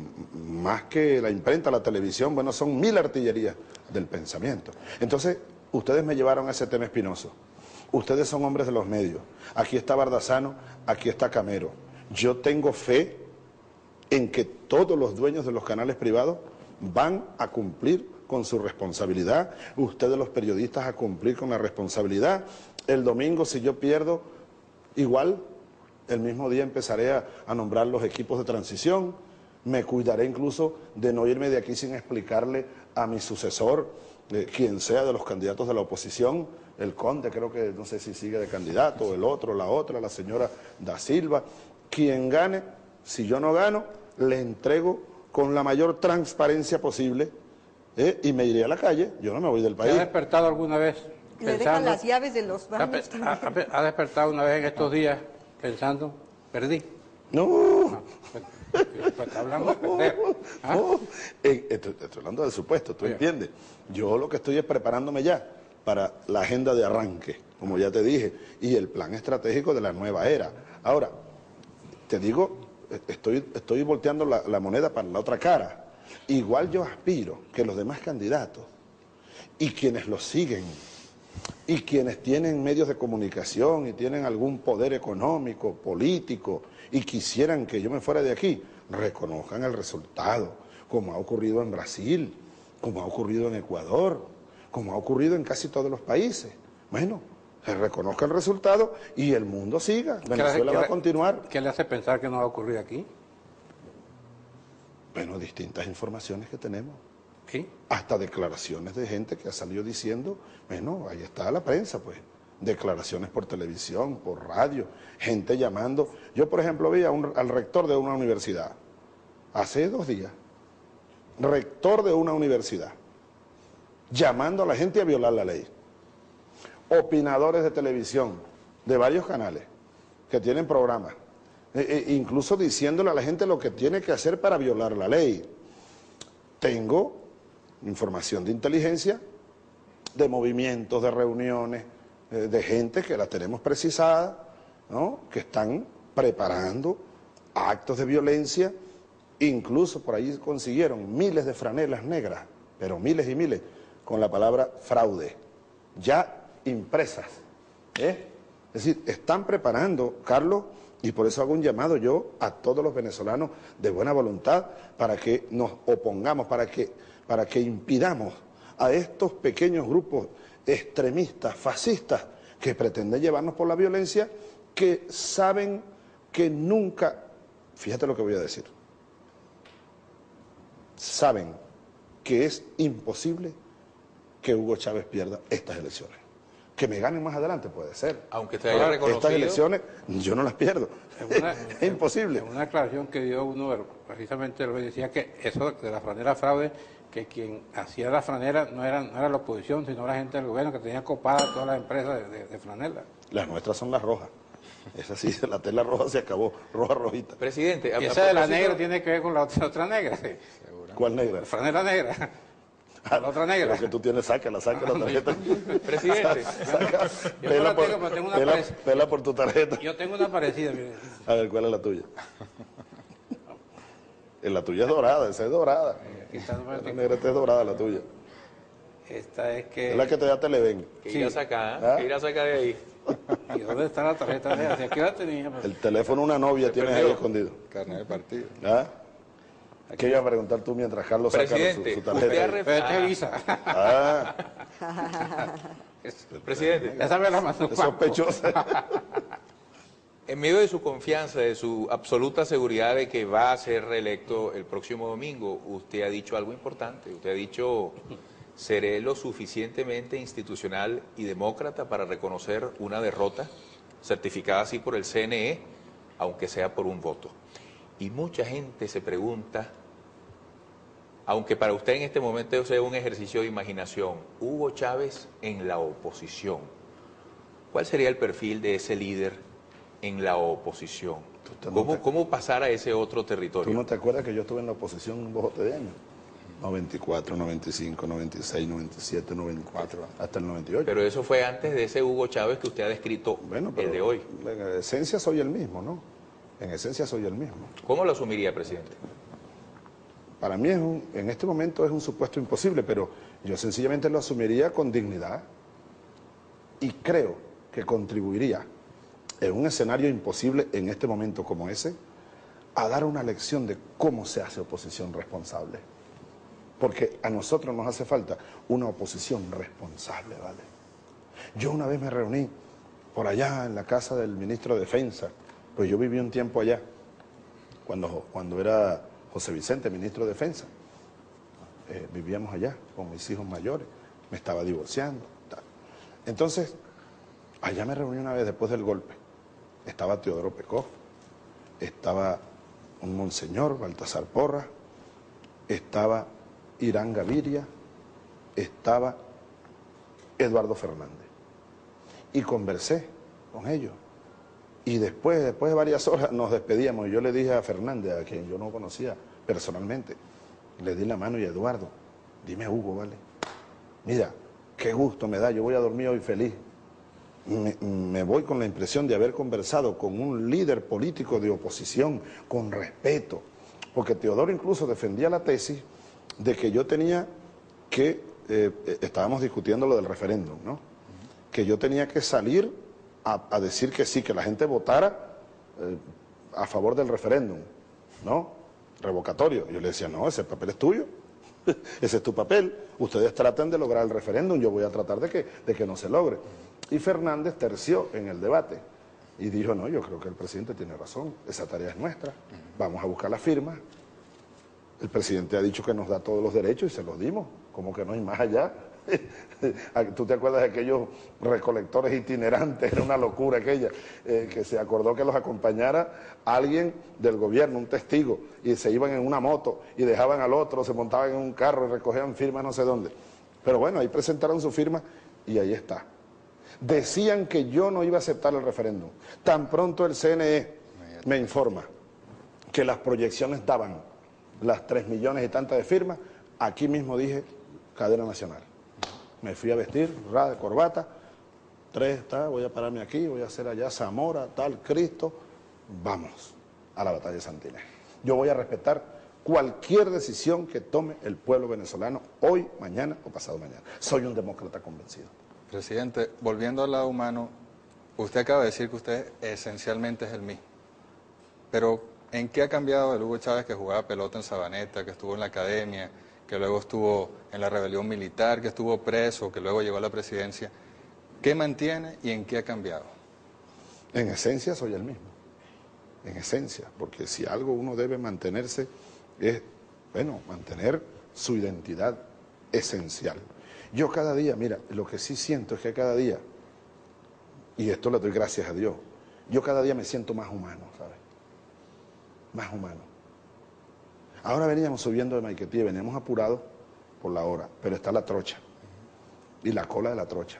B: más que la imprenta, la televisión, bueno, son mil artillerías del pensamiento. Entonces, ustedes me llevaron a ese tema espinoso. Ustedes son hombres de los medios. Aquí está Bardazano, aquí está Camero. Yo tengo fe en que todos los dueños de los canales privados van a cumplir con su responsabilidad. Ustedes, los periodistas, a cumplir con la responsabilidad. El domingo, si yo pierdo, igual, el mismo día empezaré a, a nombrar los equipos de transición. Me cuidaré incluso de no irme de aquí sin explicarle a mi sucesor, eh, quien sea de los candidatos de la oposición, el Conde, creo que no sé si sigue de candidato, el otro, la otra, la señora Da Silva, quien gane, si yo no gano, le entrego con la mayor transparencia posible eh, y me iré a la calle, yo no me voy del
D: ¿Ha
B: país.
D: despertado alguna vez
E: Le dejan
D: pensando,
E: las llaves de los
D: ha,
E: baños
D: pe- ha-
E: también.
D: ha- ha despertado una vez en estos días pensando, perdí?
B: No,
D: No, pues, pues, está hablando de perder. ¿Ah?
B: no. Eh, estoy, estoy hablando del supuesto, tú
D: Oye.
B: entiendes. Yo lo que estoy es preparándome ya para la agenda de arranque, como ya te dije, y el plan estratégico de la nueva era. Ahora, te digo, estoy, estoy volteando la, la moneda para la otra cara. Igual yo aspiro que los demás candidatos Y quienes lo siguen, y quienes tienen medios de comunicación y tienen algún poder económico, político, y quisieran que yo me fuera de aquí, reconozcan el resultado, como ha ocurrido en Brasil, como ha ocurrido en Ecuador, como ha ocurrido en casi todos los países. Bueno, se reconozca el resultado y el mundo siga. Venezuela va a continuar.
D: ¿Qué le hace pensar que no va a ocurrir aquí?
B: Bueno, distintas informaciones que tenemos.
D: ¿Sí?
B: Hasta declaraciones de gente que ha salido diciendo, bueno, ahí está la prensa, pues. Declaraciones por televisión, por radio, gente llamando. Yo, por ejemplo, vi a un, al rector de una universidad, hace dos días, rector de una universidad, llamando a la gente a violar la ley. Opinadores de televisión, de varios canales, que tienen programas, e, e incluso diciéndole a la gente lo que tiene que hacer para violar la ley. Tengo información de inteligencia, de movimientos, de reuniones, eh, de gente que la tenemos precisada, ¿no?, que están preparando actos de violencia. Incluso por ahí consiguieron miles de franelas negras, pero miles y miles, con la palabra fraude, ya impresas, ¿eh? Es decir, están preparando, Carlos, y por eso hago un llamado yo a todos los venezolanos de buena voluntad para que nos opongamos, para que, para que impidamos a estos pequeños grupos extremistas, fascistas, que pretenden llevarnos por la violencia, que saben que nunca, fíjate lo que voy a decir, saben que es imposible que Hugo Chávez pierda estas elecciones. Que me ganen más adelante puede ser.
A: Aunque te haya reconocido.
B: Estas elecciones yo no las pierdo.
D: En una,
B: es imposible.
D: En una declaración que dio uno, precisamente lo decía que eso de la franela fraude, que quien hacía la franela no era, no era la oposición, sino la gente del gobierno que tenía copada todas las empresas de, de, de franela.
B: Las nuestras son las rojas. Esa sí, la tela roja se acabó, roja rojita.
A: Presidente, a,
D: y
A: a
D: esa de la
A: propósito...
D: negra tiene que ver con la otra, otra negra. Sí.
B: ¿Cuál negra?
D: La franela negra. La otra negra.
B: Lo que tú tienes, sácala, saca la tarjeta.
A: Presidente.
B: Saca,
D: Yo
B: pela,
D: no
B: por,
D: tengo, pero tengo una
B: pela,
D: parecida.
B: pela por tu tarjeta.
D: Yo tengo una parecida, mire.
B: A ver, ¿cuál es la tuya? La tuya es dorada, esa es dorada.
D: Esta, no
B: La negra esta es dorada, la tuya.
D: esta es que...
B: Es la que te da Televen.
A: ¿Qué
D: Sí.
A: irá a sacar?
B: ¿Ah?
A: ¿Qué irá a sacar de ahí?
D: ¿Y dónde está la tarjeta negra? Si aquí la tenía. Pero...
B: El teléfono una novia tienes ahí
A: perdió.
B: escondido.
C: Carnet de partido.
B: ¿Ah? ¿Qué ibas a preguntar tú mientras Carlos saca su,
A: Presidente,
B: su
A: usted ha
B: tarjeta?
A: ref-
D: Pero esta
A: Ah.
D: es Visa.
B: Ah,
A: Presidente,
D: Esa me la mandó
B: es
D: Juan.
B: sospechosa.
A: en medio de su confianza, de su absoluta seguridad de que va a ser reelecto el próximo domingo, usted ha dicho algo importante. Usted ha dicho, seré lo suficientemente institucional y demócrata para reconocer una derrota, certificada así por el C N E, aunque sea por un voto. Y mucha gente se pregunta, aunque para usted en este momento sea un ejercicio de imaginación, Hugo Chávez en la oposición, ¿cuál sería el perfil de ese líder en la oposición?
B: te
A: ¿Cómo,
B: notas.
A: cómo pasar a ese otro territorio?
B: ¿Tú no te acuerdas que yo estuve en la oposición un bojote de años? noventa y cuatro, noventa y cinco, noventa y seis, noventa y siete, noventa y cuatro, hasta el noventa y ocho.
A: Pero eso fue antes de ese Hugo Chávez que usted ha descrito,
B: Bueno, pero
A: el de hoy.
B: en esencia soy el mismo, ¿no? En esencia soy el mismo.
A: ¿Cómo lo asumiría, presidente?
B: Para mí es un, en este momento es un supuesto imposible, pero yo sencillamente lo asumiría con dignidad y creo que contribuiría en un escenario imposible en este momento como ese a dar una lección de cómo se hace oposición responsable. Porque a nosotros nos hace falta una oposición responsable, ¿vale? Yo una vez me reuní por allá en la casa del ministro de Defensa, pues yo viví un tiempo allá, cuando, cuando era José Vicente, ministro de Defensa. Eh, vivíamos allá con mis hijos mayores, me estaba divorciando. Tal. Entonces, allá me reuní una vez después del golpe. Estaba Teodoro Pecó, estaba un monseñor, Baltasar Porras, estaba Irán Gaviria, estaba Eduardo Fernández. Y conversé con ellos. Y después, después de varias horas nos despedíamos y yo le dije a Fernández, a quien yo no conocía personalmente, le di la mano y a Eduardo, dime Hugo, ¿vale? Mira, qué gusto me da, yo voy a dormir hoy feliz. Me, me voy con la impresión de haber conversado con un líder político de oposición, con respeto, porque Teodoro incluso defendía la tesis de que yo tenía que eh, estábamos discutiendo lo del referéndum, ¿no? Que yo tenía que salir a, a decir que sí, que la gente votara eh, a favor del referéndum, ¿no? Revocatorio. Yo le decía, no, ese papel es tuyo, ese es tu papel, ustedes tratan de lograr el referéndum, yo voy a tratar de que, de que no se logre. Y Fernández terció en el debate y dijo, no, yo creo que el presidente tiene razón, esa tarea es nuestra, vamos a buscar las firmas. El presidente ha dicho que nos da todos los derechos y se los dimos, como que no hay más allá. ¿Tú te acuerdas de aquellos recolectores itinerantes? Era una locura aquella, eh, que se acordó que los acompañara alguien del gobierno, un testigo, y se iban en una moto y dejaban al otro, se montaban en un carro y recogían firmas no sé dónde. Pero bueno, ahí presentaron su firma y ahí está. Decían que yo no iba a aceptar el referéndum. Tan pronto el C N E me informa que las proyecciones daban las tres millones y tantas de firmas, aquí mismo dije, cadena nacional. Me fui a vestir, ra, de corbata, tres, tal, voy a pararme aquí, voy a hacer allá Zamora, tal, Cristo, vamos a la batalla de Santa Inés. Yo voy a respetar cualquier decisión que tome el pueblo venezolano hoy, mañana o pasado mañana. Soy un demócrata convencido.
C: Presidente, volviendo al lado humano, usted acaba de decir que usted esencialmente es el mismo, pero ¿en qué ha cambiado el Hugo Chávez que jugaba pelota en Sabaneta, que estuvo en la academia, que luego estuvo en la rebelión militar, que estuvo preso, que luego llegó a la presidencia? ¿Qué mantiene y en qué ha cambiado?
B: En esencia soy el mismo, en esencia, porque si algo uno debe mantenerse es, bueno, mantener su identidad esencial. Yo cada día, mira, lo que sí siento es que cada día, y esto le doy gracias a Dios, yo cada día me siento más humano, ¿sabes? Más humano. Ahora veníamos subiendo de Maiquetía, veníamos apurados por la hora, pero está la trocha y la cola de la trocha.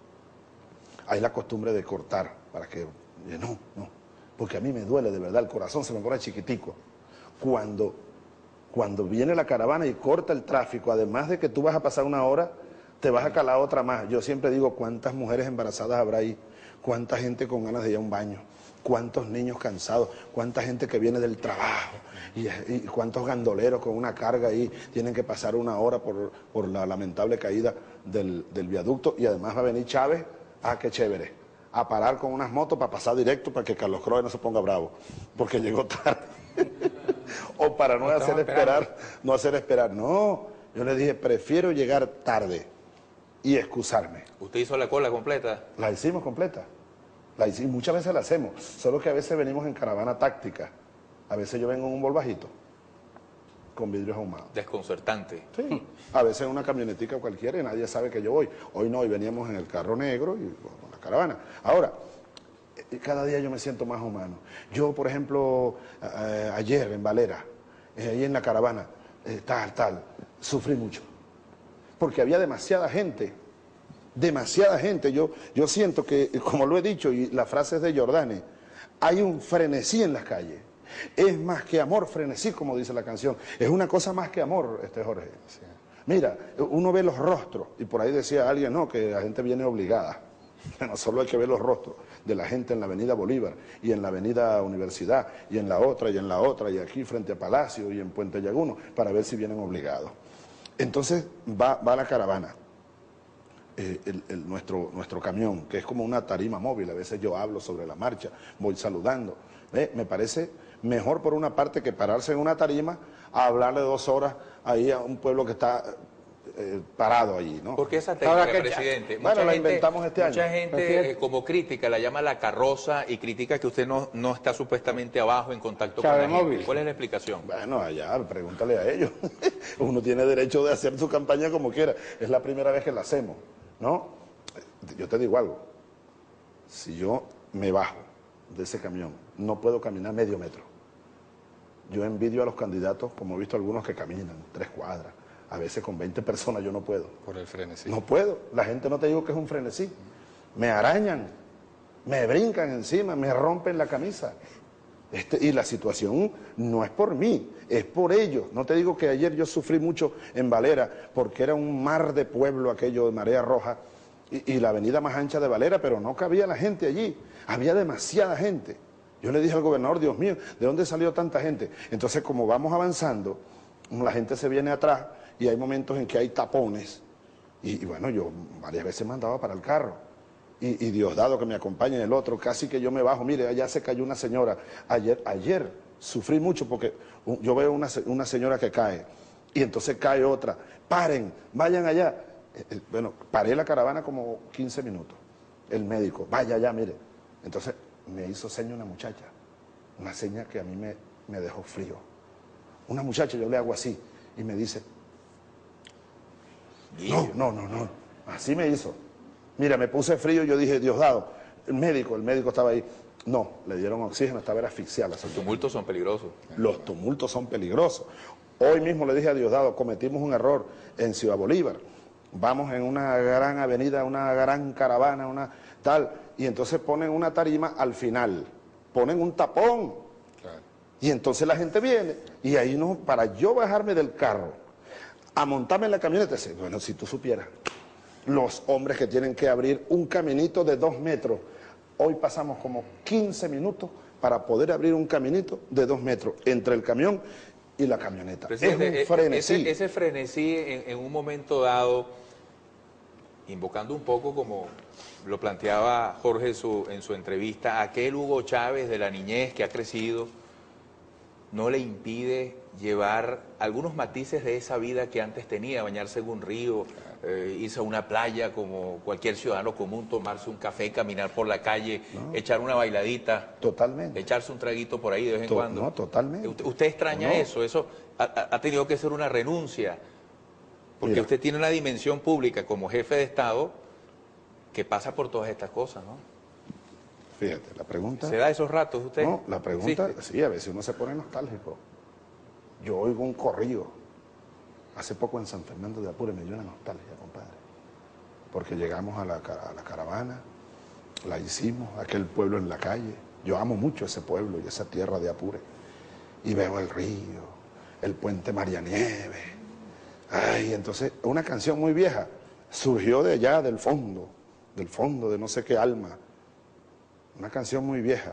B: Hay la costumbre de cortar para que... No, no, porque a mí me duele de verdad, el corazón se me pone chiquitico. Cuando, cuando viene la caravana y corta el tráfico, además de que tú vas a pasar una hora, te vas a calar otra más. Yo siempre digo, ¿cuántas mujeres embarazadas habrá ahí? ¿Cuánta gente con ganas de ir a un baño? ¿Cuántos niños cansados? ¿Cuánta gente que viene del trabajo? Y, y cuántos gandoleros con una carga ahí tienen que pasar una hora por, por la lamentable caída del, del viaducto. Y además va a venir Chávez, ah, qué chévere, a parar con unas motos para pasar directo para que Carlos Crowe no se ponga bravo, porque llegó tarde. O para no hacer esperar, no hacer esperar. No, yo le dije, prefiero llegar tarde y excusarme.
A: ¿Usted hizo la cola completa?
B: La hicimos completa. La hicimos, muchas veces la hacemos, solo que a veces venimos en caravana táctica. A veces yo vengo en un volvajito con vidrios ahumados.
A: Desconcertante.
B: Sí. A veces en una camionetica cualquiera y nadie sabe que yo voy. Hoy no, hoy veníamos en el carro negro y con la caravana. Ahora, cada día yo me siento más humano. Yo, por ejemplo, eh, ayer en Valera, eh, ahí en la caravana, eh, tal, tal, sufrí mucho. Porque había demasiada gente. Demasiada gente, yo, yo siento que, como lo he dicho, y la frase es de Jordane, hay un frenesí en las calles. Es más que amor, frenesí, como dice la canción. Es una cosa más que amor, este Jorge. Mira, uno ve los rostros, y por ahí decía alguien, no, que la gente viene obligada. Bueno, solo hay que ver los rostros de la gente en la avenida Bolívar, y en la avenida Universidad, y en la otra, y en la otra, y aquí frente a Palacio, y en Puente Llaguno, para ver si vienen obligados. Entonces va, va la caravana. Eh, el, el, nuestro, nuestro camión, que es como una tarima móvil, a veces yo hablo sobre la marcha, voy saludando. ¿Eh? Me parece mejor por una parte que pararse en una tarima a hablarle dos horas ahí a un pueblo que está eh, parado allí, ¿no?
A: ¿Por qué esa técnica,
B: que,
A: presidente?
B: Bueno,
A: mucha
B: la
A: gente,
B: inventamos este
A: mucha
B: año.
A: gente eh, como crítica la llama la carroza y critica que usted no, no está supuestamente abajo en contacto con la gente.
D: Móvil.
A: ¿Cuál es la explicación?
B: Bueno, allá, pregúntale a ellos. Uno tiene derecho de hacer su campaña como quiera. Es la primera vez que la hacemos, ¿no? Yo te digo algo. Si yo me bajo de ese camión, no puedo caminar medio metro. Yo envidio a los candidatos, como he visto algunos que caminan tres cuadras. A veces con veinte personas yo no puedo.
C: Por el frenesí.
B: No puedo. La gente no te digo que es un frenesí. Me arañan, me brincan encima, me rompen la camisa. Este, y la situación no es por mí, es por ellos. No te digo que ayer yo sufrí mucho en Valera, porque era un mar de pueblo aquello de marea roja, y, y la avenida más ancha de Valera, pero no cabía la gente allí. Había demasiada gente. Yo le dije al gobernador, Dios mío, ¿de dónde salió tanta gente? Entonces, como vamos avanzando, la gente se viene atrás y hay momentos en que hay tapones Y, y bueno, yo varias veces mandaba para el carro. Y, y Diosdado que me acompaña en el otro, casi que yo me bajo, mire, allá se cayó una señora. Ayer, ayer sufrí mucho porque yo veo una, una señora que cae y entonces cae otra. Paren, vayan allá. Eh, eh, bueno, paré la caravana como quince minutos. El médico, vaya allá, mire. Entonces me hizo seña una muchacha, una seña que a mí me, me dejó frío. Una muchacha, yo le hago así y me dice, no, no, no, no, así me hizo. Mira, me puse frío y yo dije, Diosdado, el médico, el médico estaba ahí. No, le dieron oxígeno, estaba asfixiada.
A: Los tumultos son peligrosos.
B: Los tumultos son peligrosos. Hoy mismo le dije a Diosdado, cometimos un error en Ciudad Bolívar. Vamos en una gran avenida, una gran caravana, una tal, y entonces ponen una tarima al final, ponen un tapón. Claro. Y entonces la gente viene, y ahí no, para yo bajarme del carro, a montarme en la camioneta, dice, bueno, si tú supieras, los hombres que tienen que abrir un caminito de dos metros, hoy pasamos como quince minutos para poder abrir un caminito de dos metros entre el camión y la camioneta.
A: Presidente, es un frenesí. Ese, ese frenesí en, en un momento dado, invocando un poco como lo planteaba Jorge en su, en su entrevista, aquel Hugo Chávez de la niñez que ha crecido, no le impide llevar algunos matices de esa vida que antes tenía, bañarse en un río, eh, irse a una playa como cualquier ciudadano común, tomarse un café, caminar por la calle, no. echar una bailadita.
B: Totalmente.
A: Echarse un traguito por ahí de vez en
B: to
A: cuando.
B: No, totalmente.
A: ¿Usted, usted extraña no. eso? Eso ha, ha tenido que ser una renuncia, porque Mira. usted tiene una dimensión pública como jefe de Estado que pasa por todas estas cosas, ¿no?
B: Fíjate, la pregunta...
A: ¿Se da esos ratos usted?
B: No, la pregunta, sí, sí a veces uno se pone nostálgico. Yo oigo un corrido. Hace poco en San Fernando de Apure me dio una nostalgia, compadre. Porque llegamos a la, a la caravana, la hicimos, aquel pueblo en la calle. Yo amo mucho ese pueblo y esa tierra de Apure. Y veo el río, el puente María Nieves. Ay, entonces, una canción muy vieja. Surgió de allá, del fondo, del fondo de no sé qué alma. Una canción muy vieja,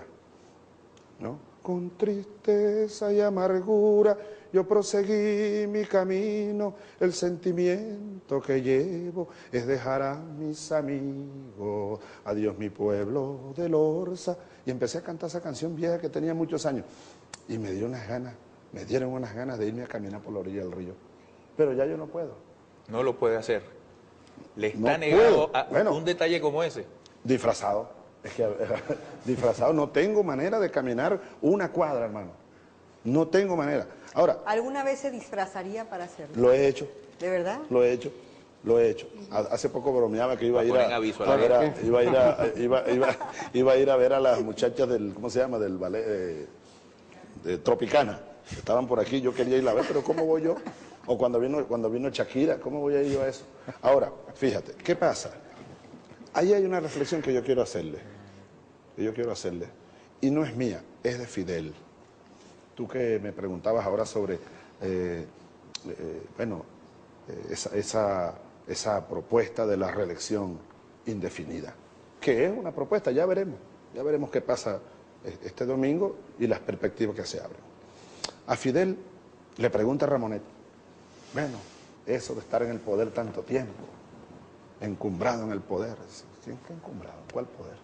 B: ¿no? Con tristeza y amargura yo proseguí mi camino, el sentimiento que llevo es dejar a mis amigos, adiós mi pueblo de Lorza. Y empecé a cantar esa canción vieja que tenía muchos años y me dio unas ganas, me dieron unas ganas de irme a caminar por la orilla del río. Pero ya yo no puedo.
A: No lo puede hacer. Le está
B: no
A: negado a
B: bueno,
A: un detalle como ese.
B: Disfrazado. Es que disfrazado no tengo manera de caminar una cuadra, hermano. No tengo manera. Ahora,
E: ¿alguna vez se disfrazaría para hacerlo?
B: Lo he hecho.
E: ¿De verdad?
B: Lo he hecho. Lo he hecho. Hace poco bromeaba que iba a ir a,
A: aviso a,
B: a ver a, iba a ir a iba, iba, iba a ir a ver a las muchachas del, ¿cómo se llama? Del ballet eh, de Tropicana. Estaban por aquí, yo quería ir a ver, pero ¿cómo voy yo? O cuando vino cuando vino Shakira, ¿cómo voy a ir yo a eso? Ahora, fíjate, ¿qué pasa? Ahí hay una reflexión que yo quiero hacerle. Que yo quiero hacerle. Y no es mía, es de Fidel. Tú que me preguntabas ahora sobre, eh, eh, bueno, eh, esa, esa, esa propuesta de la reelección indefinida, que es una propuesta, ya veremos, ya veremos qué pasa este domingo y las perspectivas que se abren. A Fidel le pregunta a Ramonet, bueno, eso de estar en el poder tanto tiempo, encumbrado en el poder, ¿quién qué encumbrado? ¿Cuál poder?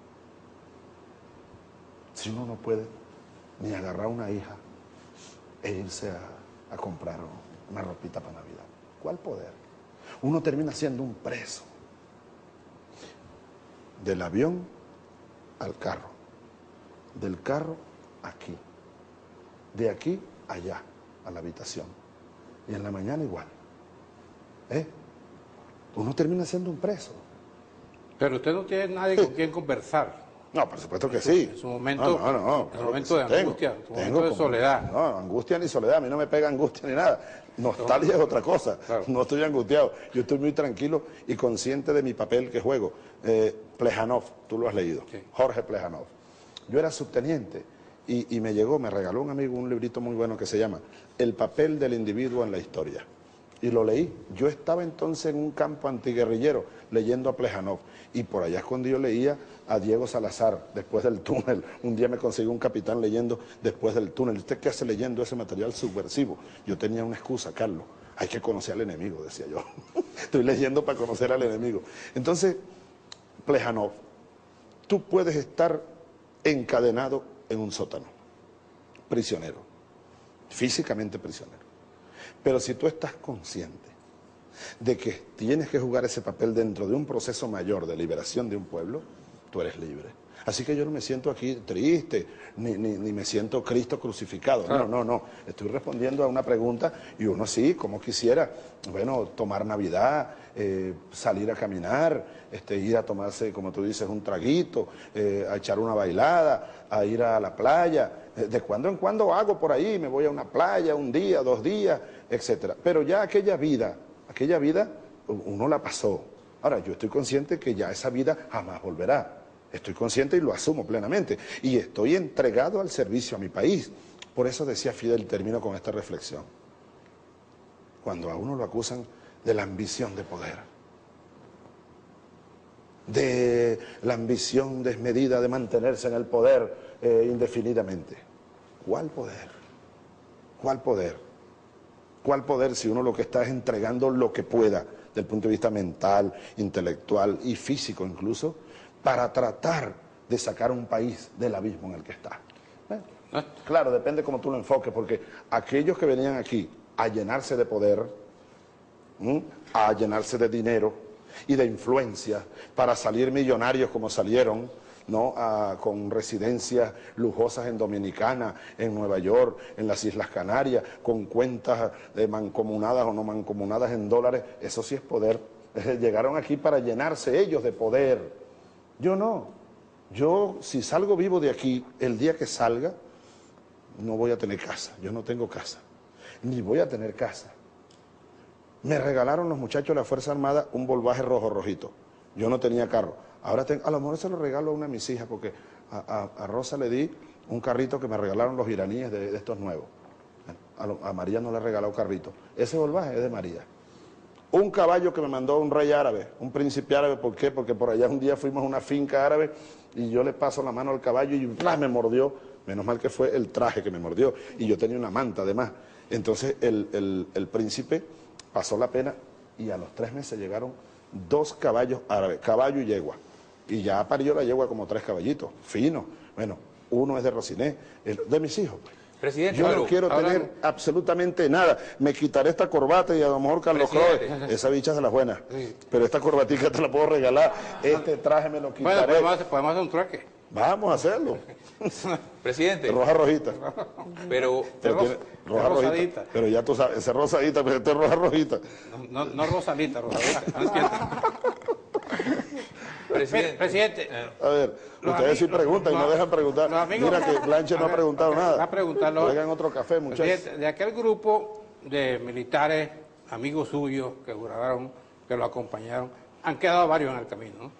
B: Si uno no puede ni agarrar una hija e irse a, a comprar una ropita para Navidad, ¿cuál poder? Uno termina siendo un preso. Del avión al carro, del carro aquí, de aquí allá, a la habitación, y en la mañana igual. ¿Eh? Uno termina siendo un preso.
D: Pero usted no tiene nadie con quien conversar.
B: No, por supuesto que sí.
D: En su momento,
B: no, no, no,
D: en su momento de angustia, en su momento de soledad.
B: No, angustia ni soledad, a mí no me pega angustia ni nada. Nostalgia es otra cosa, claro. No estoy angustiado. Yo estoy muy tranquilo y consciente de mi papel que juego. Eh, Plejanov, tú lo has leído, sí. Jorge Plejanov. Yo era subteniente y, y me llegó, me regaló un amigo un librito muy bueno que se llama El papel del individuo en la historia. Y lo leí. Yo estaba entonces en un campo antiguerrillero leyendo a Plejanov. Y por allá escondido leía a Diego Salazar, Después del túnel. Un día me consiguió un capitán leyendo Después del túnel. ¿Usted qué hace leyendo ese material subversivo? Yo tenía una excusa, Carlos. Hay que conocer al enemigo, decía yo. estoy leyendo para conocer al enemigo. Entonces, Plejánov, tú puedes estar encadenado en un sótano, prisionero, físicamente prisionero. Pero si tú estás consciente de que tienes que jugar ese papel dentro de un proceso mayor de liberación de un pueblo, tú eres libre. Así que yo no me siento aquí triste, ni, ni, ni me siento Cristo crucificado. No, no, no. Estoy respondiendo a una pregunta y uno sí, como quisiera, bueno, tomar Navidad, eh, salir a caminar, este, ir a tomarse, como tú dices, un traguito, eh, a echar una bailada, a ir a la playa. De cuando en cuando hago por ahí, me voy a una playa un día, dos días, etcétera. Pero ya aquella vida, aquella vida, uno la pasó. Ahora, yo estoy consciente que ya esa vida jamás volverá. Estoy consciente y lo asumo plenamente. Y estoy entregado al servicio a mi país. Por eso decía Fidel, termino con esta reflexión. Cuando a uno lo acusan de la ambición de poder, de la ambición desmedida de mantenerse en el poder eh, indefinidamente. ¿Cuál poder? ¿Cuál poder? ¿Cuál poder si uno lo que está es entregando lo que pueda, desde el punto de vista mental, intelectual y físico incluso, para tratar de sacar un país del abismo en el que está? ¿Eh? Claro, depende cómo tú lo enfoques, porque aquellos que venían aquí a llenarse de poder, ¿m? a llenarse de dinero y de influencia para salir millonarios como salieron, ¿no? A, con residencias lujosas en Dominicana, en Nueva York, en las Islas Canarias, con cuentas de mancomunadas o no mancomunadas en dólares, eso sí es poder. Llegaron aquí para llenarse ellos de poder. Yo no. Yo, si salgo vivo de aquí, el día que salga, no voy a tener casa. Yo no tengo casa. Ni voy a tener casa. Me regalaron los muchachos de la Fuerza Armada un Volkswagen rojo rojito. Yo no tenía carro. Ahora tengo, a lo mejor se lo regalo a una de mis hijas, porque a, a, a Rosa le di un carrito que me regalaron los iraníes de, de estos nuevos. A, lo, a María no le he regalado carrito. Ese Volkswagen es de María. Un caballo que me mandó un rey árabe, un príncipe árabe. ¿Por qué? Porque por allá un día fuimos a una finca árabe y yo le paso la mano al caballo y ¡blah! Me mordió. Menos mal que fue el traje que me mordió. Y yo tenía una manta además. Entonces el, el, el príncipe pasó la pena y a los tres meses llegaron dos caballos árabes, caballo y yegua. Y ya parió la yegua como tres caballitos, finos. Bueno, uno es de Rosiné, el, de mis hijos.
A: Presidente,
B: yo
A: pero,
B: no quiero
A: ahora...
B: tener absolutamente nada. Me quitaré esta corbata y a lo mejor Carlos Crowe, esa bicha es de las buenas. Sí. Pero esta corbatica te la puedo regalar. Este traje me lo quitaré.
D: Bueno, podemos, podemos hacer un trueque.
B: Vamos a hacerlo.
A: Presidente.
B: Roja rojita.
A: Pero,
B: pero
D: rosa,
B: tiene, roja
D: rosadita.
B: Rojita. Pero ya tú sabes, esa rosadita, pero esta es roja rojita.
D: No, no, no rosalita, rosadita. No es
A: Presidente.
D: Presidente.
B: A ver, ustedes sí preguntan y no dejan preguntar. Amigos, mira que Blanche no ha preguntado nada.
D: Va a preguntarlo.
B: Traigan otro café, muchachos.
D: De, de aquel grupo de militares, amigos suyos, que juraron, que lo acompañaron, han quedado varios en el camino, ¿no?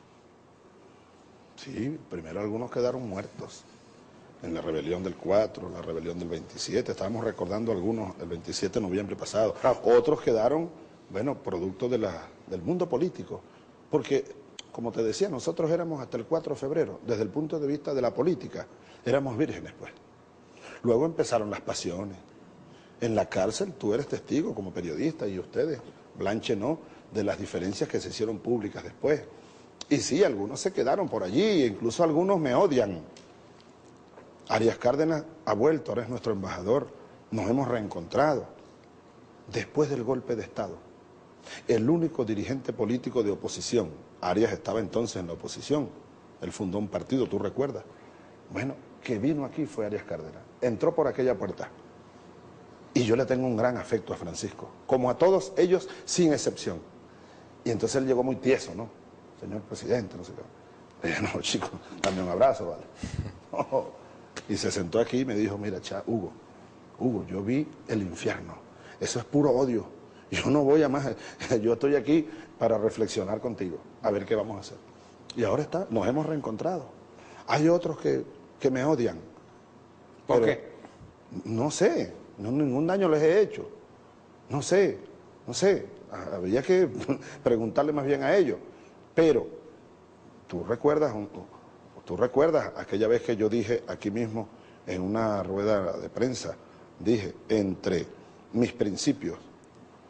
B: Sí, primero algunos quedaron muertos en la rebelión del cuatro, la rebelión del veintisiete, estábamos recordando algunos el veintisiete de noviembre pasado. Otros quedaron, bueno, producto de la, del mundo político, porque, como te decía, nosotros éramos hasta el cuatro de febrero, desde el punto de vista de la política, éramos vírgenes, pues. Luego empezaron las pasiones. En la cárcel tú eres testigo como periodista y ustedes, Blanche no, de las diferencias que se hicieron públicas después. Y sí, algunos se quedaron por allí, incluso algunos me odian. Arias Cárdenas ha vuelto, ahora es nuestro embajador, nos hemos reencontrado. Después del golpe de Estado, el único dirigente político de oposición, Arias estaba entonces en la oposición, él fundó un partido, tú recuerdas. Bueno, que vino aquí fue Arias Cárdenas, entró por aquella puerta. Y yo le tengo un gran afecto a Francisco, como a todos ellos, sin excepción. Y entonces él llegó muy tieso, ¿no? Señor presidente, no sé qué. Le dije, no, chico, dame un abrazo, ¿vale? Oh. Y se sentó aquí y me dijo, mira, cha, Hugo, Hugo, yo vi el infierno. Eso es puro odio. Yo no voy a más. Yo estoy aquí para reflexionar contigo, a ver qué vamos a hacer. Y ahora está, nos hemos reencontrado. Hay otros que, que me odian.
D: ¿Por qué?
B: No sé, no, ningún daño les he hecho. No sé, no sé. Habría que preguntarle más bien a ellos. Pero, tú recuerdas, tú recuerdas aquella vez que yo dije aquí mismo en una rueda de prensa, dije, entre mis principios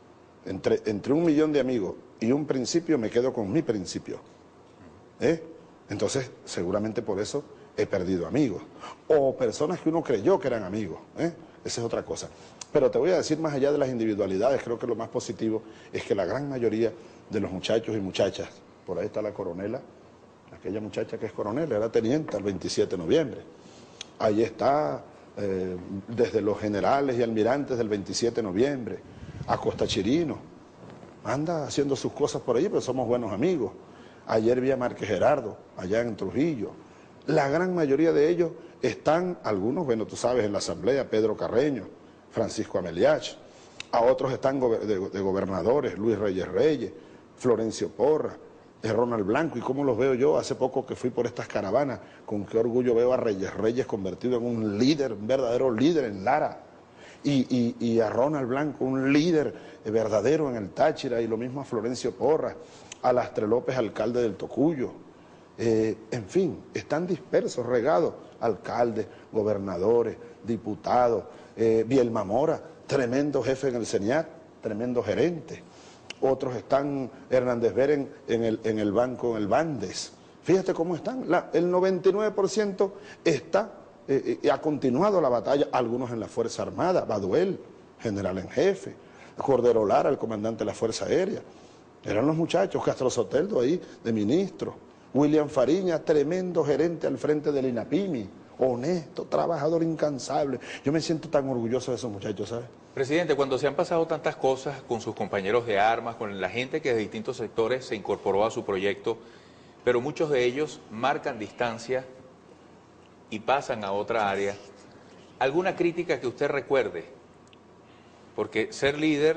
B: Entre, entre un millón de amigos y un principio me quedo con mi principio. ¿Eh? Entonces, seguramente por eso he perdido amigos. O personas que uno creyó que eran amigos. ¿Eh? Esa es otra cosa. Pero te voy a decir, más allá de las individualidades, creo que lo más positivo es que la gran mayoría de los muchachos y muchachas, por ahí está la coronela, aquella muchacha que es coronela, era teniente el veintisiete de noviembre. Ahí está, eh, desde los generales y almirantes del veintisiete de noviembre, a Costa Chirino, anda haciendo sus cosas por ahí, pero somos buenos amigos. Ayer vi a Márquez Gerardo, allá en Trujillo. La gran mayoría de ellos están, algunos, bueno, tú sabes, en la asamblea, Pedro Carreño, Francisco Ameliach, a otros están de, de gobernadores, Luis Reyes Reyes, Florencio Porra, Ronald Blanco, y cómo los veo yo, hace poco que fui por estas caravanas, con qué orgullo veo a Reyes Reyes convertido en un líder, un verdadero líder en Lara, y, y, y a Ronald Blanco, un líder verdadero en el Táchira, y lo mismo a Florencio Porra, a Lastre López, alcalde del Tocuyo. Eh, en fin, están dispersos, regados, alcaldes, gobernadores, diputados, eh, Bielma Mora, tremendo jefe en el CENIAT, tremendo gerente. Otros están, Hernández Beren, en el, en el banco, en el Bandes. Fíjate cómo están, la, el noventa y nueve por ciento está, eh, eh, ha continuado la batalla, algunos en la Fuerza Armada, Baduel, general en jefe, Cordero Lara, el comandante de la Fuerza Aérea. Eran los muchachos, Castro Soteldo ahí, de ministro, William Fariña, tremendo gerente al frente del INAPIMI, honesto, trabajador incansable. Yo me siento tan orgulloso de esos muchachos, ¿sabes?
A: Presidente, cuando se han pasado tantas cosas con sus compañeros de armas, con la gente que de distintos sectores se incorporó a su proyecto, pero muchos de ellos marcan distancia y pasan a otra área, ¿alguna crítica que usted recuerde? Porque ser líder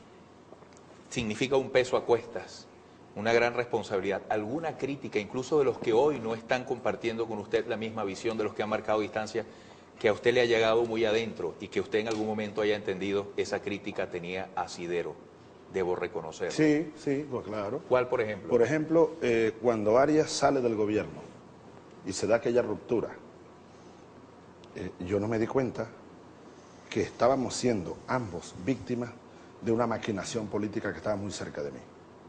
A: significa un peso a cuestas, una gran responsabilidad. ¿Alguna crítica, incluso de los que hoy no están compartiendo con usted la misma visión, de los que han marcado distancia, que a usted le ha llegado muy adentro y que usted en algún momento haya entendido esa crítica tenía asidero? Debo reconocerlo.
B: Sí, sí, pues claro.
A: ¿Cuál, por ejemplo?
B: Por ejemplo, eh, cuando Arias sale del gobierno y se da aquella ruptura, eh, yo no me di cuenta que estábamos siendo ambos víctimas de una maquinación política que estaba muy cerca de mí.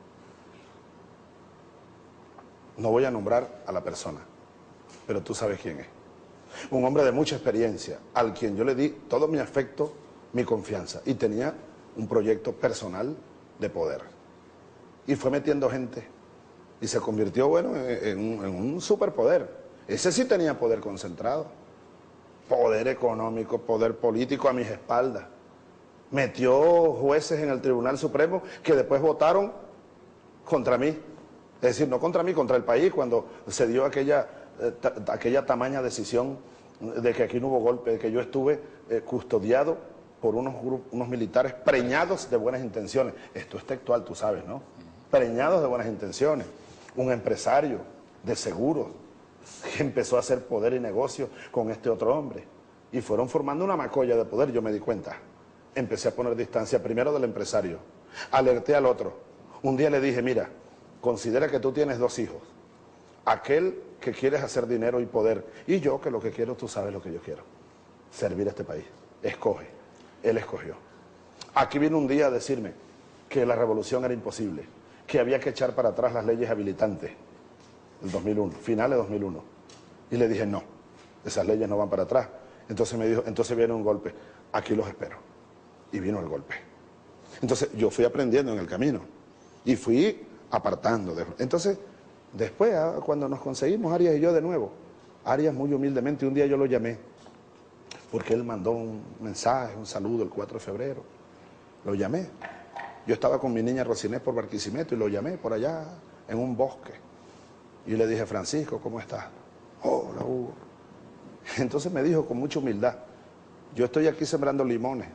B: No voy a nombrar a la persona, pero tú sabes quién es. Un hombre de mucha experiencia, al quien yo le di todo mi afecto, mi confianza, y tenía un proyecto personal de poder. Y fue metiendo gente, y se convirtió, bueno, en, en, un, en un superpoder. Ese sí tenía poder concentrado, poder económico, poder político a mis espaldas. Metió jueces en el Tribunal Supremo que después votaron contra mí. Es decir, no contra mí, contra el país, cuando se dio aquella, eh, ta, aquella tamaña decisión de que aquí no hubo golpe, de que yo estuve eh, custodiado por unos, grupos, unos militares preñados de buenas intenciones. Esto es textual, tú sabes, ¿no? Preñados de buenas intenciones. Un empresario de seguros que empezó a hacer poder y negocio con este otro hombre. Y fueron formando una macolla de poder, yo me di cuenta. Empecé a poner distancia primero del empresario. Alerté al otro. Un día le dije, mira, considera que tú tienes dos hijos. Aquel que quieres hacer dinero y poder, y yo que lo que quiero, tú sabes lo que yo quiero. Servir a este país. Escoge. Él escogió. Aquí vino un día a decirme que la revolución era imposible, que había que echar para atrás las leyes habilitantes del dos mil uno, finales de dos mil uno. Y le dije, no, esas leyes no van para atrás. Entonces me dijo, entonces viene un golpe. Aquí los espero. Y vino el golpe. Entonces yo fui aprendiendo en el camino y fui apartando. De... Entonces, después, cuando nos conseguimos, Arias y yo de nuevo, Arias muy humildemente, un día yo lo llamé, porque él mandó un mensaje, un saludo el cuatro de febrero. Lo llamé. Yo estaba con mi niña Rocinés por Barquisimeto y lo llamé por allá en un bosque. Y le dije, Francisco, ¿cómo estás? Hola, Hugo. Entonces me dijo con mucha humildad, yo estoy aquí sembrando limones.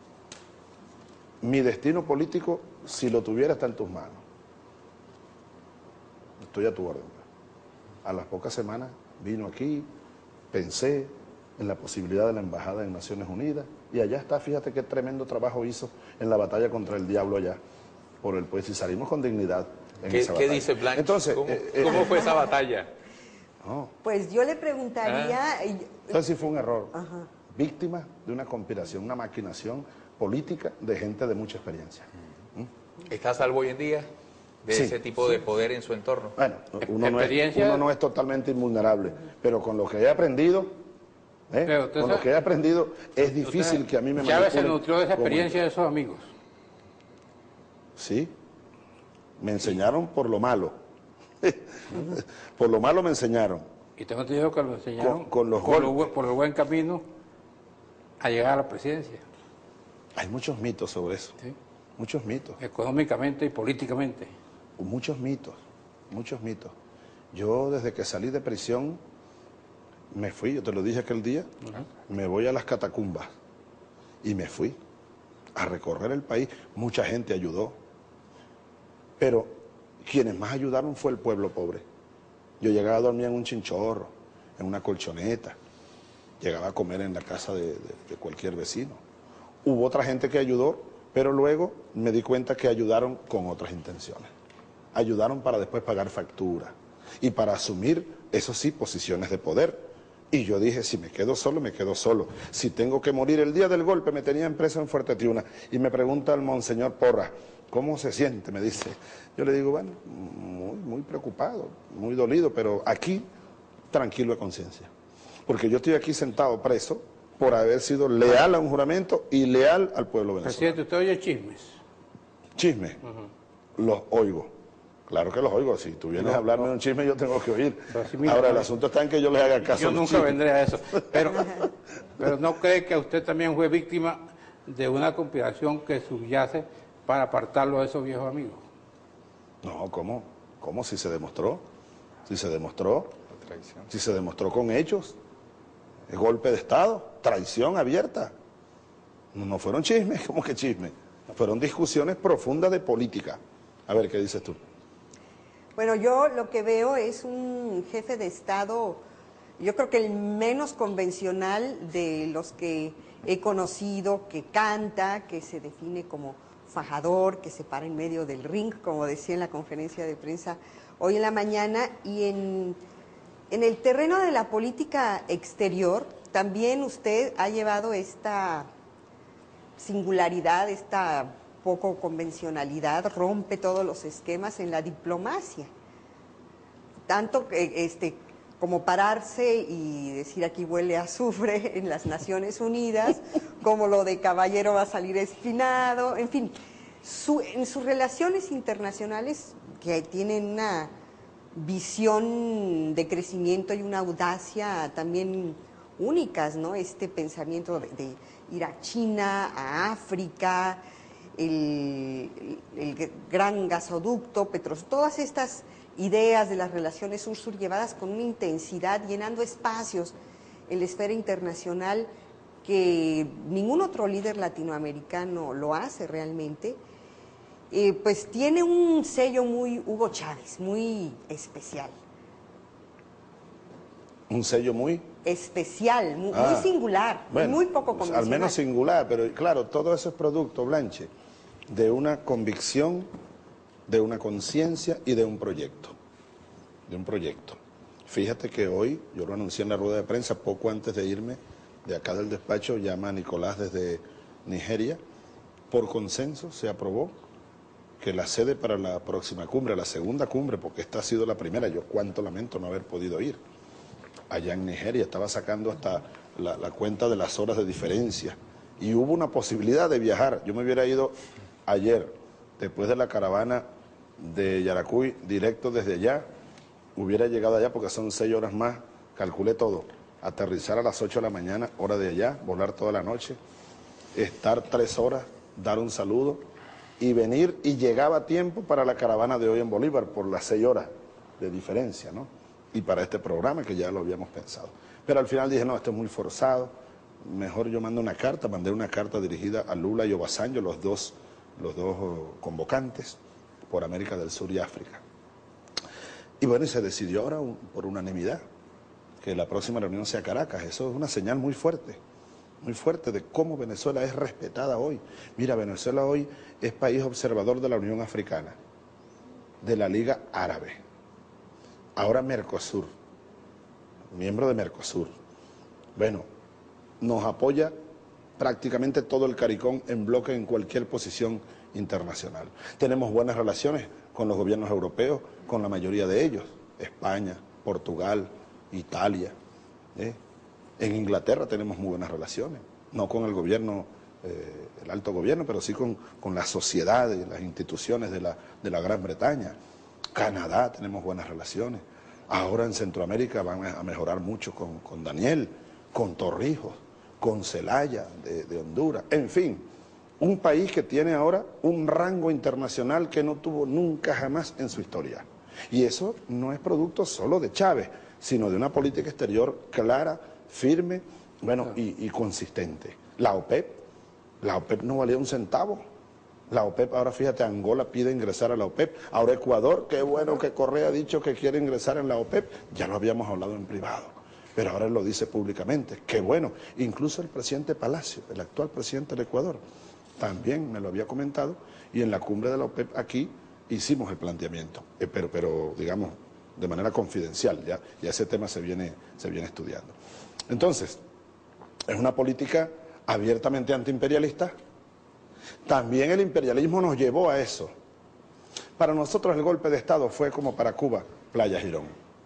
B: Mi destino político, si lo tuviera, está en tus manos. Estoy a tu orden. A las pocas semanas vino aquí, pensé en la posibilidad de la embajada en Naciones Unidas y allá está, fíjate qué tremendo trabajo hizo en la batalla contra el diablo allá, por el pues, y salimos con dignidad en
A: ¿Qué,
B: esa
A: ¿qué
B: batalla.
A: dice Blanche?
B: Entonces,
A: ¿Cómo,
B: eh, eh,
A: ¿cómo fue esa batalla?
B: No,
E: Pues yo le preguntaría...
A: Ah.
B: entonces sí fue un error.
E: Ajá.
B: Víctima de una conspiración, una maquinación política de gente de mucha experiencia.
A: ¿Está a salvo hoy en día de
B: Sí,
A: ese tipo de poder en su entorno?
B: Bueno, uno no, es,
D: Experiencia-
B: uno no es totalmente invulnerable, pero con lo que he aprendido, ¿eh?
D: Pero usted
B: con lo
D: sabe-
B: que he aprendido, es difícil
D: Usted-
B: que a mí me
D: Chávez se
B: manipulen
D: nutrió de esa
B: como-
D: experiencia de esos amigos.
B: Sí, me enseñaron por lo malo. Por lo malo me enseñaron.
D: Y tengo entendido que lo enseñaron
B: Con- con los
D: por, lo
B: golpes.
D: bu- por el buen camino a llegar a la presidencia,
B: Hay muchos mitos sobre eso,
D: ¿sí?
B: muchos mitos,
D: Económicamente y políticamente.
B: muchos mitos, muchos mitos. Yo desde que salí de prisión me fui, yo te lo dije aquel día, me voy a las catacumbas y me fui a recorrer el país. Mucha gente ayudó, pero quienes más ayudaron fue el pueblo pobre. Yo llegaba a dormir en un chinchorro, en una colchoneta, llegaba a comer en la casa de, de- de cualquier vecino. Hubo otra gente que ayudó, pero luego me di cuenta que ayudaron con otras intenciones. Ayudaron para después pagar facturas y para asumir, eso sí, posiciones de poder. Y yo dije, si me quedo solo, me quedo solo. Si tengo que morir el día del golpe, me tenían preso en Fuerte Tiuna. Y me pregunta el monseñor Porras, ¿cómo se siente? Me dice. Yo le digo, bueno, muy, muy preocupado, muy dolido, pero aquí, tranquilo de conciencia. Porque yo estoy aquí sentado preso por haber sido leal a un juramento y leal al pueblo venezolano.
D: Presidente, usted oye chismes.
B: Chisme, los oigo. Claro que los oigo. Si tú vienes
D: No,
B: a hablarme
D: no.
B: de un chisme, yo tengo que oír.
D: Pero sí, mira,
B: Ahora, el
D: no.
B: asunto está en que yo les haga caso
D: Yo
B: a los
D: nunca
B: chismes.
D: vendré a eso. Pero, pero ¿no cree que usted también fue víctima de una conspiración que subyace para apartarlo de esos viejos amigos?
B: No, ¿cómo? ¿Cómo? Si se demostró. Si se demostró.
C: La traición.
B: Si se demostró con hechos. Es golpe de Estado. Traición abierta. No, no fueron chismes, ¿cómo que chismes? Fueron discusiones profundas de política. A ver, ¿qué dices tú?
E: Bueno, yo lo que veo es un jefe de Estado, yo creo que el menos convencional de los que he conocido, que canta, que se define como fajador, que se para en medio del ring, como decía en la conferencia de prensa hoy en la mañana, y en, en el terreno de la política exterior, también usted ha llevado esta singularidad, esta poco convencionalidad, rompe todos los esquemas en la diplomacia. Tanto que este como pararse y decir aquí huele a azufre en las Naciones Unidas, como lo de caballero va a salir espinado, en fin, su, en sus relaciones internacionales que tienen una visión de crecimiento y una audacia también únicas, ¿no? Este pensamiento de, de ir a China, a África, el, el, el gran gasoducto, Petros, todas estas ideas de las relaciones sur-sur llevadas con una intensidad, llenando espacios en la esfera internacional que ningún otro líder latinoamericano lo hace realmente, eh, pues tiene un sello muy Hugo Chávez, muy especial.
B: Un sello muy...
E: Especial, muy,
B: Ah,
E: muy singular,
B: bueno,
E: muy poco
B: pues,
E: convencional.
B: al menos singular, pero claro, todo eso es producto, Blanche, de una convicción, de una conciencia y de un proyecto. De un proyecto. Fíjate que hoy, yo lo anuncié en la rueda de prensa, poco antes de irme de acá del despacho, llama a Nicolás desde Nigeria, por consenso se aprobó que la sede para la próxima cumbre, la segunda cumbre, porque esta ha sido la primera, yo cuánto lamento no haber podido ir, allá en Nigeria, estaba sacando hasta la, la cuenta de las horas de diferencia, y hubo una posibilidad de viajar. Yo me hubiera ido ayer, después de la caravana de Yaracuy, directo desde allá, hubiera llegado allá porque son seis horas más, calculé todo, aterrizar a las ocho de la mañana, hora de allá, volar toda la noche, estar tres horas, dar un saludo y venir, y llegaba a tiempo para la caravana de hoy en Bolívar por las seis horas de diferencia, ¿no? Y para este programa que ya lo habíamos pensado. Pero al final dije, no, esto es muy forzado, mejor yo mando una carta, mandé una carta dirigida a Lula y Obasanjo, los dos, los dos convocantes por América del Sur y África. Y bueno, y se decidió ahora un, por unanimidad que la próxima reunión sea Caracas. Eso es una señal muy fuerte, muy fuerte de cómo Venezuela es respetada hoy. Mira, Venezuela hoy es país observador de la Unión Africana, de la Liga Árabe, ahora Mercosur, miembro de Mercosur. Bueno, nos apoya prácticamente todo el CARICOM en bloque en cualquier posición internacional. Tenemos buenas relaciones con los gobiernos europeos, con la mayoría de ellos, España, Portugal, Italia. ¿eh? En Inglaterra tenemos muy buenas relaciones, no con el gobierno, eh, el alto gobierno, pero sí con, con la sociedad y las instituciones de la, de la Gran Bretaña. Canadá tenemos buenas relaciones. Ahora en Centroamérica van a mejorar mucho con, con Daniel, con Torrijos, con Zelaya de, de Honduras. En fin, un país que tiene ahora un rango internacional que no tuvo nunca jamás en su historia. Y eso no es producto solo de Chávez, sino de una política exterior clara, firme, bueno, y, y consistente. La OPEP, la OPEP no valía un centavo. La OPEP, ahora fíjate, Angola pide ingresar a la OPEP. Ahora Ecuador, qué bueno que Correa ha dicho que quiere ingresar en la OPEP. Ya lo habíamos hablado en privado, pero ahora él lo dice públicamente. Qué bueno. Incluso el presidente Palacio, el actual presidente del Ecuador, también me lo había comentado, y en la cumbre de la OPEP aquí hicimos el planteamiento, eh, pero, pero digamos, de manera confidencial, ya, ya ese tema se viene, se viene estudiando. Entonces, es una política abiertamente antiimperialista. También el imperialismo nos llevó a eso. Para nosotros el golpe de Estado fue como para Cuba, Playa Girón.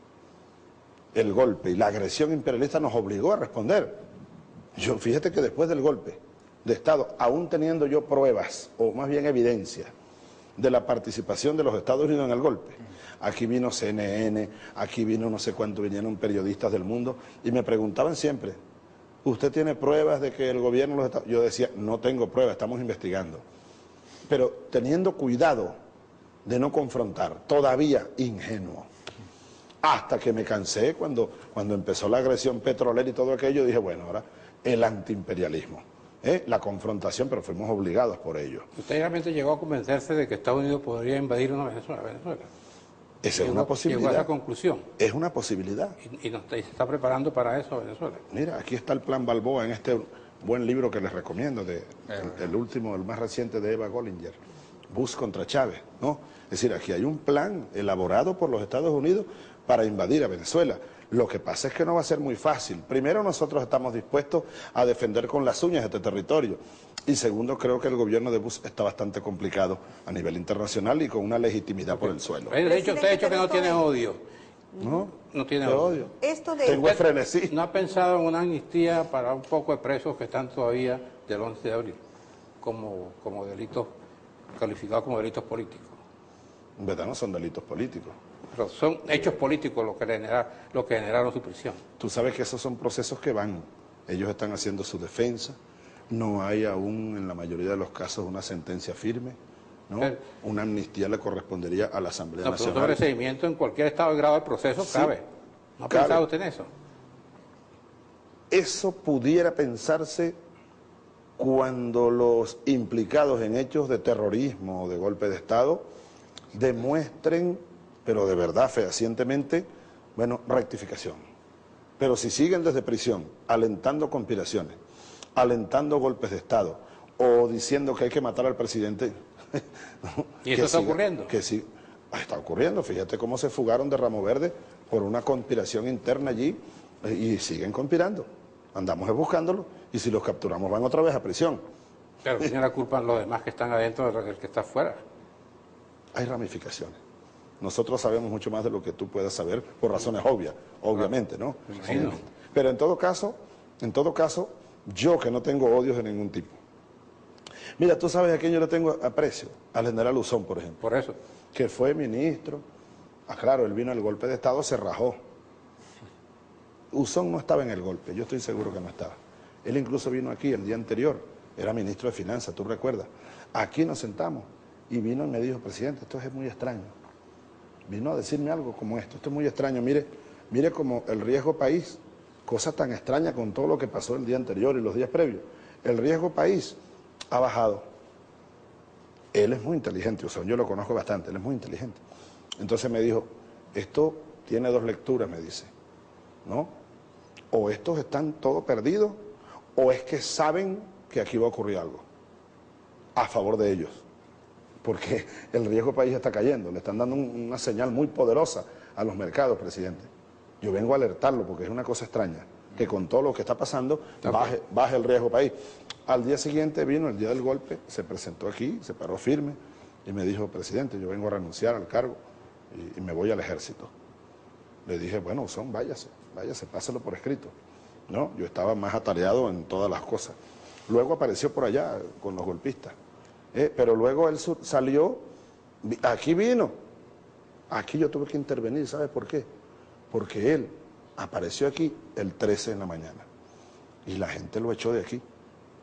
B: El golpe y la agresión imperialista nos obligó a responder. Yo, fíjate que después del golpe de Estado, aún teniendo yo pruebas, o más bien evidencia, de la participación de los Estados Unidos en el golpe, aquí vino C N N, aquí vino no sé cuánto, vinieron periodistas del mundo, y me preguntaban siempre, ¿usted tiene pruebas de que el gobierno los Estados Unidos? Yo decía, no tengo pruebas, estamos investigando. Pero teniendo cuidado de no confrontar, todavía ingenuo. Hasta que me cansé cuando, cuando empezó la agresión petrolera y todo aquello, dije, bueno, ahora el antiimperialismo, ¿eh? la confrontación, pero fuimos obligados por ello.
D: ¿Usted realmente llegó a convencerse de que Estados Unidos podría invadir una Venezuela? Venezuela?
B: Esa es una posibilidad.
D: Llegó a esa conclusión.
B: Es una posibilidad.
D: Y, y, nos, y se está preparando para eso Venezuela.
B: Mira, aquí está el Plan Balboa en este buen libro que les recomiendo, de, el, el último, el más reciente de Eva Gollinger, Bush contra Chávez, ¿no? Es decir, aquí hay un plan elaborado por los Estados Unidos para invadir a Venezuela. Lo que pasa es que no va a ser muy fácil. Primero, nosotros estamos dispuestos a defender con las uñas este territorio. Y segundo, creo que el gobierno de Bush está bastante complicado a nivel internacional y con una legitimidad por el suelo.
D: De hecho, usted ha dicho que no tiene odio.
B: ¿No?
D: No tiene
B: ¿Qué
D: odio.
B: odio?
E: Esto de...
B: Tengo frenesí.
D: ¿No ha pensado en una amnistía para un poco de presos que están todavía del once de abril como, como delitos, calificados como delitos políticos?
B: En verdad no son delitos políticos.
D: Pero son hechos políticos los que, generaron, los que generaron su prisión.
B: Tú sabes que esos son procesos que van. Ellos están haciendo su defensa. No hay aún, en la mayoría de los casos, una sentencia firme, ¿no?
D: Pero,
B: una amnistía le correspondería a la Asamblea
D: no,
B: Nacional.
D: pero sobre seguimiento en cualquier estado de grado del proceso
B: Sí,
D: cabe. ¿No ha
B: cabe.
D: pensado usted en eso?
B: Eso pudiera pensarse cuando los implicados en hechos de terrorismo o de golpe de Estado demuestren, pero de verdad, fehacientemente, bueno, rectificación. Pero si siguen desde prisión, alentando conspiraciones, alentando golpes de Estado, o diciendo que hay que matar al presidente...
D: ¿Y eso está ocurriendo?
B: Que sí, está ocurriendo. Fíjate cómo se fugaron de Ramo Verde por una conspiración interna allí, eh, y siguen conspirando. Andamos buscándolo, y si los capturamos van otra vez a prisión.
D: Pero tiene la culpa los demás que están adentro del que está afuera.
B: Hay ramificaciones. Nosotros sabemos mucho más de lo que tú puedas saber, por razones obvias, obviamente, ¿no?
D: Me imagino.
B: Pero en todo caso, en todo caso, yo que no tengo odios de ningún tipo. Mira, tú sabes a quién yo le tengo aprecio, al general Uzón, por ejemplo,
D: Por eso.
B: que fue ministro. Ah, claro, él vino al golpe de Estado, se rajó. Uzón no estaba en el golpe, yo estoy seguro que no estaba. Él incluso vino aquí el día anterior, era ministro de Finanzas, tú recuerdas. Aquí nos sentamos y vino y me dijo, presidente, esto es muy extraño. Vino a decirme algo como esto, esto es muy extraño, mire, mire como el riesgo país, cosa tan extraña con todo lo que pasó el día anterior y los días previos, el riesgo país ha bajado. Él es muy inteligente, o sea, yo lo conozco bastante, él es muy inteligente. Entonces me dijo, esto tiene dos lecturas, me dice, ¿no? O estos están todos perdidos, o es que saben que aquí va a ocurrir algo, a favor de ellos. Porque el riesgo país está cayendo, le están dando un, una señal muy poderosa a los mercados, presidente. Yo vengo a alertarlo porque es una cosa extraña. que con todo lo que está pasando baje, baje el riesgo país. Al día siguiente vino, el día del golpe, se presentó aquí, se paró firme y me dijo, presidente, yo vengo a renunciar al cargo y, y me voy al ejército. Le dije, bueno, Usón, váyase, váyase, páselo por escrito. No, yo estaba más atareado en todas las cosas. Luego apareció por allá con los golpistas. Eh, pero luego él salió, aquí vino, aquí yo tuve que intervenir, ¿sabe por qué? Porque él apareció aquí el trece de la mañana y la gente lo echó de aquí.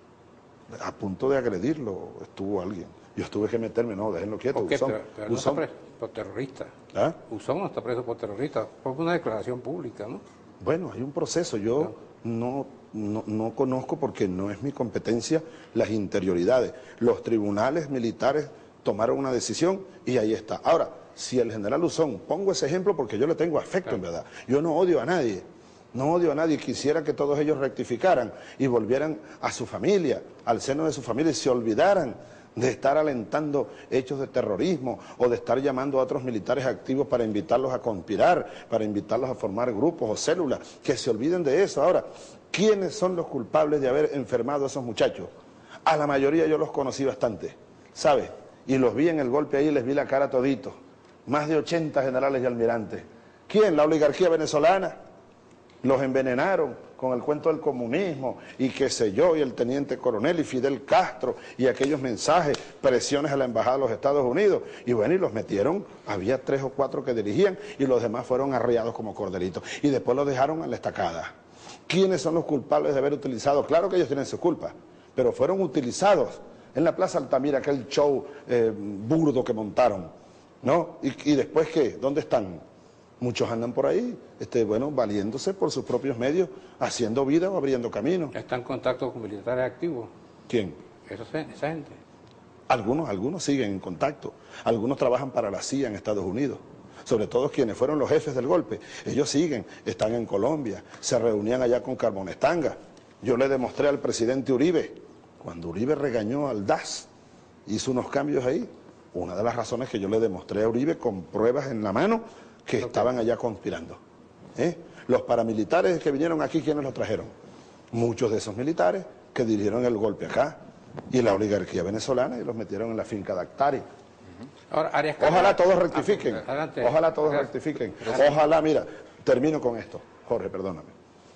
B: A punto de agredirlo estuvo alguien. Yo tuve que meterme, no, déjenlo quieto.
D: ¿Por qué?
B: Usón,
D: Pero, pero no está preso por terrorista.
B: ¿Ah?
D: Usón no está preso por terrorista, fue una declaración pública, ¿no?
B: Bueno, hay un proceso, yo no, no, no conozco porque no es mi competencia las interioridades. Los tribunales militares tomaron una decisión y ahí está. Ahora, si el general Usón, pongo ese ejemplo porque yo le tengo afecto, claro, en verdad, yo no odio a nadie, no odio a nadie, quisiera que todos ellos rectificaran y volvieran a su familia, al seno de su familia y se olvidaran de estar alentando hechos de terrorismo o de estar llamando a otros militares activos para invitarlos a conspirar, para invitarlos a formar grupos o células, que se olviden de eso. Ahora, ¿quiénes son los culpables de haber enfermado a esos muchachos? A la mayoría yo los conocí bastante, ¿sabes? Y los vi en el golpe ahí, les vi la cara todito. Más de ochenta generales y almirantes. ¿Quién? La oligarquía venezolana. Los envenenaron con el cuento del comunismo y qué sé yo, y el teniente coronel y Fidel Castro y aquellos mensajes, presiones a la embajada de los Estados Unidos. Y bueno, y los metieron, había tres o cuatro que dirigían y los demás fueron arreados como corderitos. Y después los dejaron en la estacada. ¿Quiénes son los culpables de haber utilizado? Claro que ellos tienen su culpa, pero fueron utilizados en la Plaza Altamira, aquel show eh, burdo que montaron, ¿no? ¿Y, y después qué? ¿Dónde están? Muchos andan por ahí, este, bueno, valiéndose por sus propios medios, haciendo vida o abriendo camino.
D: ¿Está en contacto con militares activos?
B: ¿Quién?
D: Esa, esa gente.
B: Algunos, algunos siguen en contacto. Algunos trabajan para la C I A en Estados Unidos. Sobre todo quienes fueron los jefes del golpe. Ellos siguen, están en Colombia, se reunían allá con Carbonestanga. Yo le demostré al presidente Uribe, cuando Uribe regañó al D A S, hizo unos cambios ahí. Una de las razones que yo le demostré a Uribe con pruebas en la mano, que estaban allá conspirando. ¿Eh? Los paramilitares que vinieron aquí, ¿quiénes los trajeron? Muchos de esos militares que dirigieron el golpe acá, y la oligarquía venezolana, y los metieron en la finca de Actari.
D: Ahora, Arias
B: Ojalá todos rectifiquen,
D: adelante.
B: ojalá todos rectifiquen, ojalá, mira, termino con esto, Jorge, perdóname.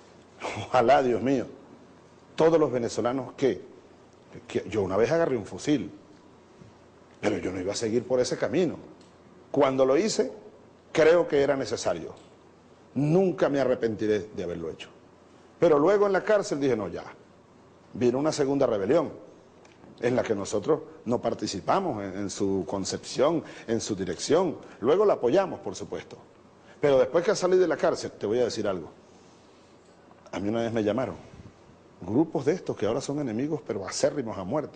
B: Ojalá, Dios mío, todos los venezolanos que, que yo una vez agarré un fusil, pero yo no iba a seguir por ese camino. Cuando lo hice, creo que era necesario. Nunca me arrepentiré de haberlo hecho. Pero luego en la cárcel dije, no, ya. Vino una segunda rebelión, en la que nosotros no participamos en, en su concepción, en su dirección. Luego la apoyamos, por supuesto. Pero después que salí de la cárcel, te voy a decir algo. A mí una vez me llamaron grupos de estos que ahora son enemigos, pero acérrimos a muerte.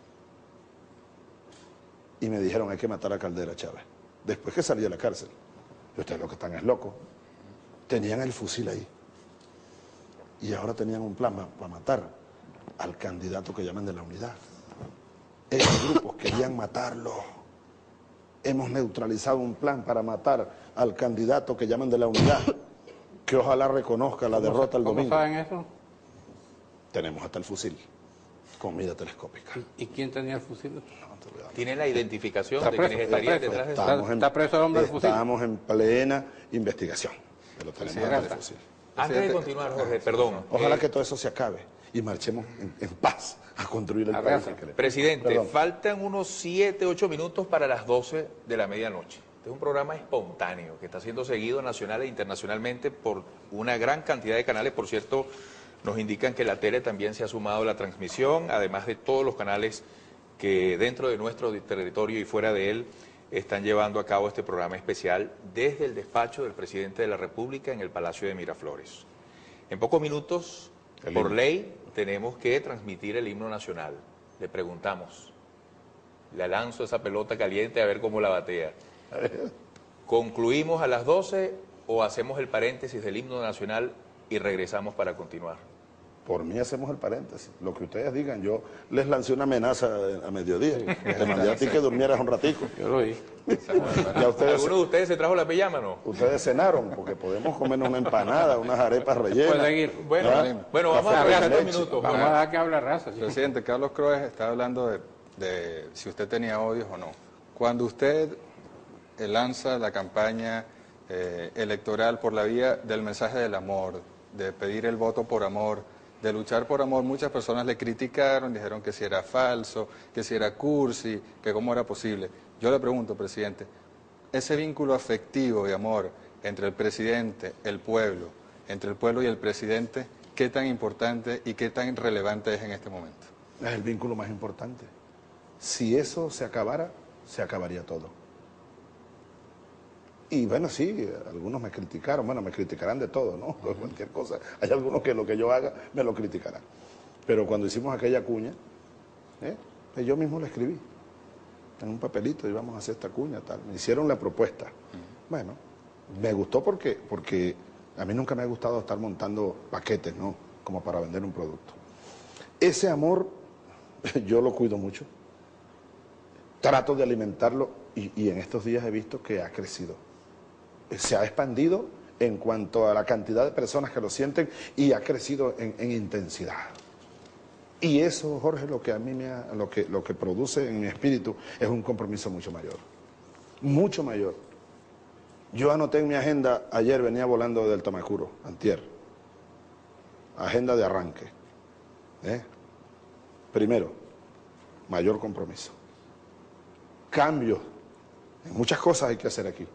B: Y me dijeron, hay que matar a Caldera Chávez. Después que salí de la cárcel. Y ustedes lo que están es locos. Tenían el fusil ahí. Y ahora tenían un plan para matar al candidato que llaman de la unidad. Esos grupos querían matarlo. Hemos neutralizado un plan para matar al candidato que llaman de la unidad, que ojalá reconozca la derrota el domingo.
D: ¿Cómo saben eso?
B: Tenemos hasta el fusil, con mira telescópica.
D: ¿Y, y quién tenía el fusil?
A: ¿Tiene la identificación
D: ¿Está
A: de
D: preso?
A: quienes
D: ¿Está
A: estarían
D: preso?
A: detrás de eso?
B: Estamos en,
D: ¿Está preso el hombre del fusil?
B: Estamos en plena investigación. Pero tenemos
D: Sí,
B: hasta el
D: está.
B: fusil.
A: Antes de continuar, Jorge, perdón.
B: Ojalá
A: eh,
B: que todo eso se acabe y marchemos en, en paz a construir el país
D: Arreaza.
B: que queremos.
A: Presidente,
B: Perdón.
A: faltan unos siete, ocho minutos para las doce de la medianoche. Este es un programa espontáneo que está siendo seguido nacional e internacionalmente por una gran cantidad de canales. Por cierto, nos indican que la tele también se ha sumado a la transmisión, además de todos los canales que dentro de nuestro territorio y fuera de él están llevando a cabo este programa especial desde el despacho del presidente de la República en el Palacio de Miraflores. En pocos minutos,
B: El
A: por
B: himno.
A: ley, tenemos que transmitir el himno nacional. Le preguntamos, le lanzo esa pelota caliente a ver cómo la batea. ¿Concluimos a las doce o hacemos el paréntesis del himno nacional y regresamos para continuar?
B: Por mí hacemos el paréntesis. Lo que ustedes digan, yo les lancé una amenaza a mediodía. Sí, te mandé a ti que durmieras un ratico.
D: Yo lo vi.
A: Ya ustedes, ¿alguno de ustedes se trajo la pijama, no?
B: Ustedes cenaron, porque podemos comernos una empanada, unas arepas rellenas.
D: Puede seguir.
A: Bueno, ¿Ah? bueno vamos a aprovechar dos minutos.
D: Vamos a dar que habla raza. ¿Sí?
C: Presidente, Carlos Croes está hablando de, de si usted tenía odios o no. Cuando usted eh, lanza la campaña eh, electoral por la vía del mensaje del amor, de pedir el voto por amor, de luchar por amor, muchas personas le criticaron, dijeron que si era falso, que si era cursi, que cómo era posible. Yo le pregunto, presidente, ese vínculo afectivo de amor entre el presidente, el pueblo, entre el pueblo y el presidente, ¿qué tan importante y qué tan relevante es en este momento?
B: Es el vínculo más importante. Si eso se acabara, se acabaría todo. Y bueno, sí, algunos me criticaron, bueno, me criticarán de todo, ¿no? Uh-huh. Cualquier cosa. Hay algunos que lo que yo haga me lo criticarán. Pero cuando hicimos aquella cuña, ¿eh? yo mismo la escribí en un papelito, íbamos a hacer esta cuña, tal. Me hicieron la propuesta. Uh-huh. Bueno, me gustó porque, porque a mí nunca me ha gustado estar montando paquetes, ¿no? Como para vender un producto. Ese amor, yo lo cuido mucho. Trato de alimentarlo y, y en estos días he visto que ha crecido. Se ha expandido en cuanto a la cantidad de personas que lo sienten y ha crecido en, en intensidad. Y eso, Jorge, lo que a mí me ha, lo que, lo que produce en mi espíritu es un compromiso mucho mayor. Mucho mayor. Yo anoté en mi agenda, ayer venía volando del Tamacuro, antier. Agenda de arranque. ¿Eh? Primero, mayor compromiso. Cambios. En muchas cosas hay que hacer aquí.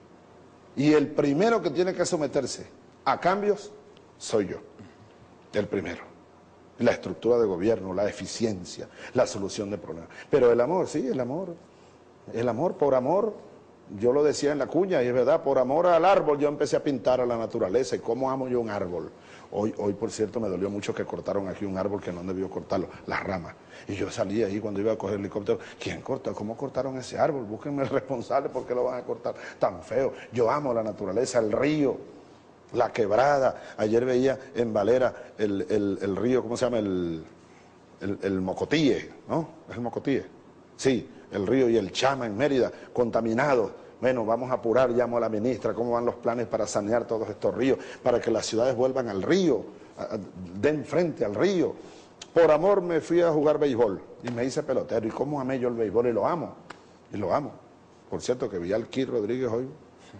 B: Y el primero que tiene que someterse a cambios soy yo. El primero. La estructura de gobierno, la eficiencia, la solución de problemas. Pero el amor, sí, el amor. El amor, por amor, yo lo decía en la cuña, y es verdad, por amor al árbol yo empecé a pintar a la naturaleza. ¿Y cómo amo yo un árbol? Hoy, hoy, por cierto, me dolió mucho que cortaron aquí un árbol que no debió cortarlo, las ramas. Y yo salí ahí cuando iba a coger el helicóptero. ¿Quién corta? ¿Cómo cortaron ese árbol? Búsquenme el responsable, ¿por qué lo van a cortar tan feo? Yo amo la naturaleza, el río, la quebrada. Ayer veía en Valera el, el, el río, ¿cómo se llama? El, el, el Mocotíe, ¿no? ¿Es el Mocotíe? Sí, el río y el Chama en Mérida, contaminados. Bueno, vamos a apurar, llamo a la ministra, cómo van los planes para sanear todos estos ríos, para que las ciudades vuelvan al río, a, a, den frente al río. Por amor me fui a jugar béisbol y me hice pelotero. ¿Y cómo amé yo el béisbol? Y lo amo, y lo amo. Por cierto, que vi al Kid Rodríguez hoy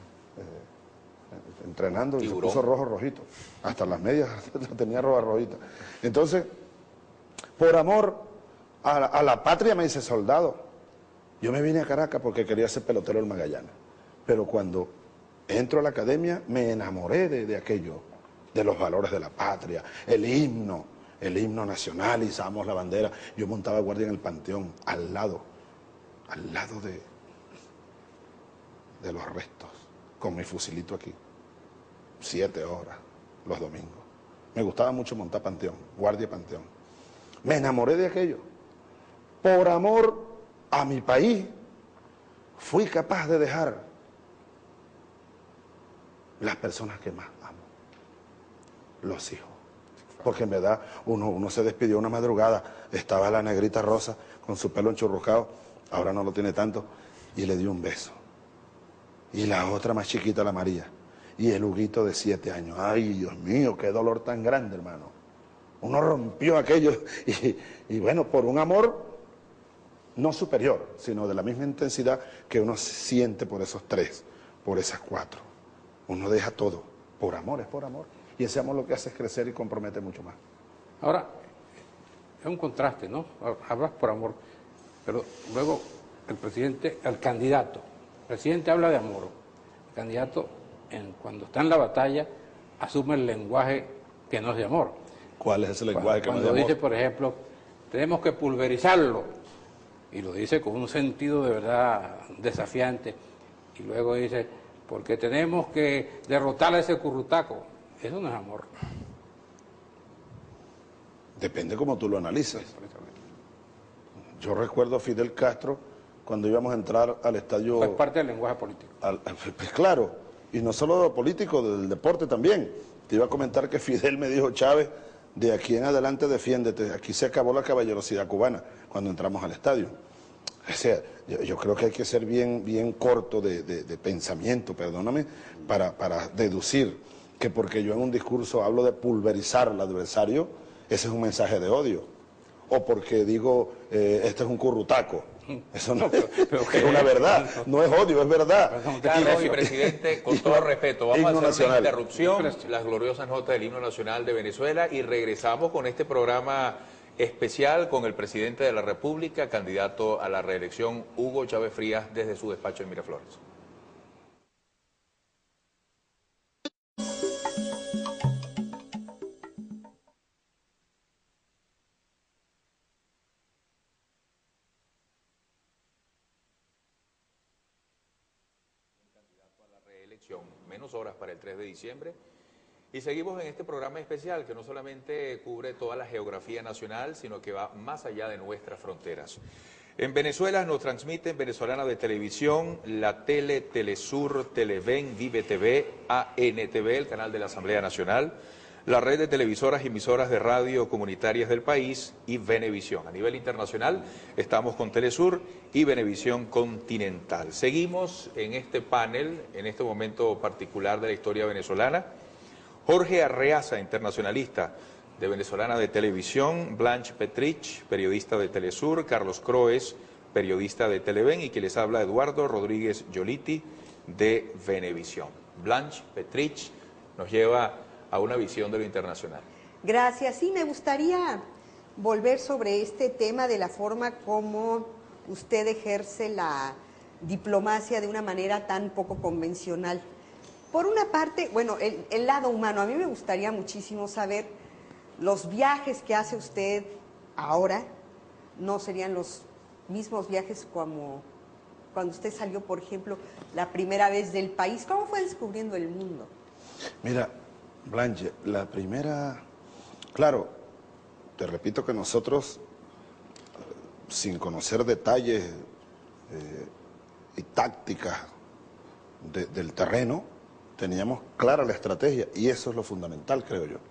B: eh, entrenando y se puso rojo rojito. Hasta las medias tenía roja rojita. Entonces, por amor a la, a la patria me hice soldado. Yo me vine a Caracas porque quería ser pelotero del Magallanes, pero cuando entro a la academia me enamoré de, de aquello, de los valores de la patria, el himno, el himno nacional, izamos la bandera. Yo montaba guardia en el Panteón, al lado, al lado de, de los restos, con mi fusilito aquí, siete horas, los domingos. Me gustaba mucho montar Panteón, guardia Panteón. Me enamoré de aquello, por amor a mi país, fui capaz de dejar las personas que más amo, los hijos. Porque en verdad uno, uno se despidió una madrugada, estaba la negrita Rosa con su pelo enchurrucado, ahora no lo tiene tanto, y le dio un beso. Y la otra más chiquita, la María, y el Huguito de siete años. Ay, Dios mío, qué dolor tan grande, hermano. Uno rompió aquello y, y bueno, por un amor no superior, sino de la misma intensidad que uno siente por esos tres, por esas cuatro. Uno deja todo, por amor, es por amor. Y ese amor lo que hace es crecer y compromete mucho más.
D: Ahora, es un contraste, ¿no? Hablas por amor, pero luego el presidente, el candidato, el presidente habla de amor, el candidato en, cuando está en la batalla asume el lenguaje que no es de amor.
B: ¿Cuál es ese lenguaje
D: cuando,
B: que no es de
D: amor?
B: amor?
D: Cuando dice, por ejemplo, tenemos que pulverizarlo, y lo dice con un sentido de verdad desafiante, y luego dice, porque tenemos que derrotar a ese currutaco. Eso no es amor.
B: Depende cómo tú lo analices. Yo recuerdo a Fidel Castro cuando íbamos a entrar al estadio...
D: Fue parte del lenguaje político.
B: Al, pues claro, y no solo político, del deporte también. Te iba a comentar que Fidel me dijo, Chávez, de aquí en adelante defiéndete. Aquí se acabó la caballerosidad cubana cuando entramos al estadio. O sea, yo, yo creo que hay que ser bien, bien corto de, de, de pensamiento, perdóname, para, para deducir que porque yo en un discurso hablo de pulverizar al adversario, ese es un mensaje de odio. O porque digo, eh, este es un currutaco. Eso no, pero, pero es una verdad, no es odio, es verdad.
A: Carlos y presidente, con todo respeto, vamos a hacer
B: nacional.
A: una interrupción, las gloriosas notas del himno nacional de Venezuela, y regresamos con este programa especial con el presidente de la República, candidato a la reelección, Hugo Chávez Frías, desde su despacho en Miraflores. Menos horas para el tres de diciembre. Y seguimos en este programa especial que no solamente cubre toda la geografía nacional, sino que va más allá de nuestras fronteras. En Venezuela nos transmiten Venezolana de Televisión, la Tele, Telesur, Televen, Vive T V, A N T V, el canal de la Asamblea Nacional, la red de televisoras y emisoras de radio comunitarias del país y Venevisión. A nivel internacional estamos con Telesur y Venevisión Continental. Seguimos en este panel, en este momento particular de la historia venezolana. Jorge Arreaza, internacionalista de Venezolana de Televisión, Blanche Petrich, periodista de Telesur, Carlos Croes, periodista de Televen, y que les habla Eduardo Rodríguez Yoliti de Venevisión. Blanche Petrich nos lleva a una visión de lo internacional.
E: Gracias. Sí, me gustaría volver sobre este tema de la forma como usted ejerce la diplomacia de una manera tan poco convencional. Por una parte, bueno, el, el lado humano, a mí me gustaría muchísimo saber los viajes que hace usted ahora, no serían los mismos viajes como cuando usted salió, por ejemplo, la primera vez del país. ¿Cómo fue descubriendo el mundo?
B: Mira, Blanche, la primera, claro, te repito que nosotros, sin conocer detalles eh, y tácticas de, del terreno, teníamos clara la estrategia y eso es lo fundamental, creo yo.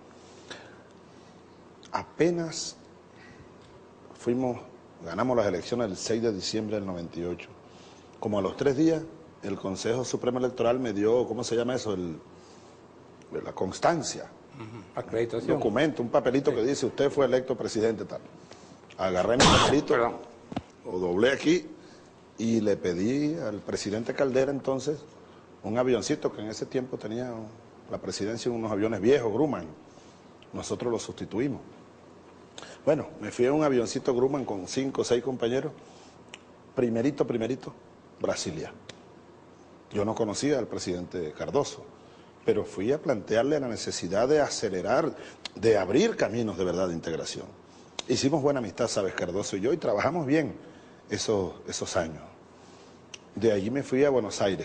B: Apenas fuimos, ganamos las elecciones el seis de diciembre del noventa y ocho, como a los tres días el Consejo Supremo Electoral me dio, ¿cómo se llama eso? El... la constancia,
D: uh-huh. Acreditación.
B: Un documento, un papelito sí. que dice usted fue electo presidente tal. Agarré mi papelito, Perdón. lo doblé aquí y le pedí al presidente Caldera entonces un avioncito que en ese tiempo tenía la presidencia unos aviones viejos, Grumman. Nosotros lo sustituimos. Bueno, me fui a un avioncito Grumman con cinco o seis compañeros, primerito, primerito, Brasilia. Yo no conocía al presidente Cardoso, pero fui a plantearle la necesidad de acelerar, de abrir caminos de verdad de integración. Hicimos buena amistad, sabes, Cardoso y yo, y trabajamos bien esos, esos años. De allí me fui a Buenos Aires,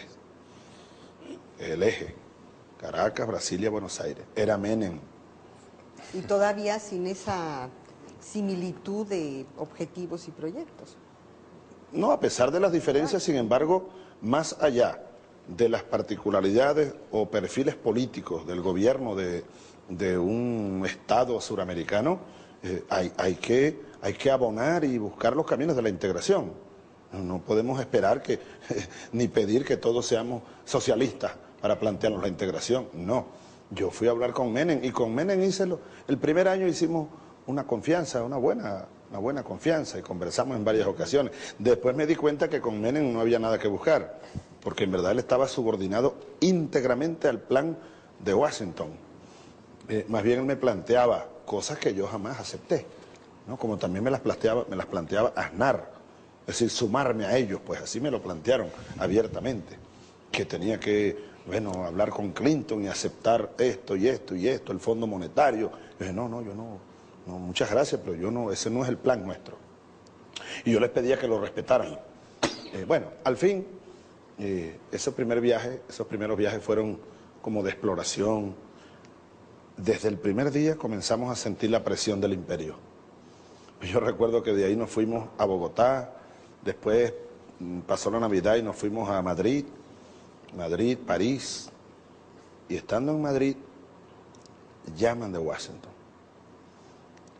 B: el eje, Caracas, Brasilia, Buenos Aires. Era Menem.
E: Y todavía sin esa similitud de objetivos y proyectos.
B: No, a pesar de las diferencias, sin embargo, más allá de las particularidades o perfiles políticos del gobierno de, de un Estado suramericano, eh, hay, hay, que, hay que abonar y buscar los caminos de la integración. No, no podemos esperar que, ni pedir que todos seamos socialistas para plantearnos la integración. No, yo fui a hablar con Menem y con Menem hice lo, el primer año hicimos una confianza, una buena, una buena confianza y conversamos en varias ocasiones. Después me di cuenta que con Menem no había nada que buscar, porque en verdad él estaba subordinado íntegramente al plan de Washington. Eh, más bien él me planteaba cosas que yo jamás acepté, ¿no? Como también me las planteaba, me las planteaba Aznar, es decir, sumarme a ellos, pues así me lo plantearon abiertamente, que tenía que, bueno, hablar con Clinton y aceptar esto y esto y esto, el Fondo Monetario. Yo dije, no, no, yo no, no, muchas gracias, pero yo no, ese no es el plan nuestro. Y yo les pedía que lo respetaran. Eh, bueno, al fin, eh, esos primer viaje, esos primeros viajes fueron como de exploración. Desde el primer día comenzamos a sentir la presión del imperio. Yo recuerdo que de ahí nos fuimos a Bogotá, después pasó la Navidad y nos fuimos a Madrid, Madrid, París, y estando en Madrid, llaman de Washington.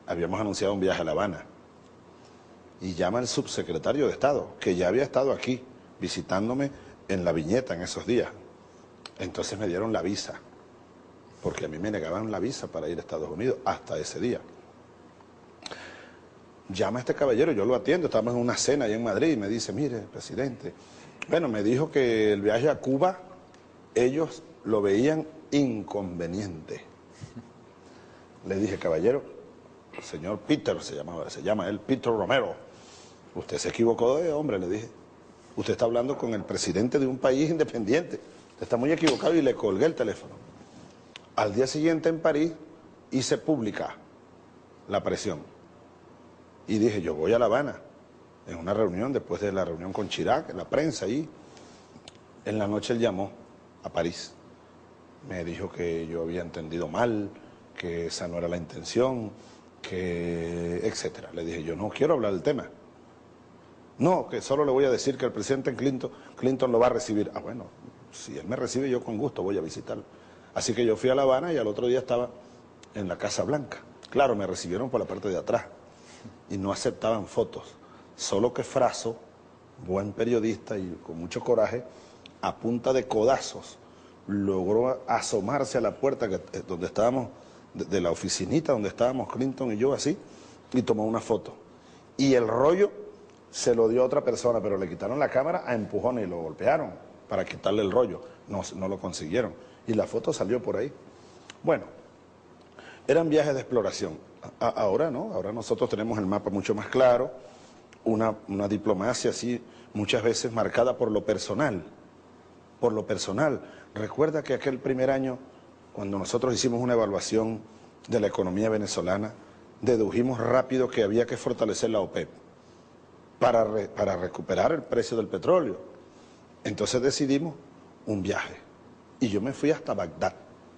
B: habíamos anunciado un viaje a La Habana. Y llama el subsecretario de Estado, que ya había estado aquí, visitándome en La Viñeta en esos días. Entonces me dieron la visa, porque a mí me negaban la visa para ir a Estados Unidos hasta ese día. Llama a este caballero, yo lo atiendo, estábamos en una cena allá en Madrid, y me dice, mire, presidente, bueno, me dijo que el viaje a Cuba, ellos lo veían inconveniente. Le dije, caballero, señor Peter, se llamaba, se llama él, Peter Romero, usted se equivocó de hombre, le dije. Usted está hablando con el presidente de un país independiente. Usted está muy equivocado, y le colgué el teléfono. Al día siguiente en París hice pública la presión. Y dije, yo voy a La Habana, en una reunión, después de la reunión con Chirac, en la prensa ahí. En la noche él llamó a París. Me dijo que yo había entendido mal, que esa no era la intención, que etcétera. Le dije, yo no quiero hablar del tema. No, que solo le voy a decir que el presidente Clinton, Clinton lo va a recibir. Ah, bueno, si él me recibe, yo con gusto voy a visitarlo. Así que yo fui a La Habana y al otro día estaba en la Casa Blanca. Claro, me recibieron por la parte de atrás y no aceptaban fotos. Solo que Fraso, buen periodista y con mucho coraje, a punta de codazos, logró asomarse a la puerta que, donde estábamos, de, de la oficinita donde estábamos Clinton y yo así, y tomó una foto. Y el rollo se lo dio a otra persona, pero le quitaron la cámara a empujones y lo golpearon para quitarle el rollo. No, no lo consiguieron. Y la foto salió por ahí. Bueno, eran viajes de exploración. A, ahora no, ahora nosotros tenemos el mapa mucho más claro, una, una diplomacia así, muchas veces marcada por lo personal. Por lo personal. Recuerda que aquel primer año, cuando nosotros hicimos una evaluación de la economía venezolana, dedujimos rápido que había que fortalecer la OPEP para, re, para recuperar el precio del petróleo. Entonces decidimos un viaje. Y yo me fui hasta Bagdad.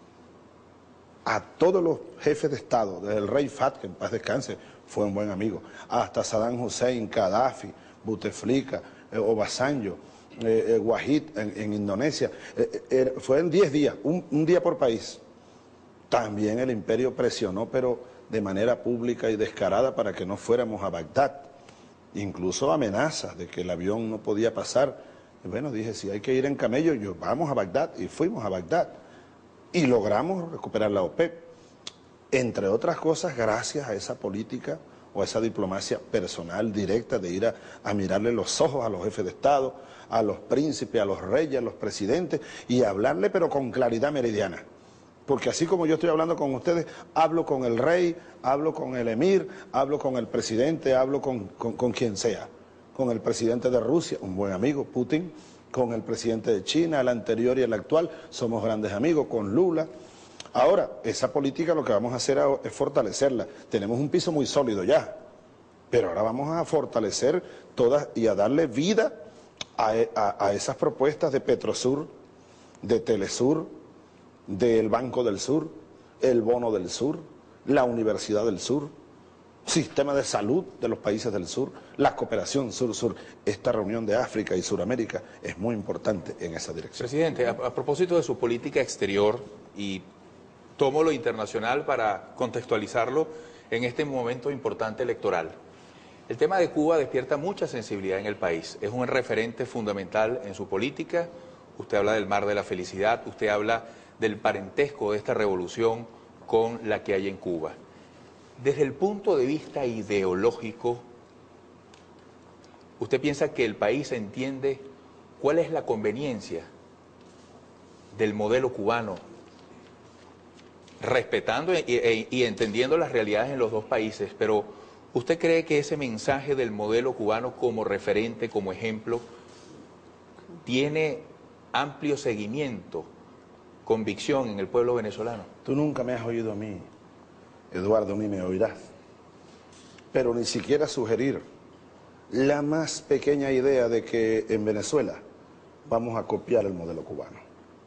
B: A todos los jefes de Estado, desde el rey Fahd, que en paz descanse, fue un buen amigo, hasta Saddam Hussein, Gaddafi, Bouteflika, eh, Obasanjo, eh, eh, Wahid en, en Indonesia. Eh, eh, fue en diez días, un, un día por país. También el imperio presionó, pero de manera pública y descarada, para que no fuéramos a Bagdad. Incluso amenazas de que el avión no podía pasar. Y bueno, dije, si hay que ir en camello, yo vamos a Bagdad, y fuimos a Bagdad. Y logramos recuperar la OPEP, entre otras cosas gracias a esa política o a esa diplomacia personal directa de ir a, a mirarle los ojos a los jefes de Estado, a los príncipes, a los reyes, a los presidentes, y hablarle pero con claridad meridiana. Porque así como yo estoy hablando con ustedes, hablo con el rey, hablo con el emir, hablo con el presidente, hablo con, con, con quien sea. Con el presidente de Rusia, un buen amigo, Putin, con el presidente de China, el anterior y el actual, somos grandes amigos, con Lula. Ahora, esa política lo que vamos a hacer es fortalecerla. Tenemos un piso muy sólido ya, pero ahora vamos a fortalecer todas y a darle vida a, a, a esas propuestas de Petrosur, de Telesur, del Banco del Sur, el Bono del Sur, la Universidad del Sur, sistema de salud de los países del sur, la cooperación sur-sur. Esta reunión de África y Suramérica es muy importante en esa dirección.
A: Presidente, a, a propósito de su política exterior, y tomo lo internacional para contextualizarlo en este momento importante electoral, el tema de Cuba despierta mucha sensibilidad en el país. Es un referente fundamental en su política. Usted habla del mar de la felicidad, usted habla del parentesco de esta revolución con la que hay en Cuba. Desde el punto de vista ideológico, ¿usted piensa que el país entiende cuál es la conveniencia del modelo cubano, respetando y, y, y entendiendo las realidades en los dos países? Pero ¿usted cree que ese mensaje del modelo cubano como referente, como ejemplo, tiene amplio seguimiento, convicción en el pueblo venezolano?
B: Tú nunca me has oído a mí, Eduardo, ni me oirás, pero ni siquiera sugerir la más pequeña idea de que en Venezuela vamos a copiar el modelo cubano.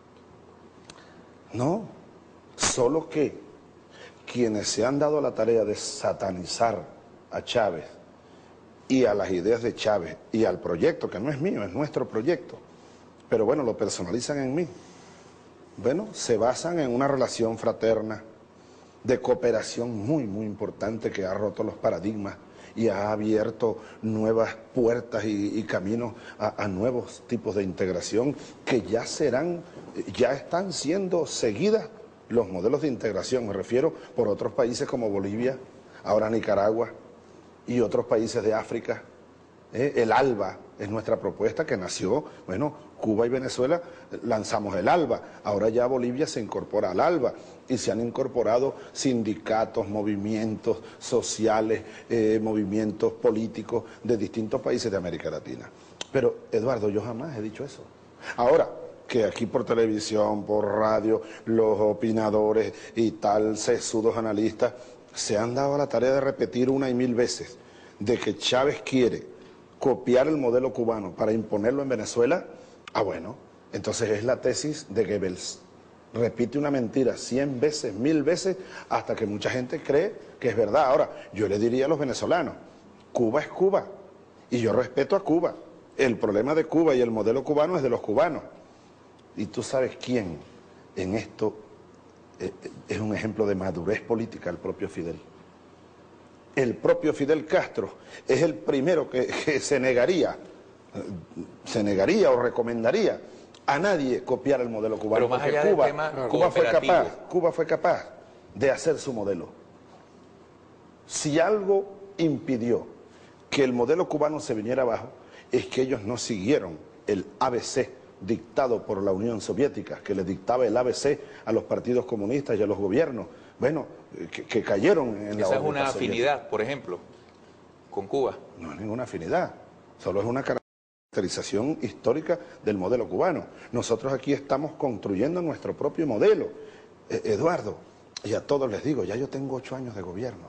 B: No, solo que quienes se han dado la tarea de satanizar a Chávez y a las ideas de Chávez y al proyecto, que no es mío, es nuestro proyecto, pero bueno, lo personalizan en mí. Bueno, se basan en una relación fraterna, de cooperación muy, muy importante que ha roto los paradigmas y ha abierto nuevas puertas y, y caminos a, a nuevos tipos de integración que ya serán, ya están siendo seguidas los modelos de integración, me refiero por otros países como Bolivia, ahora Nicaragua y otros países de África. Eh, el ALBA es nuestra propuesta que nació, bueno, Cuba y Venezuela lanzamos el ALBA, ahora ya Bolivia se incorpora al ALBA y se han incorporado sindicatos, movimientos sociales, eh, movimientos políticos de distintos países de América Latina. Pero, Eduardo, yo jamás he dicho eso. Ahora, que aquí por televisión, por radio, los opinadores y tal, sesudos analistas, se han dado a la tarea de repetir una y mil veces de que Chávez quiere copiar el modelo cubano para imponerlo en Venezuela, ah bueno, entonces es la tesis de Goebbels. Repite una mentira cien veces, mil veces, hasta que mucha gente cree que es verdad. Ahora, yo le diría a los venezolanos, Cuba es Cuba, y yo respeto a Cuba. El problema de Cuba y el modelo cubano es de los cubanos. Y tú sabes quién en esto eh, es un ejemplo de madurez política, el propio Fidel. El propio Fidel Castro es el primero que, que se negaría, se negaría o recomendaría a nadie copiar el modelo cubano.
A: Pero más allá
B: Cuba,
A: del tema
B: Cuba fue
A: cooperativo.
B: capaz, Cuba fue capaz de hacer su modelo. Si algo impidió que el modelo cubano se viniera abajo, es que ellos no siguieron el A B C dictado por la Unión Soviética, que le dictaba el A B C a los partidos comunistas y a los gobiernos, bueno, que, que cayeron en la
A: Esa es
B: órbita
A: una
B: soviética.
A: afinidad, por ejemplo, con Cuba.
B: No es ninguna afinidad, solo es una caracterización histórica del modelo cubano. Nosotros aquí estamos construyendo nuestro propio modelo. Eh, Eduardo, y a todos les digo, ya yo tengo ocho años de gobierno,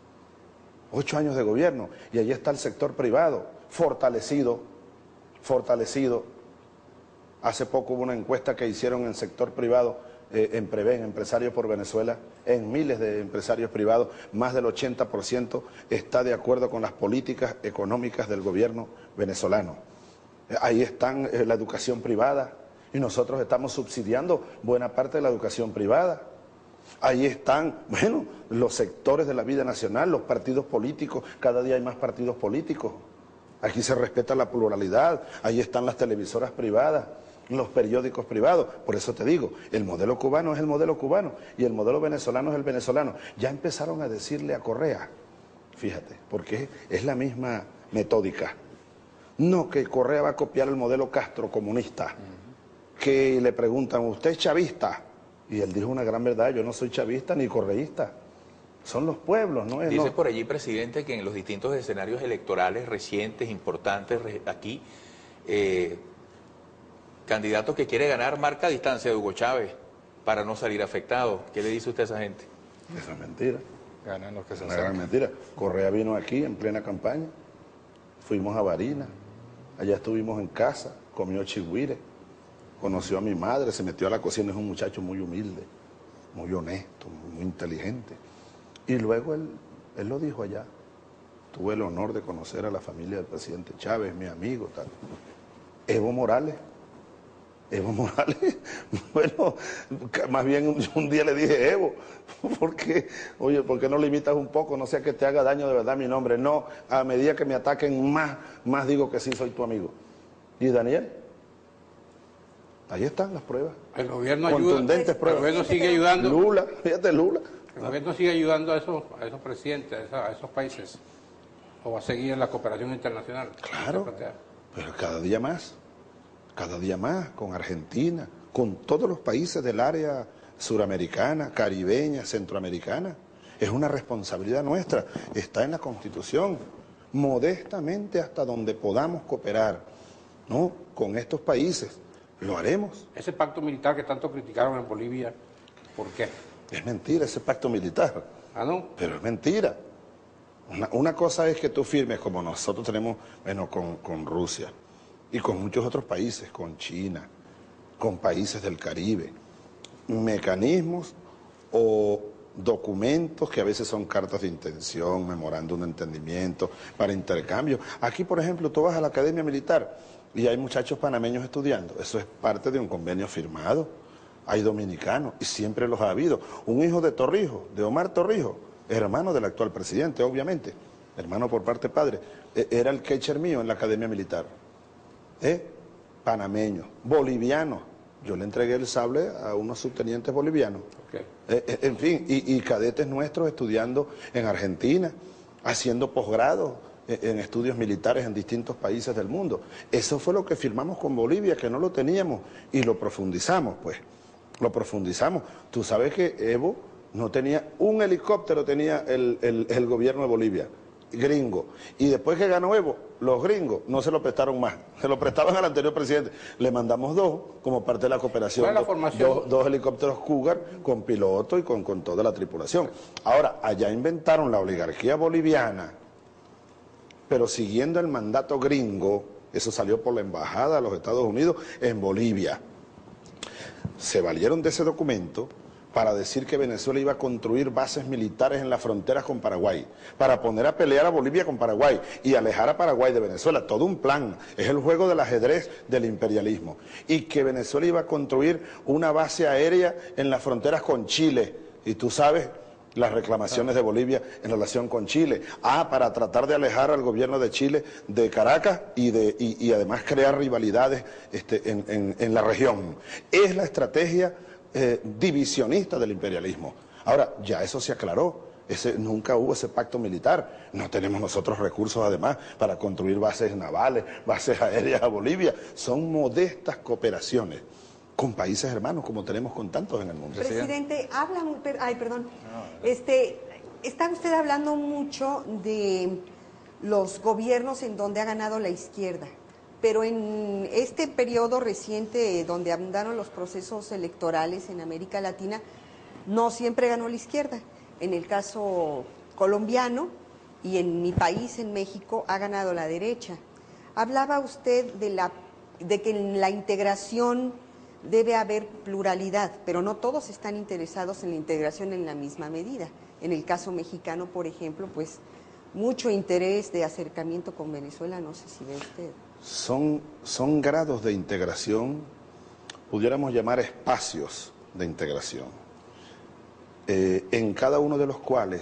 B: ocho años de gobierno, y allí está el sector privado, fortalecido, fortalecido. Hace poco hubo una encuesta que hicieron en el sector privado, eh, en Preven, Empresarios por Venezuela, en miles de empresarios privados, más del ochenta por ciento está de acuerdo con las políticas económicas del gobierno venezolano. Eh, ahí están eh, la educación privada, y nosotros estamos subsidiando buena parte de la educación privada. Ahí están, bueno, los sectores de la vida nacional, los partidos políticos, cada día hay más partidos políticos. Aquí se respeta la pluralidad, ahí están las televisoras privadas, los periódicos privados. Por eso te digo, el modelo cubano es el modelo cubano y el modelo venezolano es el venezolano. Ya empezaron a decirle a Correa, fíjate, porque es la misma metódica. No, que Correa va a copiar el modelo Castro comunista, que le preguntan, ¿usted es chavista? Y él dijo una gran verdad, yo no soy chavista ni correísta. Son los pueblos, ¿no es?
A: Dice
B: no.
A: por allí, presidente, que en los distintos escenarios electorales recientes, importantes, re- aquí, eh, candidato que quiere ganar marca distancia de Hugo Chávez para no salir afectado. ¿Qué le dice usted a esa gente?
B: Eso es mentira.
C: Ganan los que se
B: Es una gran
C: acercan.
B: mentira. Correa vino aquí en plena campaña, fuimos a Barinas, allá estuvimos en casa, comió chigüire, conoció a mi madre, se metió a la cocina, es un muchacho muy humilde, muy honesto, muy inteligente. Y luego él, él lo dijo allá. Tuve el honor de conocer a la familia del presidente Chávez, mi amigo, tal. Evo Morales. Evo Morales, bueno, más bien un, un día le dije, Evo, ¿por qué? Oye, ¿por qué no limitas un poco? No sea que te haga daño de verdad mi nombre. No, a medida que me ataquen más, más digo que sí soy tu amigo. ¿Y Daniel? Ahí están las pruebas.
D: El gobierno ayuda,
B: Contundentes
D: el
B: pruebas.
D: gobierno sigue ayudando,
B: Lula, fíjate Lula.
D: el gobierno sigue ayudando a esos, a esos presidentes, a esos, a esos países, o va a seguir en la cooperación internacional.
B: Claro,
D: Se plantea.
B: pero cada día más, cada día más, con Argentina, con todos los países del área suramericana, caribeña, centroamericana. Es una responsabilidad nuestra, está en la Constitución, modestamente hasta donde podamos cooperar, ¿no? Con estos países, lo haremos.
D: Ese pacto militar que tanto criticaron en Bolivia, ¿por qué?
B: Es mentira ese pacto militar,
D: Ah, ¿no?
B: pero es mentira. Una, una cosa es que tú firmes, como nosotros tenemos, bueno, con, con Rusia y con muchos otros países, con China, con países del Caribe, mecanismos o documentos que a veces son cartas de intención, memorándum de entendimiento, para intercambio. Aquí, por ejemplo, tú vas a la Academia Militar y hay muchachos panameños estudiando. Eso es parte de un convenio firmado. hay dominicanos, y siempre los ha habido. Un hijo de Torrijos, de Omar Torrijos, hermano del actual presidente, obviamente, hermano por parte padre, era el catcher mío en la Academia Militar. ¿Eh? Panameño, boliviano. Yo le entregué el sable a unos subtenientes bolivianos. Okay. Eh, en fin, y, y cadetes nuestros estudiando en Argentina, haciendo posgrado en estudios militares en distintos países del mundo. Eso fue lo que firmamos con Bolivia, que no lo teníamos, y lo profundizamos, pues. Lo profundizamos. Tú sabes que Evo no tenía un helicóptero, tenía el, el, el gobierno de Bolivia, gringo. Y después que ganó Evo, los gringos no se lo prestaron más, se lo prestaban al anterior presidente. Le mandamos dos como parte de la cooperación.
D: ¿Cuál es la formación?
B: Dos, dos helicópteros Cougar con piloto y con, con toda la tripulación. Ahora, allá inventaron la oligarquía boliviana, pero siguiendo el mandato gringo. Eso salió por la embajada de los Estados Unidos en Bolivia. Se valieron de ese documento para decir que Venezuela iba a construir bases militares en las fronteras con Paraguay, para poner a pelear a Bolivia con Paraguay y alejar a Paraguay de Venezuela. Todo un plan, es el juego del ajedrez del imperialismo. Y que Venezuela iba a construir una base aérea en las fronteras con Chile. Y tú sabes las reclamaciones de Bolivia en relación con Chile. Ah, para tratar de alejar al gobierno de Chile de Caracas y, de, y, y además crear rivalidades este, en, en, en la región. Es la estrategia eh, divisionista del imperialismo. Ahora, ya eso se aclaró. Ese, nunca hubo ese pacto militar. No tenemos nosotros recursos además para construir bases navales, bases aéreas a Bolivia. Son modestas cooperaciones con países hermanos como tenemos con tantos en el mundo.
E: Presidente, habla, ay, perdón, este, está usted hablando mucho de los gobiernos en donde ha ganado la izquierda, pero en este periodo reciente donde abundaron los procesos electorales en América Latina, no siempre ganó la izquierda. En el caso colombiano y en mi país, en México, ha ganado la derecha. Hablaba usted de, la, de que en la integración debe haber pluralidad, pero no todos están interesados en la integración en la misma medida. En el caso mexicano, por ejemplo, pues mucho interés de acercamiento con Venezuela, no sé si ve usted.
B: Son, son grados de integración, pudiéramos llamar espacios de integración, eh, en cada uno de los cuales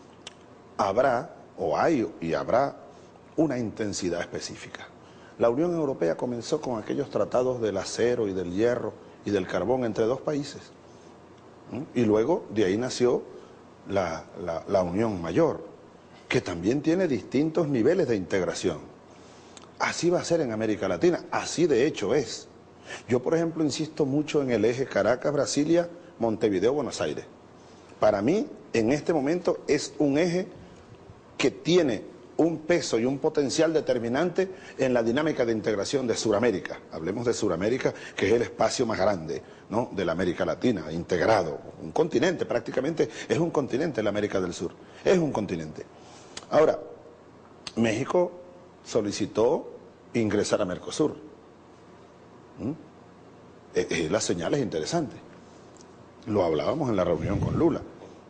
B: habrá, o hay y habrá, una intensidad específica. La Unión Europea comenzó con aquellos tratados del acero y del hierro y del carbón entre dos países. ¿Mm? Y luego de ahí nació la, la, la Unión Mayor, que también tiene distintos niveles de integración. Así va a ser en América Latina, así de hecho es. Yo, por ejemplo, insisto mucho en el eje Caracas-Brasilia, Montevideo-Buenos Aires. Para mí, en este momento, es un eje que tiene un peso y un potencial determinante en la dinámica de integración de Sudamérica. Hablemos de Sudamérica, que es el espacio más grande, ¿no?, de la América Latina, integrado. Un continente, prácticamente es un continente la América del Sur. Es un continente. Ahora, México solicitó ingresar a Mercosur. ¿Mm? Eh, eh, la señal es interesante. Lo hablábamos en la reunión con Lula.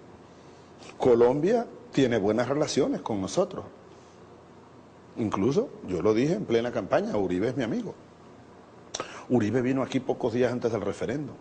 B: Colombia tiene buenas relaciones con nosotros. Incluso, yo lo dije en plena campaña, Uribe es mi amigo. Uribe vino aquí pocos días antes del referéndum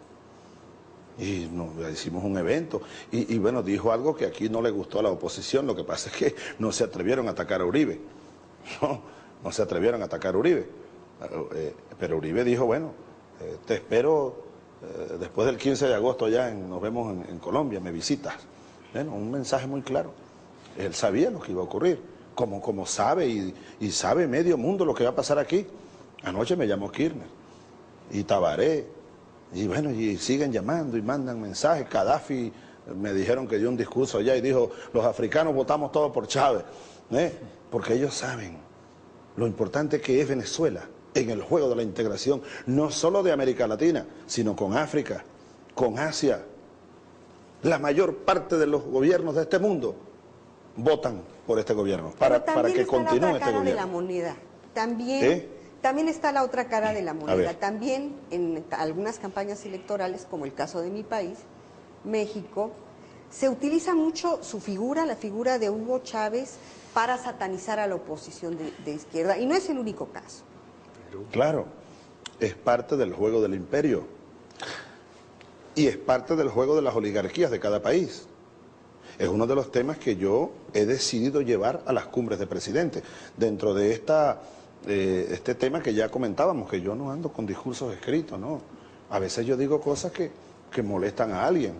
B: y nos hicimos un evento y, y bueno, dijo algo que aquí no le gustó a la oposición. Lo que pasa es que no se atrevieron a atacar a Uribe. No, no se atrevieron a atacar a Uribe. Eh, pero Uribe dijo, bueno, eh, te espero eh, después del quince de agosto ya, en, nos vemos en, en Colombia, me visitas. Bueno, un mensaje muy claro. Él sabía lo que iba a ocurrir. Como, como sabe y, y sabe medio mundo lo que va a pasar aquí. Anoche me llamó Kirchner y Tabaré y bueno, y siguen llamando y mandan mensajes. Gaddafi, me dijeron que dio un discurso allá y dijo, los africanos votamos todos por Chávez, ¿eh? Porque ellos saben lo importante que es Venezuela en el juego de la integración, no solo de América Latina, sino con África, con Asia. La mayor parte de los gobiernos de este mundo votan por este gobierno, para, para que continúe este gobierno.
E: También está la otra cara de la moneda. También, ¿Eh? también está la otra cara de la moneda. También en algunas campañas electorales, como el caso de mi país, México, se utiliza mucho su figura, la figura de Hugo Chávez, para satanizar a la oposición de, de izquierda. Y no es el único caso.
B: Claro, es parte del juego del imperio. y es parte del juego de las oligarquías de cada país. Es uno de los temas que yo he decidido llevar a las cumbres de presidentes. Dentro de esta, eh, este tema que ya comentábamos, que yo no ando con discursos escritos, ¿no? A veces yo digo cosas que, que molestan a alguien.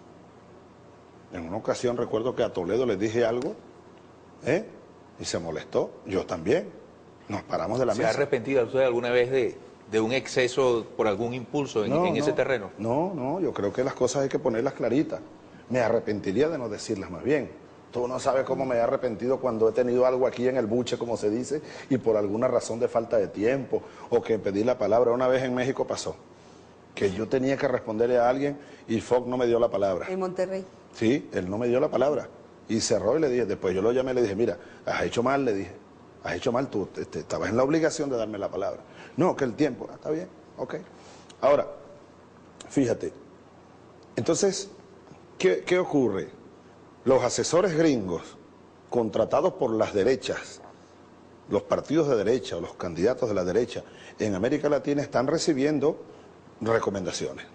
B: En una ocasión recuerdo que a Toledo le dije algo, ¿eh? Y se molestó, yo también. Nos paramos de la mesa.
A: ¿Se ha arrepentido usted alguna vez de, de un exceso por algún impulso en,
B: no,
A: en
B: no,
A: ese terreno?
B: No, no, yo creo que las cosas hay que ponerlas claritas. Me arrepentiría de no decirlas más bien. Tú no sabes cómo me he arrepentido cuando he tenido algo aquí en el buche, como se dice, y por alguna razón de falta de tiempo, o que pedí la palabra. Una vez en México pasó, que yo tenía que responderle a alguien y Fox no me dio la palabra.
E: En Monterrey.
B: Sí, él no me dio la palabra. Y cerró y le dije, después yo lo llamé y le dije, mira, has hecho mal, le dije, has hecho mal, tú este, estabas en la obligación de darme la palabra. No, que el tiempo, ah, está bien, ok. Ahora, fíjate, entonces, ¿qué, qué ocurre? Los asesores gringos, contratados por las derechas, los partidos de derecha o los candidatos de la derecha en América Latina están recibiendo recomendaciones.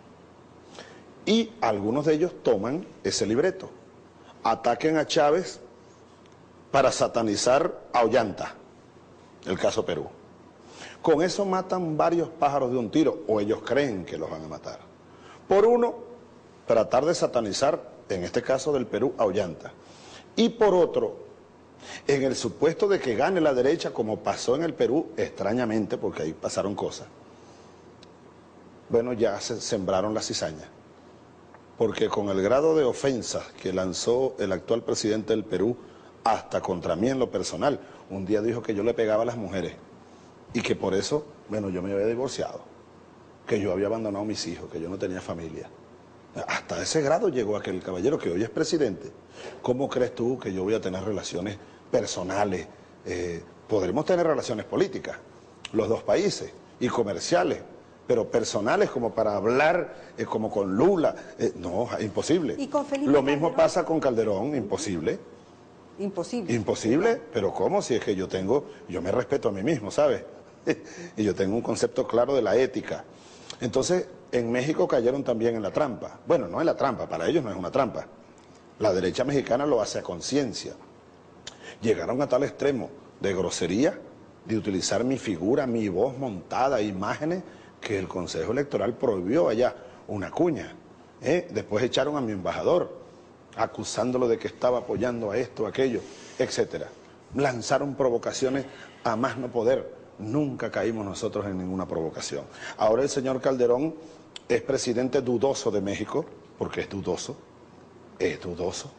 B: Y algunos de ellos toman ese libreto. Ataquen a Chávez para satanizar a Ollanta, el caso Perú. Con eso matan varios pájaros de un tiro, o ellos creen que los van a matar. Por uno, tratar de satanizar, en este caso del Perú, a Ollanta. Y por otro, en el supuesto de que gane la derecha, como pasó en el Perú, extrañamente, porque ahí pasaron cosas, bueno, ya se sembraron la cizaña. Porque con el grado de ofensas que lanzó el actual presidente del Perú, hasta contra mí en lo personal, un día dijo que yo le pegaba a las mujeres y que por eso, bueno, yo me había divorciado, que yo había abandonado a mis hijos, que yo no tenía familia. Hasta ese grado llegó aquel caballero que hoy es presidente. ¿Cómo crees tú que yo voy a tener relaciones personales? Eh, podremos tener relaciones políticas, los dos países, y comerciales, pero personales como para hablar, eh, como con Lula, eh, no, imposible.
E: ¿Y con Felipe
B: Lo mismo
E: Calderón?
B: pasa con Calderón, imposible.
E: Imposible.
B: Imposible, pero ¿cómo? Si es que yo tengo, yo me respeto a mí mismo, ¿sabes? Y yo tengo un concepto claro de la ética. Entonces, en México cayeron también en la trampa. Bueno, no en la trampa, para ellos no es una trampa. La derecha mexicana lo hace a conciencia. Llegaron a tal extremo de grosería, de utilizar mi figura, mi voz montada, imágenes, que el Consejo Electoral prohibió allá una cuña. ¿eh? Después echaron a mi embajador, acusándolo de que estaba apoyando a esto, a aquello, etcétera. Lanzaron provocaciones a más no poder. Nunca caímos nosotros en ninguna provocación. Ahora el señor Calderón es presidente dudoso de México, porque es dudoso, es dudoso.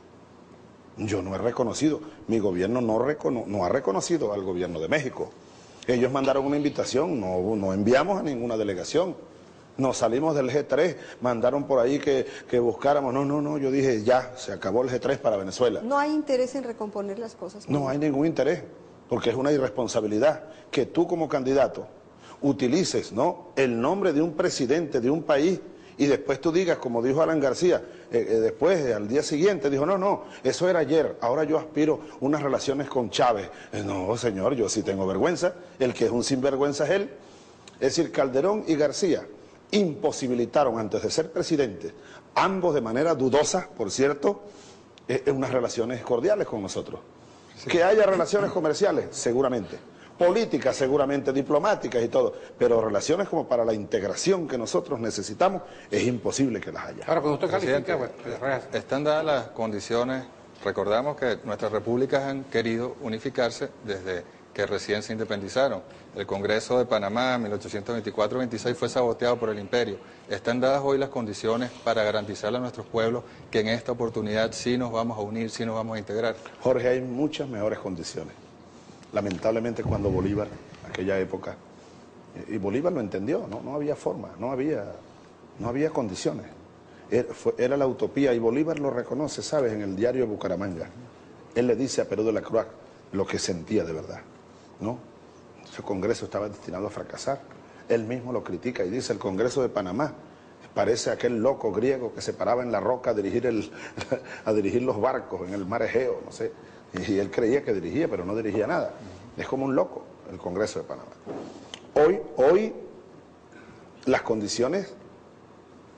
B: Yo no he reconocido, mi gobierno no, recono, no ha reconocido al gobierno de México. Ellos mandaron una invitación, no, no enviamos a ninguna delegación. Nos salimos del G tres, mandaron por ahí que, que buscáramos. No, no, no, yo dije ya, se acabó el G tres para Venezuela.
E: ¿No hay interés en recomponer las cosas?
B: No hay ningún interés, porque es una irresponsabilidad que tú como candidato utilices, ¿no?, el nombre de un presidente de un país y después tú digas, como dijo Alan García, eh, eh, después, eh, al día siguiente, dijo, no, no, eso era ayer, ahora yo aspiro unas relaciones con Chávez. Eh, no, señor, yo sí tengo vergüenza, el que es un sinvergüenza es él. Es decir, Calderón y García imposibilitaron antes de ser presidentes, ambos de manera dudosa, por cierto, eh, unas relaciones cordiales con nosotros. Sí. Que haya relaciones comerciales, seguramente. Políticas, seguramente, diplomáticas y todo, pero relaciones como para la integración que nosotros necesitamos, es imposible que las haya.
D: Ahora, cuando usted califica,
C: Presidente,
D: pues,
C: están dadas las condiciones, recordamos que nuestras repúblicas han querido unificarse desde que recién se independizaron. El Congreso de Panamá en mil ochocientos veinticuatro veintiséis fue saboteado por el imperio. ¿Están dadas hoy las condiciones para garantizarle a nuestros pueblos que en esta oportunidad sí nos vamos a unir, sí nos vamos a integrar?
B: Jorge, hay muchas mejores condiciones. Lamentablemente cuando Bolívar, aquella época, y Bolívar lo entendió, no, no había forma, no había, no había condiciones. Era, fue, era la utopía y Bolívar lo reconoce, ¿sabes?, en el diario de Bucaramanga. Él le dice a Perú de la Cruz lo que sentía de verdad, ¿no? Ese Congreso estaba destinado a fracasar. Él mismo lo critica y dice, el Congreso de Panamá parece aquel loco griego que se paraba en la roca a dirigir, el, a dirigir los barcos en el mar Egeo, no sé. Y él creía que dirigía, pero no dirigía nada. Es como un loco el Congreso de Panamá. Hoy, hoy las condiciones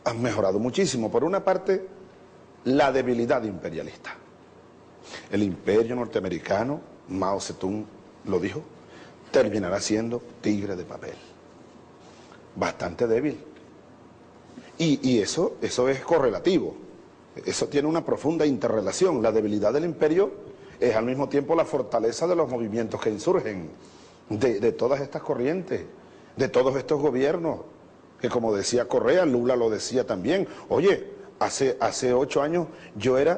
B: han mejorado muchísimo. Por una parte, la debilidad imperialista. El imperio norteamericano, Mao Zedong lo dijo, terminará siendo tigre de papel. Bastante débil. Y, y eso, eso es correlativo. Eso tiene una profunda interrelación. La debilidad del imperio es al mismo tiempo la fortaleza de los movimientos que insurgen, de, de todas estas corrientes, de todos estos gobiernos, que como decía Correa, Lula lo decía también. Oye, hace, hace ocho años yo era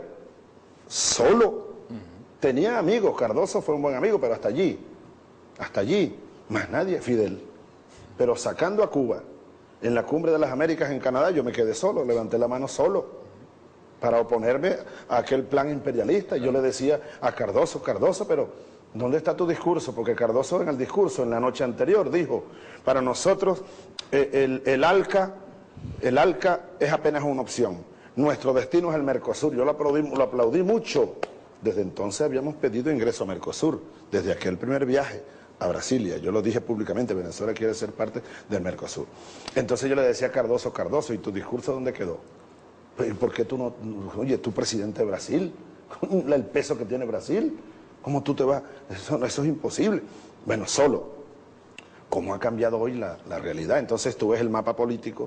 B: solo. Tenía amigos, Cardoso fue un buen amigo, pero hasta allí, hasta allí, más nadie, Fidel. Pero sacando a Cuba, en la Cumbre de las Américas en Canadá, yo me quedé solo, levanté la mano solo, para oponerme a aquel plan imperialista. Y yo le decía a Cardoso, Cardoso, pero ¿dónde está tu discurso? Porque Cardoso en el discurso, en la noche anterior, dijo, para nosotros eh, el, el ALCA, el ALCA es apenas una opción. Nuestro destino es el Mercosur. Yo lo aplaudí, lo aplaudí mucho. Desde entonces habíamos pedido ingreso a Mercosur, desde aquel primer viaje a Brasilia. Yo lo dije públicamente, Venezuela quiere ser parte del Mercosur. Entonces yo le decía a Cardoso, Cardoso, ¿y tu discurso dónde quedó? ¿Y por qué tú no, oye, tú presidente de Brasil, el peso que tiene Brasil, cómo tú te vas? Eso, eso es imposible. Bueno, solo, ¿cómo ha cambiado hoy la, la realidad? Entonces tú ves el mapa político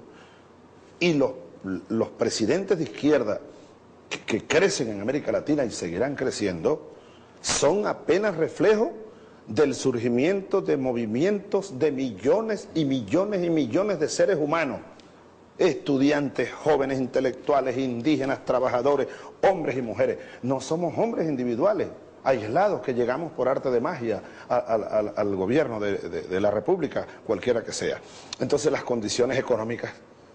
B: y los, los presidentes de izquierda que, que crecen en América Latina y seguirán creciendo, son apenas reflejo del surgimiento de movimientos de millones y millones y millones de seres humanos. Estudiantes, jóvenes intelectuales, indígenas, trabajadores, hombres y mujeres. No somos hombres individuales, aislados, que llegamos por arte de magia al, al, al gobierno de, de, de la República, cualquiera que sea. Entonces las condiciones económicas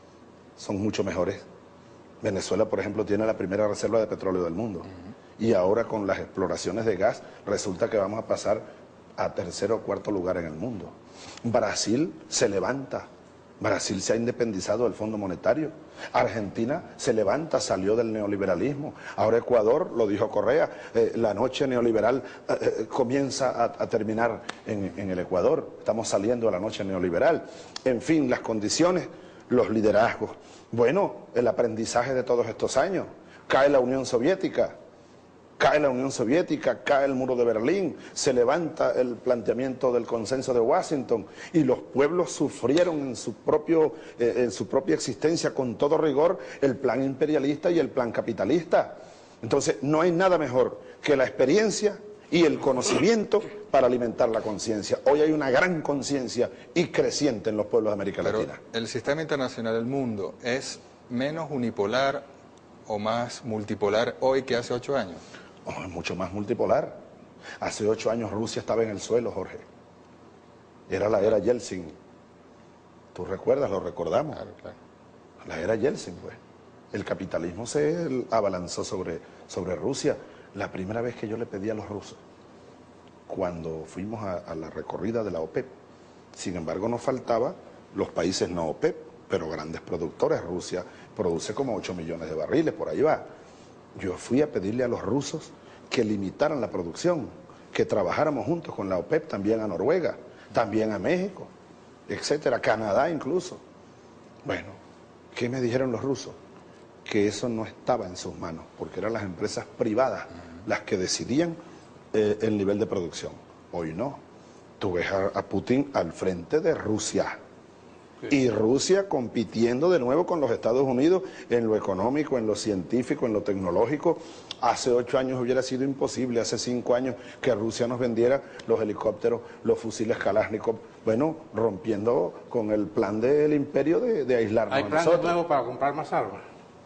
B: son mucho mejores. Venezuela, por ejemplo, tiene la primera reserva de petróleo del mundo. Uh-huh. Y ahora con las exploraciones de gas, resulta que vamos a pasar a tercer o cuarto lugar en el mundo. Brasil se levanta. Brasil se ha independizado del Fondo Monetario. Argentina se levanta, salió del neoliberalismo. Ahora Ecuador, lo dijo Correa, eh, la noche neoliberal eh, eh, comienza a, a terminar en, en el Ecuador. Estamos saliendo de la noche neoliberal. En fin, las condiciones, los liderazgos. Bueno, el aprendizaje de todos estos años. Cae la Unión Soviética. Cae la Unión Soviética, cae el muro de Berlín, se levanta el planteamiento del consenso de Washington y los pueblos sufrieron en su, propio, eh, en su propia existencia con todo rigor el plan imperialista y el plan capitalista. Entonces no hay nada mejor que la experiencia y el conocimiento para alimentar la conciencia. Hoy hay una gran conciencia y creciente en los pueblos de América
C: Pero
B: Latina.
C: El sistema internacional del mundo es menos unipolar o más multipolar hoy que hace ocho años.
B: Oh, es mucho más multipolar. Hace ocho años Rusia estaba en el suelo, Jorge. Era la era Yeltsin. ¿Tú recuerdas? Lo recordamos.
C: Claro, claro.
B: La era Yeltsin, pues. El capitalismo se abalanzó sobre, sobre Rusia. La primera vez que yo le pedí a los rusos, cuando fuimos a, a la recorrida de la OPEP, sin embargo nos faltaba los países no OPEP, pero grandes productores. Rusia produce como ocho millones de barriles, por ahí va. Yo fui a pedirle a los rusos que limitaran la producción, que trabajáramos juntos con la OPEP, también a Noruega, también a México, etcétera, Canadá incluso. Bueno, ¿qué me dijeron los rusos? Que eso no estaba en sus manos, porque eran las empresas privadas las que decidían eh, el nivel de producción. Hoy no. Tú ves a, a Putin al frente de Rusia. Y Rusia compitiendo de nuevo con los Estados Unidos en lo económico, en lo científico, en lo tecnológico. Hace ocho años hubiera sido imposible, hace cinco años, que Rusia nos vendiera los helicópteros, los fusiles Kalashnikov, bueno, rompiendo con el plan del imperio de, de aislarnos
D: ¿Hay
B: a
D: planes
B: nosotros.
D: nuevos para comprar más armas?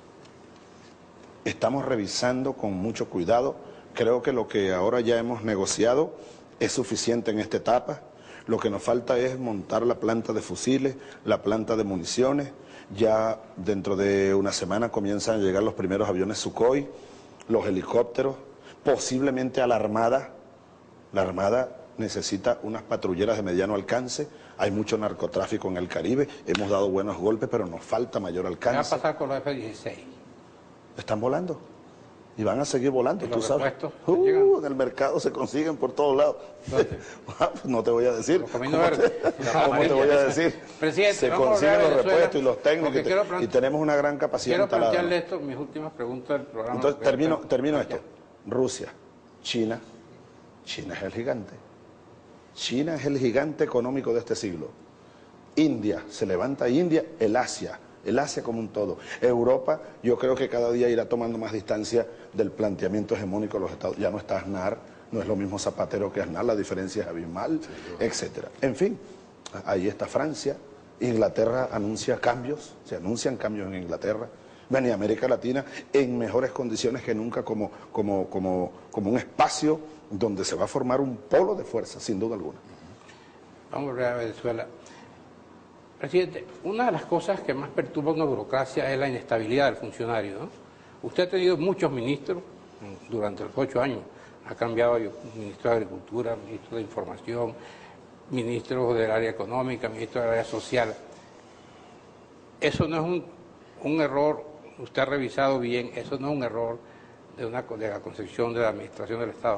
B: Estamos revisando con mucho cuidado. Creo que lo que ahora ya hemos negociado es suficiente en esta etapa. Lo que nos falta es montar la planta de fusiles, la planta de municiones. Ya dentro de una semana comienzan a llegar los primeros aviones Sukhoi, los helicópteros, posiblemente a la Armada. La Armada necesita unas patrulleras de mediano alcance. Hay mucho narcotráfico en el Caribe. Hemos dado buenos golpes, pero nos falta mayor
D: ¿Qué
B: alcance.
D: va a pasar con los F dieciséis?
B: Están volando. Y van a seguir volando,
D: ¿Y
B: tú
D: los
B: sabes.
D: repuestos
B: Uh,
D: llegan?
B: en el mercado se consiguen por todos lados. No te voy a decir.
D: Los
B: ¿Cómo
D: caminos
B: te,
D: verdes.
B: cómo te voy a decir?
D: Presidente,
B: se
D: vamos a
B: consiguen
D: hablar
B: los
D: de Venezuela,
B: repuestos y los técnicos
D: porque
B: y, te-
D: quiero plan-
B: y tenemos una gran capacidad
D: Quiero
B: instalada.
D: plantearle esto, mis últimas preguntas del programa.
B: Entonces,
D: porque-
B: termino, termino
D: Ya.
B: esto. Rusia, China. China es el gigante. China es el gigante económico de este siglo. India, se levanta India, el Asia, el Asia como un todo. Europa, yo creo que cada día irá tomando más distancia del planteamiento hegemónico de los Estados. Ya no está Aznar, no es lo mismo Zapatero que Aznar, la diferencia es abismal, etcétera. En fin, ahí está Francia, Inglaterra anuncia cambios, se anuncian cambios en Inglaterra. Ven, y América Latina en mejores condiciones que nunca como, como, como, como un espacio donde se va a formar un polo de fuerza, sin duda alguna.
D: Vamos a volver a Venezuela. Presidente, una de las cosas que más perturba una burocracia es la inestabilidad del funcionario, ¿no? Usted ha tenido muchos ministros durante los ocho años. Ha cambiado ministro de Agricultura, ministro de Información, ministro del área económica, ministro del área social. Eso no es un, un error, usted ha revisado bien, eso no es un error de, una, de la concepción de la administración del Estado.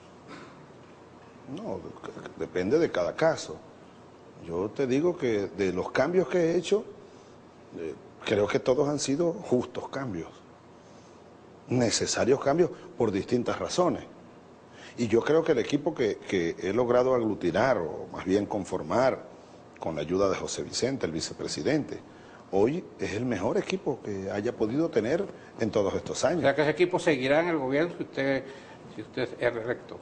B: No, depende de cada caso. Yo te digo que de los cambios que he hecho, eh, creo que todos han sido justos cambios, necesarios cambios por distintas razones. Y yo creo que el equipo que, que he logrado aglutinar, o más bien conformar, con la ayuda de José Vicente, el vicepresidente, hoy es el mejor equipo que haya podido tener en todos estos
D: O
B: años.
D: sea que ese equipo seguirá en el gobierno si usted, si usted es reelecto.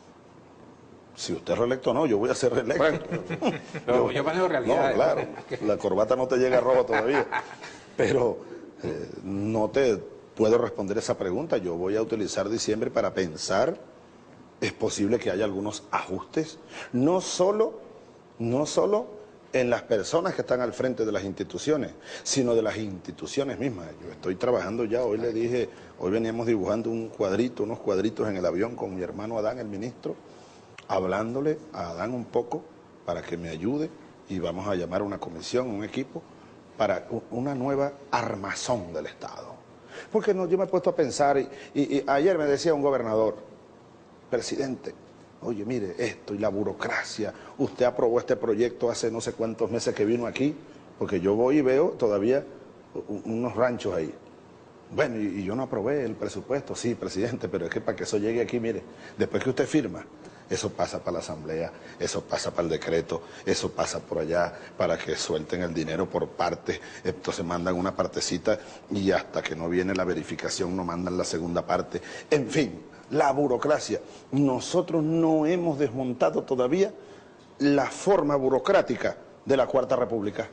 B: Si usted es reelecto, no, yo voy a ser reelecto.
D: Bueno, pero yo manejo realidades.
B: No, claro, la corbata no te llega roja todavía. Pero eh, no te puedo responder esa pregunta. Yo voy a utilizar diciembre para pensar. Es posible que haya algunos ajustes, no solo, no solo en las personas que están al frente de las instituciones, sino de las instituciones mismas. Yo estoy trabajando ya, hoy le dije, hoy veníamos dibujando un cuadrito, unos cuadritos en el avión con mi hermano Adán, el ministro, hablándole a Adán un poco para que me ayude y vamos a llamar a una comisión, un equipo, para una nueva armazón del Estado. Porque no, yo me he puesto a pensar, y, y, y ayer me decía un gobernador, presidente, oye, mire, esto y la burocracia, usted aprobó este proyecto hace no sé cuántos meses que vino aquí, porque yo voy y veo todavía unos ranchos ahí. Bueno, y, y yo no aprobé el presupuesto, sí, presidente, pero es que para que eso llegue aquí, mire, después que usted firma, eso pasa para la asamblea, eso pasa para el decreto, eso pasa por allá para que suelten el dinero por partes, entonces mandan una partecita y hasta que no viene la verificación no mandan la segunda parte, en fin. La burocracia. Nosotros no hemos desmontado todavía la forma burocrática de la Cuarta República.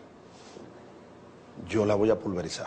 B: Yo la voy a pulverizar.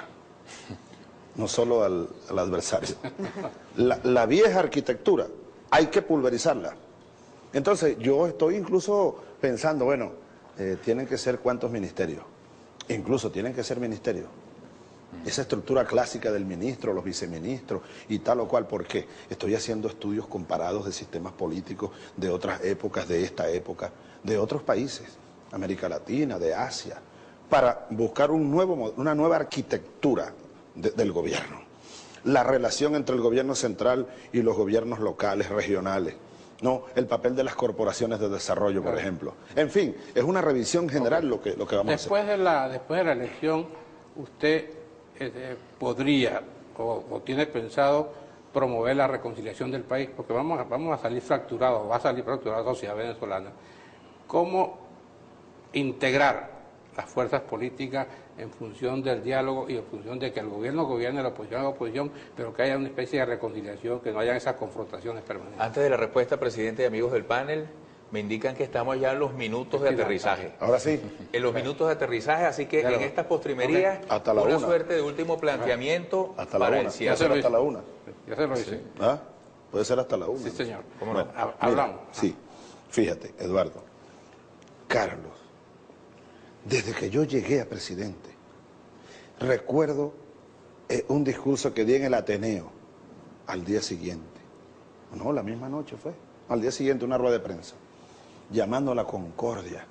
B: No solo al, al adversario. La, la vieja arquitectura hay que pulverizarla. Entonces yo estoy incluso pensando, bueno, eh, tienen que ser cuántos ministerios. Incluso tienen que ser ministerios. Esa estructura clásica del ministro, los viceministros y tal o cual. ¿Por qué? Estoy haciendo estudios comparados de sistemas políticos de otras épocas, de esta época, de otros países, América Latina, de Asia, para buscar un nuevo, una nueva arquitectura de, del gobierno. La relación entre el gobierno central y los gobiernos locales, regionales. No, el papel de las corporaciones de desarrollo, por ejemplo. En fin, es una revisión general okay. lo, que, lo que vamos
D: después
B: a hacer.
D: De la, después de la elección, usted eh, podría o, o tiene pensado promover la reconciliación del país, porque vamos a, vamos a salir fracturados, va a salir fracturada la sociedad venezolana. ¿Cómo integrar las fuerzas políticas en función del diálogo y en función de que el gobierno gobierne, la oposición la oposición, pero que haya una especie de reconciliación, que no haya esas confrontaciones permanentes?
A: Antes de la respuesta, presidente y amigos del panel, me indican que estamos ya en los minutos de aterrizaje.
B: Ahora sí.
A: En los minutos de aterrizaje, así que en estas postrimerías,
B: okay. Hasta la
A: una
B: una.
A: suerte de último planteamiento
B: hasta la
A: para
B: una.
A: el cierre.
B: Puede ser hasta la una.
D: Ya se lo hice.
B: ¿Ah? Puede ser hasta la una.
D: Sí, señor.
A: ¿Cómo
B: bueno,
A: no?
D: Hablamos.
B: Mira, sí, fíjate, Eduardo. Carlos, desde que yo llegué a presidente, recuerdo eh, un discurso que di en el Ateneo al día siguiente. No, la misma noche fue. Al día siguiente una rueda de prensa, llamando a la concordia.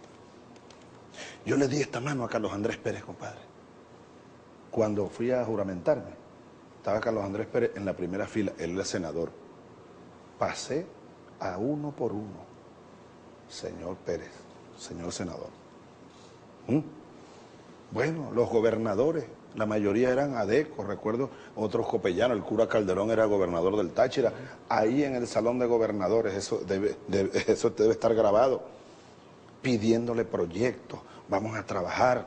B: Yo le di esta mano a Carlos Andrés Pérez, compadre, cuando fui a juramentarme. estaba Carlos Andrés Pérez en la primera fila, él era senador. Pasé a uno por uno, señor Pérez, señor senador. ¿Mm? Bueno, los gobernadores, la mayoría eran adecos, recuerdo otros copellanos, el cura Calderón era gobernador del Táchira, ahí en el salón de gobernadores, eso debe, debe, eso debe estar grabado, pidiéndole proyectos, vamos a trabajar,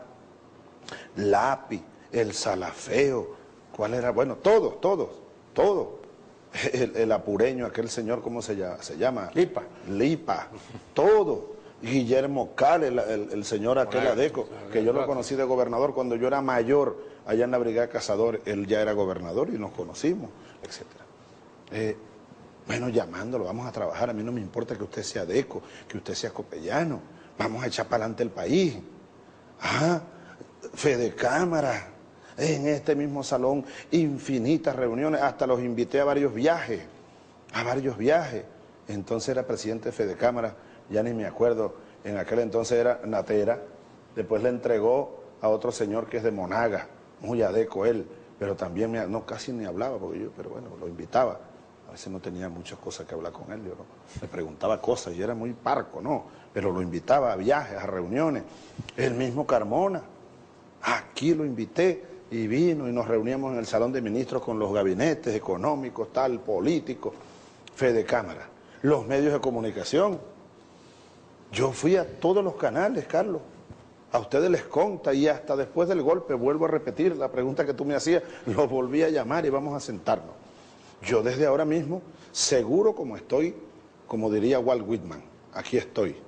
B: lápiz, el salafeo, ¿cuál era? Bueno, todos, todos, todos, el, el apureño, aquel señor, ¿cómo se llama? Se llama
D: Lipa.
B: Lipa, todo. Guillermo Cal, el, el, el señor aquel adeco, que yo lo conocí de gobernador cuando yo era mayor, allá en la Brigada Cazador, él ya era gobernador y nos conocimos, etcétera. Eh, bueno, llamándolo, vamos a trabajar, a mí no me importa que usted sea adeco, que usted sea copellano, vamos a echar para adelante el país. Ah, Fede Cámara, en este mismo salón, infinitas reuniones, hasta los invité a varios viajes, a varios viajes. Entonces era presidente de Fede Cámara, ya ni me acuerdo, en aquel entonces era Natera, después le entregó a otro señor que es de Monaga, muy adeco él, pero también me, no casi ni hablaba, porque yo, pero bueno, lo invitaba, a veces no tenía muchas cosas que hablar con él, yo no, le preguntaba cosas y era muy parco, no, pero lo invitaba a viajes, a reuniones, el mismo Carmona, aquí lo invité y vino y nos reuníamos en el salón de ministros con los gabinetes económicos, tal, políticos, Fede Cámara, los medios de comunicación. Yo fui a todos los canales, Carlos, a ustedes les conta y hasta después del golpe, vuelvo a repetir la pregunta que tú me hacías, los volví a llamar y vamos a sentarnos. Yo desde ahora mismo, seguro como estoy, como diría Walt Whitman, aquí estoy,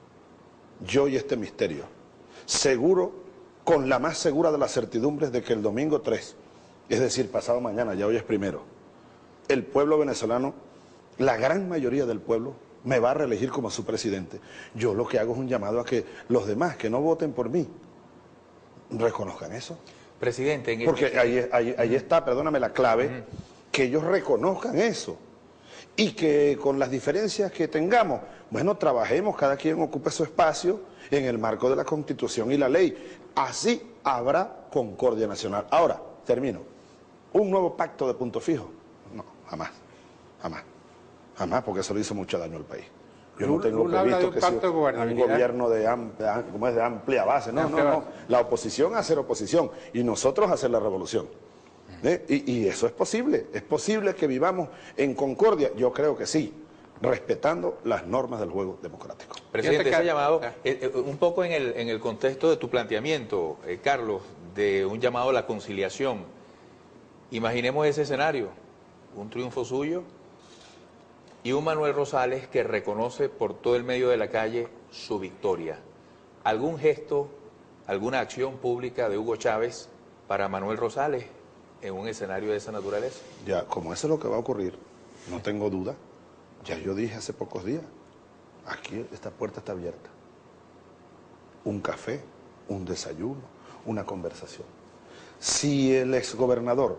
B: yo y este misterio, seguro, con la más segura de las certidumbres de que el domingo tres, es decir, pasado mañana, ya hoy es primero, el pueblo venezolano, la gran mayoría del pueblo, me va a reelegir como su presidente. Yo lo que hago es un llamado a que los demás que no voten por mí reconozcan eso.
A: Presidente, en el...
B: Porque ahí, ahí, ahí está, perdóname, la clave, uh-huh. que ellos reconozcan eso y que con las diferencias que tengamos, bueno, trabajemos, cada quien ocupe su espacio en el marco de la Constitución y la ley. Así habrá concordia nacional. Ahora, termino. ¿Un nuevo pacto de punto fijo? No, jamás, jamás. Jamás, porque eso le hizo mucho daño al país. Yo no tengo previsto que sea un gobierno de amplia, como es de amplia base. No, no, no. La oposición a hacer oposición y nosotros a hacer la revolución. ¿Eh? Y, y eso es posible. Es posible que vivamos en concordia. Yo creo que sí, respetando las normas del juego democrático.
A: Presidente, ese llamado, eh, un poco en el, en el contexto de tu planteamiento, eh, Carlos, de un llamado a la conciliación. Imaginemos ese escenario, un triunfo suyo y un Manuel Rosales que reconoce por todo el medio de la calle su victoria. ¿Algún gesto, alguna acción pública de Hugo Chávez para Manuel Rosales en un escenario de esa naturaleza?
B: Ya, como eso es lo que va a ocurrir, no tengo duda. Ya yo dije hace pocos días, aquí esta puerta está abierta. Un café, un desayuno, una conversación. Si el exgobernador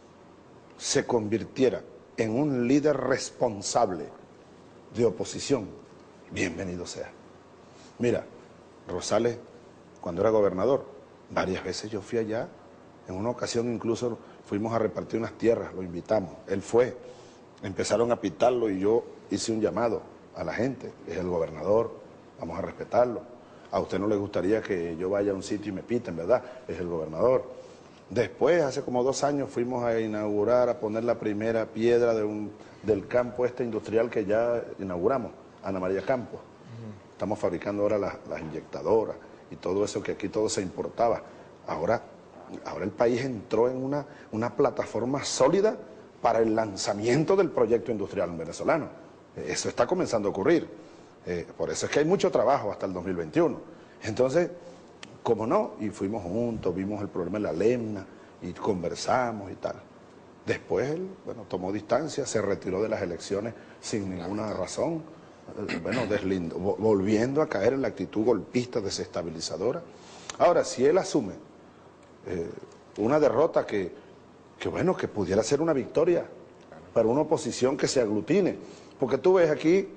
B: se convirtiera en un líder responsable de oposición, bienvenido sea. Mira, Rosales, cuando era gobernador, varias veces yo fui allá, en una ocasión incluso fuimos a repartir unas tierras, lo invitamos, él fue, empezaron a pitarlo y yo hice un llamado a la gente, es el gobernador, vamos a respetarlo. A usted no le gustaría que yo vaya a un sitio y me piten, ¿verdad? Es el gobernador. Después, hace como dos años, fuimos a inaugurar, a poner la primera piedra de un, del campo este industrial que ya inauguramos, Ana María Campos. Uh-huh. Estamos fabricando ahora las, las inyectadoras y todo eso que aquí todo se importaba. Ahora, ahora el país entró en una, una plataforma sólida para el lanzamiento del proyecto industrial venezolano. Eso está comenzando a ocurrir. Eh, por eso es que hay mucho trabajo hasta el dos mil veintiuno. Entonces, ¿cómo no? Y fuimos juntos, vimos el problema de la Lemna y conversamos y tal. Después él, bueno, tomó distancia, se retiró de las elecciones sin ninguna razón, eh, bueno, deslindo, volviendo a caer en la actitud golpista, desestabilizadora. Ahora, si él asume eh, una derrota que, que, bueno, que pudiera ser una victoria para una oposición que se aglutine, porque tú ves aquí,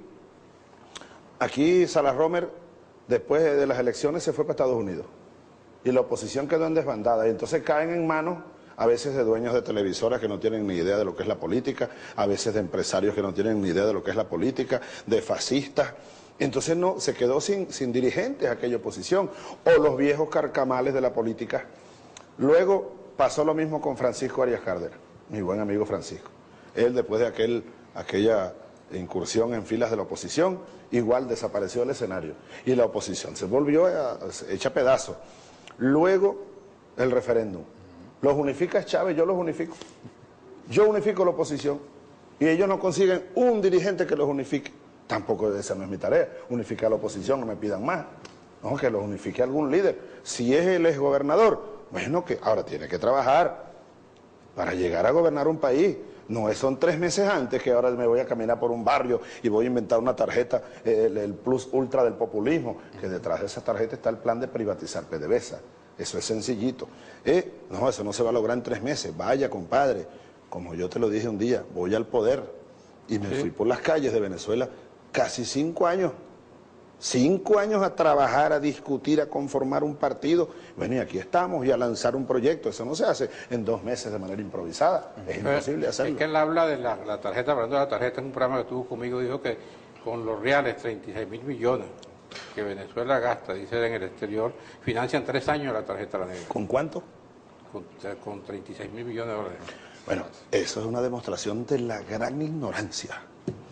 B: aquí Salas Romer, después de las elecciones se fue para Estados Unidos y la oposición quedó en desbandada y entonces caen en manos a veces de dueños de televisoras que no tienen ni idea de lo que es la política, a veces de empresarios que no tienen ni idea de lo que es la política, de fascistas. Entonces no, se quedó sin, sin dirigentes aquella oposición, o los viejos carcamales de la política. Luego pasó lo mismo con Francisco Arias Cárdenas, mi buen amigo Francisco. Él, después de aquel, aquella incursión en filas de la oposición, igual desapareció del escenario. Y la oposición se volvió a, a, hecha pedazos. Luego, el referéndum. Los unifica Chávez, yo los unifico. Yo unifico la oposición. Y ellos no consiguen un dirigente que los unifique. Tampoco esa no es mi tarea. Unificar la oposición, no me pidan más. No, que los unifique algún líder. Si es el exgobernador, bueno, que ahora tiene que trabajar para llegar a gobernar un país. No, son tres meses antes que ahora me voy a caminar por un barrio y voy a inventar una tarjeta, el, el plus ultra del populismo, que detrás de esa tarjeta está el plan de privatizar PDVSA. Eso es sencillito. Eh, no, eso no se va a lograr en tres meses. Vaya, compadre, como yo te lo dije un día, voy al poder y me sí. fui por las calles de Venezuela casi cinco años. Cinco años a trabajar, a discutir, a conformar un partido. Bueno, y aquí estamos, y a lanzar un proyecto. Eso no se hace en dos meses de manera improvisada. Es Pero imposible hacerlo.
D: Es que él habla de la, la tarjeta, hablando de la tarjeta, en un programa que tuvo conmigo, dijo que con los reales, treinta y seis mil millones que Venezuela gasta, dice en el exterior, financian tres años la tarjeta la negra.
B: ¿Con cuánto?
D: Con, o sea, con treinta y seis mil millones de dólares.
B: Bueno, eso es una demostración de la gran ignorancia,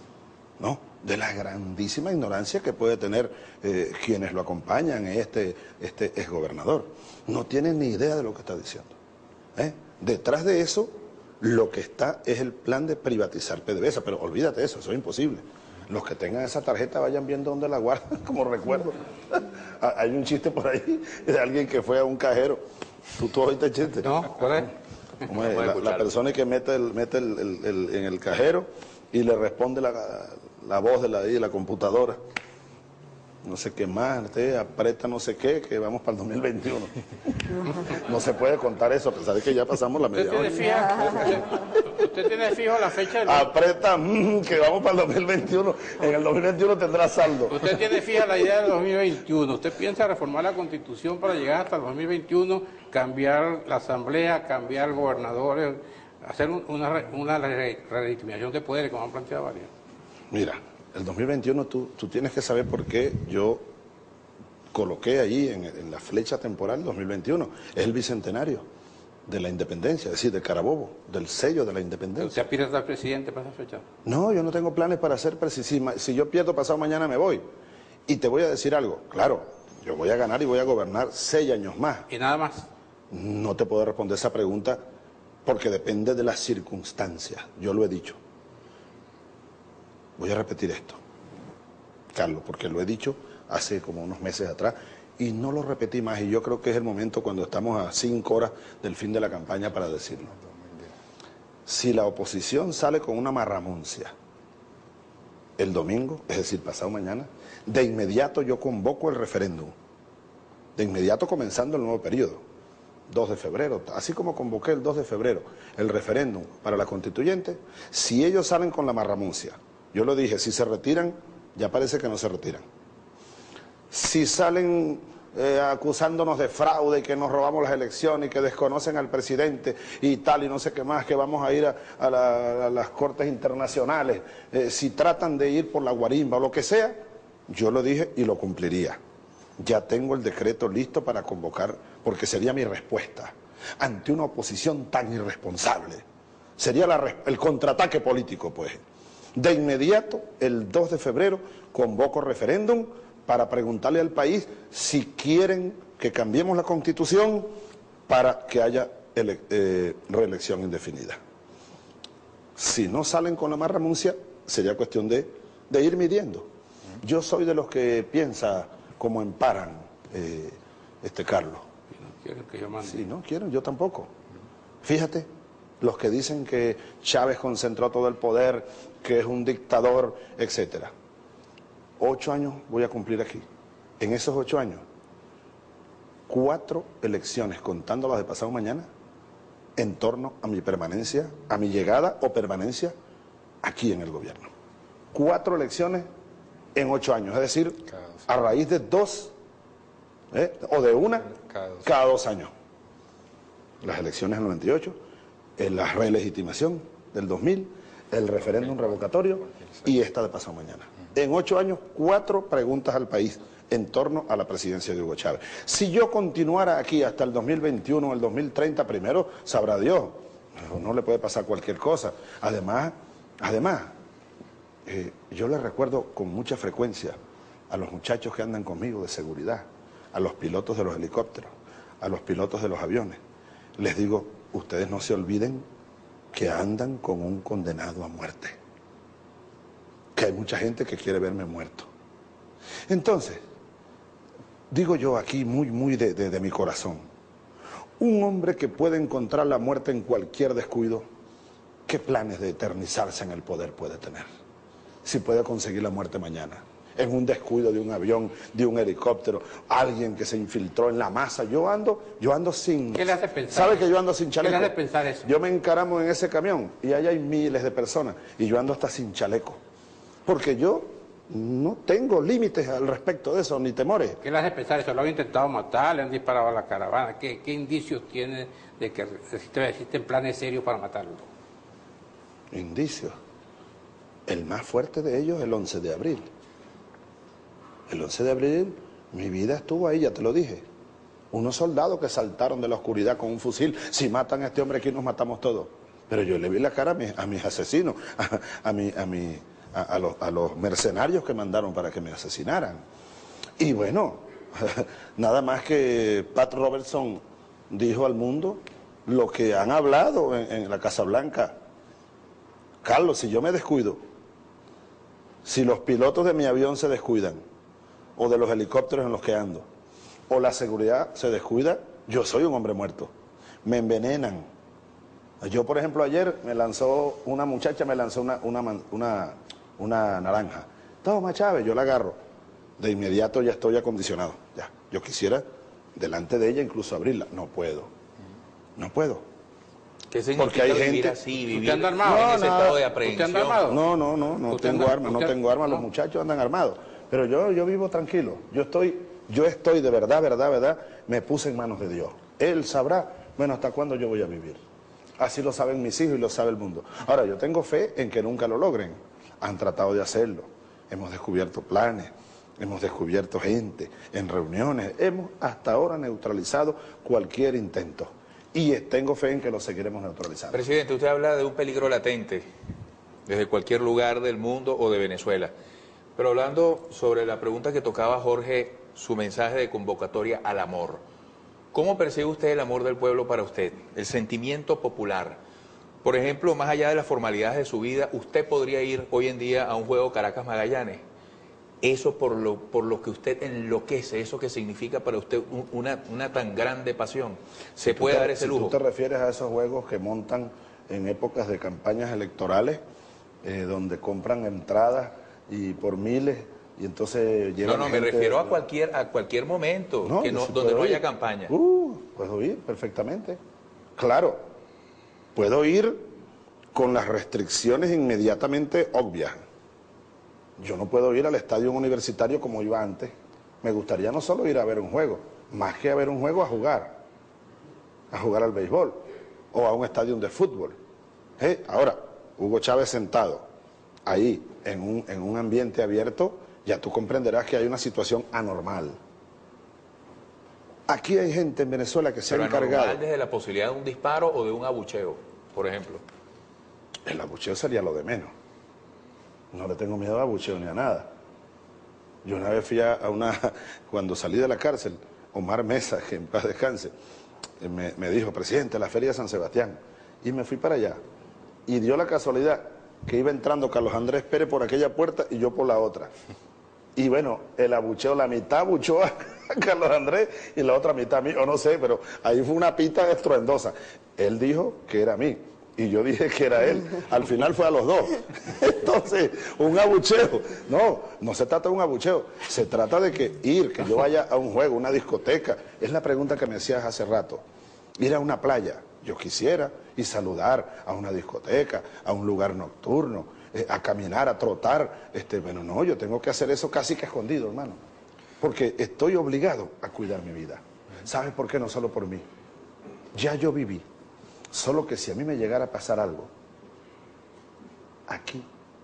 B: ¿no? De la grandísima ignorancia que puede tener eh, quienes lo acompañan, este, este exgobernador. No tienen ni idea de lo que está diciendo. ¿eh? Detrás de eso, lo que está es el plan de privatizar PDVSA, pero olvídate de eso, eso es imposible. Los que tengan esa tarjeta vayan viendo dónde la guardan, como recuerdo. Hay un chiste por ahí de alguien que fue a un cajero. ¿Tú, tú oíste el chiste?
D: No, ¿cuál es?
B: Como es la, la persona que mete, el, mete el, el, el, en el cajero y le responde la... la voz de la, de la computadora, no sé qué más, usted aprieta no sé qué, que vamos para el dos mil veintiuno. No se puede contar eso, a pesar de que ya pasamos la media hora.
D: ¿Usted tiene, fija, usted tiene fijo la fecha del...
B: Aprieta, mmm, que vamos para el dos mil veintiuno. En el dos mil veintiuno tendrá saldo.
D: Usted tiene fija la idea del dos mil veintiuno. ¿Usted piensa reformar la Constitución para llegar hasta el dos mil veintiuno, cambiar la Asamblea, cambiar gobernadores, hacer una, una relegitimación de poderes, como han planteado varios?
B: Mira, el dos mil veintiuno tú, tú tienes que saber por qué yo coloqué ahí en, en la flecha temporal dos mil veintiuno. Es el bicentenario de la independencia, es decir, de Carabobo, del sello de la independencia.
D: ¿Usted aspira a ser presidente para esa fecha?
B: No, yo no tengo planes para ser presidente. Si, si yo pierdo pasado mañana me voy. Y te voy a decir algo, claro, yo voy a ganar y voy a gobernar seis años más.
D: ¿Y nada más?
B: No te puedo responder esa pregunta porque depende de las circunstancias, yo lo he dicho. Voy a repetir esto, Carlos, porque lo he dicho hace como unos meses atrás y no lo repetí más, y yo creo que es el momento cuando estamos a cinco horas del fin de la campaña para decirlo. Si la oposición sale con una marramuncia el domingo, es decir, pasado mañana, de inmediato yo convoco el referéndum, de inmediato comenzando el nuevo periodo, dos de febrero, así como convoqué el dos de febrero el referéndum para la constituyente. Si ellos salen con la marramuncia, yo lo dije, si se retiran, ya parece que no se retiran. Si salen eh, acusándonos de fraude y que nos robamos las elecciones y que desconocen al presidente y tal y no sé qué más, que vamos a ir a, a, la, a las cortes internacionales, eh, si tratan de ir por la guarimba o lo que sea, yo lo dije y lo cumpliría. Ya tengo el decreto listo para convocar, porque sería mi respuesta ante una oposición tan irresponsable. Sería la, el contraataque político, pues. De inmediato, el dos de febrero, convoco referéndum para preguntarle al país si quieren que cambiemos la Constitución para que haya ele eh, reelección indefinida. Si no salen con la marramuncia, sería cuestión de, de ir midiendo. Yo soy de los que piensa como emparan, eh, este Carlos.
D: No quieren que yo mande.
B: Sí, no quieren, yo tampoco. Fíjate, los que dicen que Chávez concentró todo el poder, que es un dictador, etcétera. Ocho años voy a cumplir aquí. En esos ocho años, cuatro elecciones, contando las de pasado mañana, en torno a mi permanencia, a mi llegada o permanencia aquí en el gobierno. Cuatro elecciones en ocho años, es decir, a raíz de dos, ¿eh? o de una, cada dos, cada dos años. las elecciones del noventa y ocho, eh, la relegitimación del dos mil, el referéndum revocatorio y esta de pasado mañana. En ocho años, cuatro preguntas al país en torno a la presidencia de Hugo Chávez. Si yo continuara aquí hasta el dos mil veintiuno o el dos mil treinta, primero sabrá Dios, no le puede pasar cualquier cosa. Además, además, eh, yo les recuerdo con mucha frecuencia a los muchachos que andan conmigo de seguridad, a los pilotos de los helicópteros, a los pilotos de los aviones. Les digo, ustedes no se olviden que andan con un condenado a muerte, que hay mucha gente que quiere verme muerto. Entonces, digo yo aquí muy, muy de, de, de mi corazón, un hombre que puede encontrar la muerte en cualquier descuido, ¿qué planes de eternizarse en el poder puede tener? Si puede conseguir la muerte mañana, en un descuido de un avión, de un helicóptero, alguien que se infiltró en la masa. Yo ando, yo ando sin...
D: ¿Qué le hace pensar?
B: ¿Sabe
D: eso?
B: que yo ando sin chaleco?
D: ¿Qué le hace pensar eso?
B: Yo me encaramo en ese camión y allá hay miles de personas y yo ando hasta sin chaleco. Porque yo no tengo límites al respecto de eso, ni temores.
D: ¿Qué le hace pensar eso? ¿Lo han intentado matar? ¿Le han disparado a la caravana? ¿Qué, qué indicios tiene de que existen, existen planes serios para matarlo?
B: Indicios. El más fuerte de ellos, el once de abril. El once de abril, mi vida estuvo ahí, ya te lo dije. Unos soldados que saltaron de la oscuridad con un fusil. Si matan a este hombre aquí, nos matamos todos. Pero yo le vi la cara a mis, a mis asesinos, a, a, mi, a, mi, a, a, los, a los mercenarios que mandaron para que me asesinaran. Y bueno, nada más que Pat Robertson dijo al mundo lo que han hablado en, en la Casa Blanca. Carlos, si yo me descuido, si los pilotos de mi avión se descuidan, o de los helicópteros en los que ando, o la seguridad se descuida, yo soy un hombre muerto. Me envenenan. Yo, por ejemplo, ayer me lanzó, una muchacha me lanzó una, una, una, una naranja. Toma, Chávez, yo la agarro. De inmediato ya estoy acondicionado. Ya, yo quisiera delante de ella incluso abrirla. No puedo. No puedo.
A: ¿Qué significa
B: Porque hay
A: vivir
B: gente...
A: así, vivir
D: ¿Usted anda armado?
A: en
B: No,
A: ese
B: nada.
A: estado de
D: ¿Usted
A: aprehensión?
D: anda armado?
B: No, no, no, no
D: ¿Usted
B: tengo
D: anda-
B: armas, no
D: usted-
B: tengo armas, los
D: no?
B: muchachos andan armados. Pero yo, yo vivo tranquilo, yo estoy, yo estoy de verdad, verdad, verdad, me puse en manos de Dios. Él sabrá, bueno, hasta cuándo yo voy a vivir. Así lo saben mis hijos y lo sabe el mundo. Ahora, yo tengo fe en que nunca lo logren. Han tratado de hacerlo, hemos descubierto planes, hemos descubierto gente en reuniones, hemos hasta ahora neutralizado cualquier intento. Y tengo fe en que lo seguiremos neutralizando.
A: Presidente, usted habla de un peligro latente desde cualquier lugar del mundo o de Venezuela. Pero hablando sobre la pregunta que tocaba Jorge, su mensaje de convocatoria al amor. ¿Cómo percibe usted el amor del pueblo para usted? El sentimiento popular. Por ejemplo, más allá de las formalidades de su vida, usted podría ir hoy en día a un juego Caracas-Magallanes. Eso por lo, por lo que usted enloquece, eso que significa para usted un, una, una tan grande pasión. ¿Se puede
B: te,
A: dar ese
B: si
A: lujo?
B: tú te refieres a esos juegos que montan en épocas de campañas electorales, eh, donde compran entradas y por miles, y entonces llevan
A: No, no, me
B: gente-
A: refiero a cualquier, a cualquier momento
B: No,
A: que no,
B: sí
A: donde
B: puedo
A: no haya
B: ir.
A: campaña.
B: Uh, puedo ir perfectamente. Claro, puedo ir con las restricciones inmediatamente obvias. Yo no puedo ir al estadio universitario como iba antes. Me gustaría no solo ir a ver un juego, más que a ver un juego, a jugar. A jugar al béisbol o a un estadio de fútbol. ¿Eh? Ahora, Hugo Chávez sentado ahí en un, en un ambiente abierto, ya tú comprenderás que hay una situación anormal. Aquí hay gente en Venezuela que se
A: Pero
B: ha encargado.
A: anormal desde la posibilidad de un disparo o de un abucheo, por ejemplo.
B: El abucheo sería lo de menos. No le tengo miedo a abucheo ni a nada. Yo una vez fui a a una, cuando salí de la cárcel, Omar Mesa, que en paz descanse, eh, me, me dijo, presidente, la feria de San Sebastián. Y me fui para allá. Y dio la casualidad que iba entrando Carlos Andrés Pérez por aquella puerta y yo por la otra. Y bueno, el abucheo, la mitad abuchó a Carlos Andrés y la otra mitad a mí, o no sé, pero ahí fue una pita estruendosa. Él dijo que era a mí y yo dije que era él. Al final fue a los dos. Entonces, un abucheo. No, no se trata de un abucheo. Se trata de que ir, que yo vaya a un juego, una discoteca. Es la pregunta que me hacías hace rato. Ir a una playa, yo quisiera, y saludar a una discoteca, a un lugar nocturno, eh, a caminar, a trotar. Este, bueno, no, yo tengo que hacer eso casi que escondido, hermano. Porque estoy obligado a cuidar mi vida. ¿Sabes por qué? No solo por mí. Ya yo viví. Solo que si a mí me llegara a pasar algo, aquí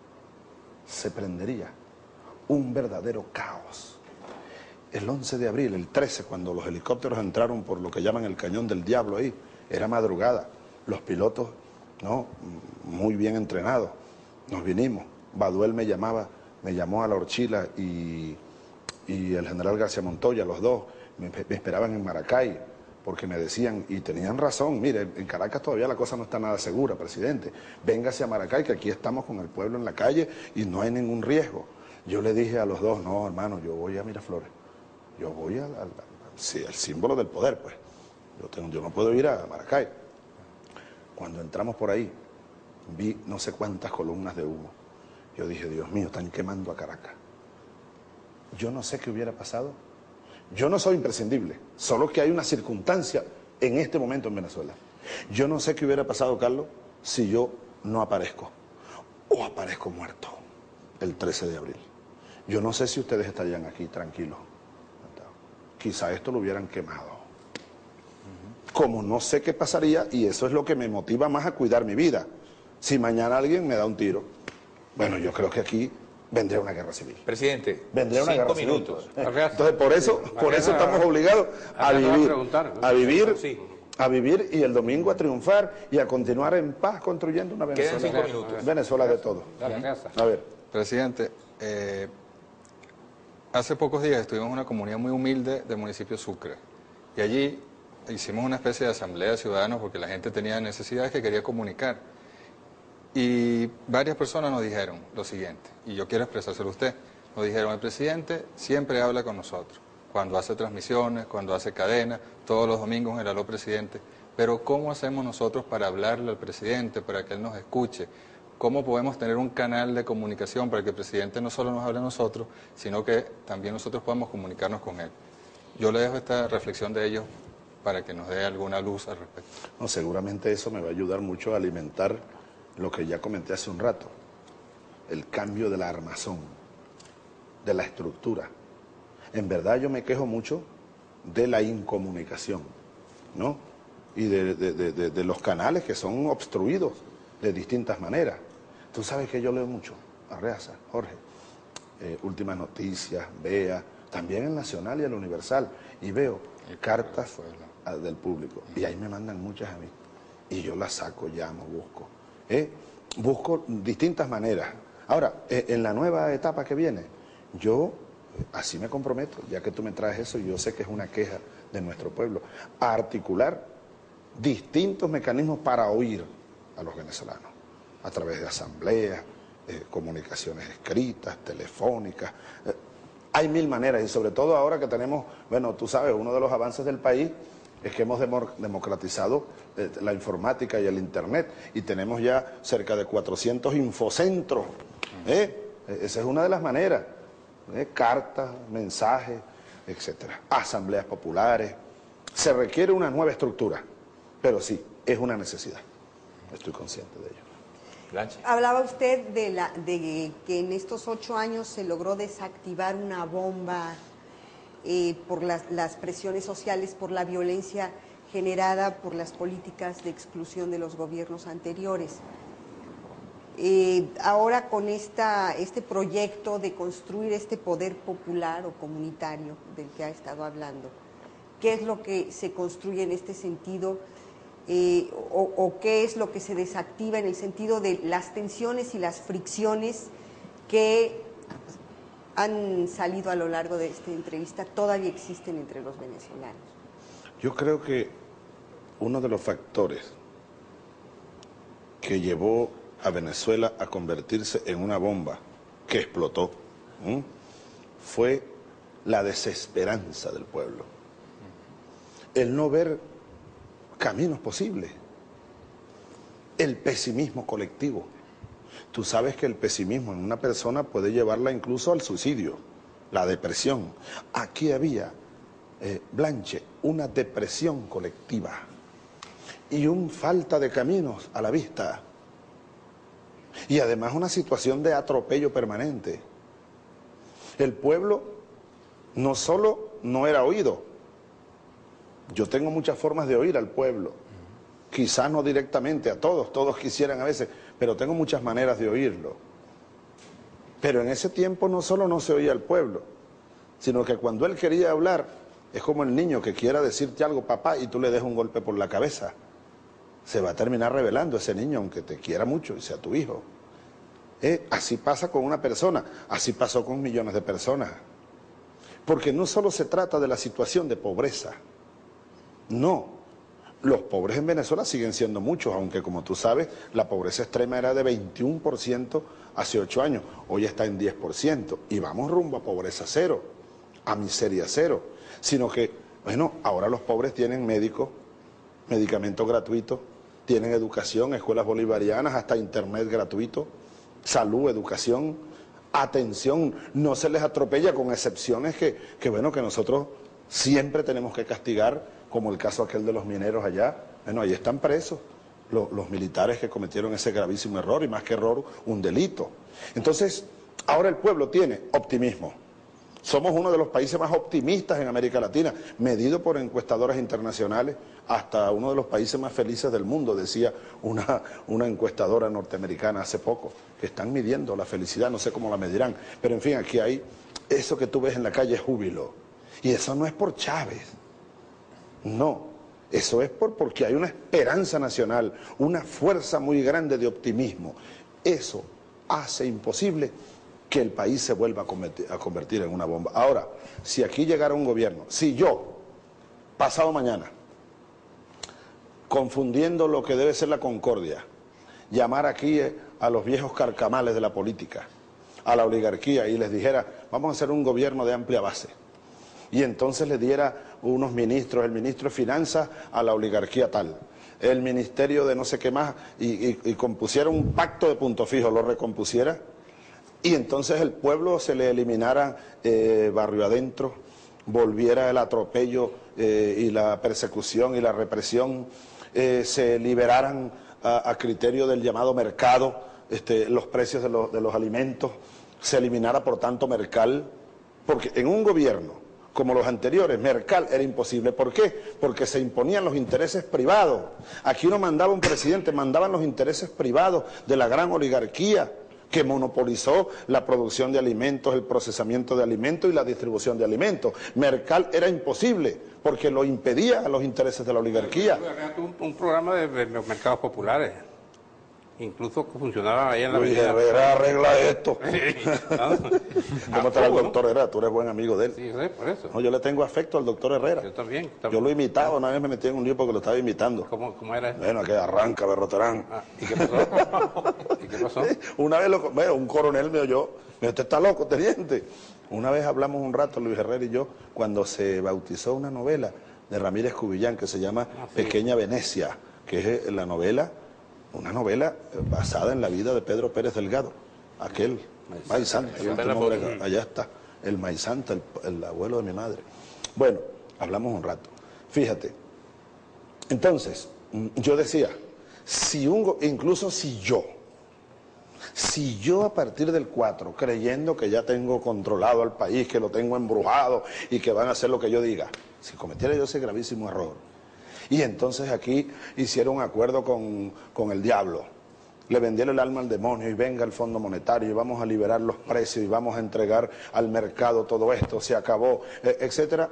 B: se prendería un verdadero caos. El once de abril, el trece, cuando los helicópteros entraron por lo que llaman el Cañón del Diablo ahí, era madrugada, los pilotos, ¿no?, muy bien entrenados, nos vinimos, Baduel me llamaba, me llamó a la Horchila y, y el general García Montoya, los dos, me, me esperaban en Maracay, porque me decían, y tenían razón, mire, en Caracas todavía la cosa no está nada segura, presidente, véngase a Maracay, que aquí estamos con el pueblo en la calle y no hay ningún riesgo. Yo le dije a los dos, no, hermano, yo voy a Miraflores, yo voy al, al, sí, al símbolo del poder, pues, yo, tengo, yo no puedo ir a Maracay. Cuando entramos por ahí, vi no sé cuántas columnas de humo. Yo dije, Dios mío, están quemando a Caracas. Yo no sé qué hubiera pasado. Yo no soy imprescindible, solo que hay una circunstancia en este momento en Venezuela. Yo no sé qué hubiera pasado, Carlos, si yo no aparezco o aparezco muerto el trece de abril. Yo no sé si ustedes estarían aquí tranquilos. Quizá esto lo hubieran quemado. Como no sé qué pasaría, y eso es lo que me motiva más a cuidar mi vida. Si mañana alguien me da un tiro, bueno, yo creo que aquí vendría una guerra civil.
A: Presidente,
B: vendría una
A: cinco
B: guerra
A: minutos.
B: civil. Entonces, por eso, por eso estamos obligados a vivir, a vivir, a vivir y el domingo a triunfar y a continuar en paz construyendo una Venezuela.
A: Quedan cinco minutos.
B: Venezuela de todo. A ver.
C: Presidente, eh, hace pocos días estuvimos en una comunidad muy humilde del municipio Sucre y allí hicimos una especie de asamblea de ciudadanos porque la gente tenía necesidades que quería comunicar. Y varias personas nos dijeron lo siguiente, y yo quiero expresárselo a usted. Nos dijeron, el presidente siempre habla con nosotros, cuando hace transmisiones, cuando hace cadenas, todos los domingos en el Aló Presidente, pero ¿cómo hacemos nosotros para hablarle al presidente, para que él nos escuche? ¿Cómo podemos tener un canal de comunicación para que el presidente no solo nos hable a nosotros, sino que también nosotros podamos comunicarnos con él? Yo le dejo esta reflexión de ellos para que nos dé alguna luz al respecto.
B: No, seguramente eso me va a ayudar mucho a alimentar lo que ya comenté hace un rato, el cambio de la armazón, de la estructura. En verdad yo me quejo mucho de la incomunicación, ¿no? Y de, de, de, de, de los canales que son obstruidos de distintas maneras. Tú sabes que yo leo mucho, Arreaza, Jorge, eh, Últimas Noticias, Vea, también el Nacional y el Universal, y veo cartas a, del público, y ahí me mandan muchas a mí, y yo las saco, llamo, busco. ¿Eh? Busco distintas maneras. Ahora, eh, en la nueva etapa que viene, yo eh, así me comprometo, ya que tú me traes eso, y yo sé que es una queja de nuestro pueblo, a articular distintos mecanismos para oír a los venezolanos, a través de asambleas, eh, comunicaciones escritas, telefónicas. Eh, hay mil maneras, y sobre todo ahora que tenemos, bueno, tú sabes, uno de los avances del país es que hemos democratizado eh, la informática y el internet y tenemos ya cerca de cuatrocientos infocentros. ¿eh? Esa es una de las maneras. ¿eh? Cartas, mensajes, etcétera. Asambleas populares. Se requiere una nueva estructura, pero sí, es una necesidad. Estoy consciente de ello.
A: Blanche.
E: Hablaba usted de, la, de que en estos ocho años se logró desactivar una bomba Eh, por las, las presiones sociales, por la violencia generada por las políticas de exclusión de los gobiernos anteriores. Eh, ahora con esta, este proyecto de construir este poder popular o comunitario del que ha estado hablando, ¿qué es lo que se construye en este sentido eh, o, o qué es lo que se desactiva en el sentido de las tensiones y las fricciones que han salido a lo largo de esta entrevista, todavía existen entre los venezolanos?
B: Yo creo que uno de los factores que llevó a Venezuela a convertirse en una bomba que explotó ¿eh? fue la desesperanza del pueblo, el no ver caminos posibles, el pesimismo colectivo. Tú sabes que el pesimismo en una persona puede llevarla incluso al suicidio, la depresión. Aquí había, eh, Blanche, una depresión colectiva y una falta de caminos a la vista. Y además una situación de atropello permanente. El pueblo no solo no era oído, Yo tengo muchas formas de oír al pueblo. Quizás no directamente a todos, todos quisieran a veces, pero tengo muchas maneras de oírlo. Pero en ese tiempo no solo no se oía al pueblo, sino que cuando él quería hablar, es como el niño que quiera decirte algo, papá, y tú le des un golpe por la cabeza. Se va a terminar revelando ese niño, aunque te quiera mucho y sea tu hijo. ¿Eh? Así pasa con una persona, así pasó con millones de personas. Porque no solo se trata de la situación de pobreza, no. Los pobres en Venezuela siguen siendo muchos, aunque como tú sabes, la pobreza extrema era de veintiuno por ciento hace ocho años, hoy está en diez por ciento, y vamos rumbo a pobreza cero, a miseria cero, sino que, bueno, ahora los pobres tienen médicos, medicamentos gratuitos, tienen educación, escuelas bolivarianas, hasta internet gratuito, salud, educación, atención, no se les atropella, con excepciones que, que bueno, que nosotros siempre tenemos que castigar, como el caso aquel de los mineros allá. Bueno, ahí están presos los, los militares que cometieron ese gravísimo error, y más que error, un delito. Entonces, ahora el pueblo tiene optimismo. Somos uno de los países más optimistas en América Latina, medido por encuestadoras internacionales, hasta uno de los países más felices del mundo, decía una, una encuestadora norteamericana hace poco, que están midiendo la felicidad, no sé cómo la medirán, pero en fin, aquí hay eso que tú ves en la calle, júbilo. Y eso no es por Chávez. No, eso es por, porque hay una esperanza nacional, una fuerza muy grande de optimismo. Eso hace imposible que el país se vuelva a convertir, a convertir en una bomba. Ahora, si aquí llegara un gobierno, si yo, pasado mañana, confundiendo lo que debe ser la concordia, llamar aquí a los viejos carcamales de la política, a la oligarquía, y les dijera, vamos a hacer un gobierno de amplia base, y entonces le diera unos ministros, el ministro de Finanzas a la oligarquía tal, el ministerio de no sé qué más, y, y, y compusiera un pacto de punto fijo, lo recompusiera, y entonces el pueblo se le eliminara eh, barrio adentro, volviera el atropello eh, y la persecución y la represión, eh, se liberaran a, a criterio del llamado mercado este, los precios de, lo, de los alimentos, se eliminara por tanto Mercal, porque en un gobierno como los anteriores, Mercal era imposible. ¿Por qué? Porque se imponían los intereses privados. Aquí no mandaba un presidente, mandaban los intereses privados de la gran oligarquía que monopolizó la producción de alimentos, el procesamiento de alimentos y la distribución de alimentos. Mercal era imposible porque lo impedía a los intereses de la oligarquía.
D: Un, un programa de, de los mercados populares. Incluso funcionaba ahí en la
B: Luis
D: avenida.
B: Herrera arregla esto.
D: ¿No?
B: ¿Cómo está el doctor Herrera? Tú eres buen amigo de él.
D: Sí, sí, por eso.
B: No, yo le tengo afecto al doctor Herrera.
D: Yo también. también.
B: Yo lo imitaba, una vez me metí en un lío porque lo estaba imitando.
D: ¿Cómo, cómo era eso?
B: Bueno, que arranca, Berroterán.
D: Ah, ¿y qué pasó? ¿Y qué pasó?
B: Una vez, lo, bueno, un coronel me oyó, me dijo, usted está loco, teniente. Una vez hablamos un rato, Luis Herrera y yo, cuando se bautizó una novela de Ramírez Cubillán que se llama ah, sí. Pequeña Venecia, que es la novela, una novela basada en la vida de Pedro Pérez Delgado, aquel Maizanta, el último hombre, allá está, el Maizanta, el, el abuelo de mi madre. Bueno, hablamos un rato. Fíjate, entonces, yo decía, si un, incluso si yo, si yo a partir del cuatro, creyendo que ya tengo controlado al país, que lo tengo embrujado y que van a hacer lo que yo diga, si cometiera yo ese gravísimo error, y entonces aquí hicieron un acuerdo con, con el diablo, le vendieron el alma al demonio y venga el Fondo Monetario y vamos a liberar los precios y vamos a entregar al mercado todo esto, se acabó, etcétera,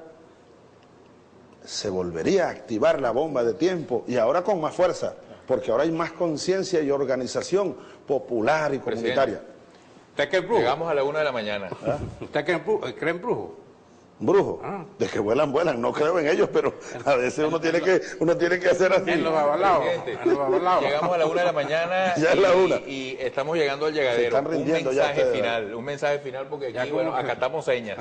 B: se volvería a activar la bomba de tiempo y ahora con más fuerza, porque ahora hay más conciencia y organización popular y comunitaria.
A: ¿Usted cree en brujo? Llegamos a la una de la mañana.
D: ¿Ah? ¿Usted cree en brujo? ¿Cree en brujo?
B: Brujo, ah. de que vuelan, vuelan, no creo en ellos, pero a veces uno tiene que, uno tiene que hacer así.
D: En los babalaos, en los babalaos.
A: Llegamos a la una de la mañana
B: ya es la una.
A: Y, y estamos llegando al llegadero.
B: Se están rindiendo
A: un mensaje
B: ya
A: final, un mensaje final porque aquí, bueno, acatamos señas.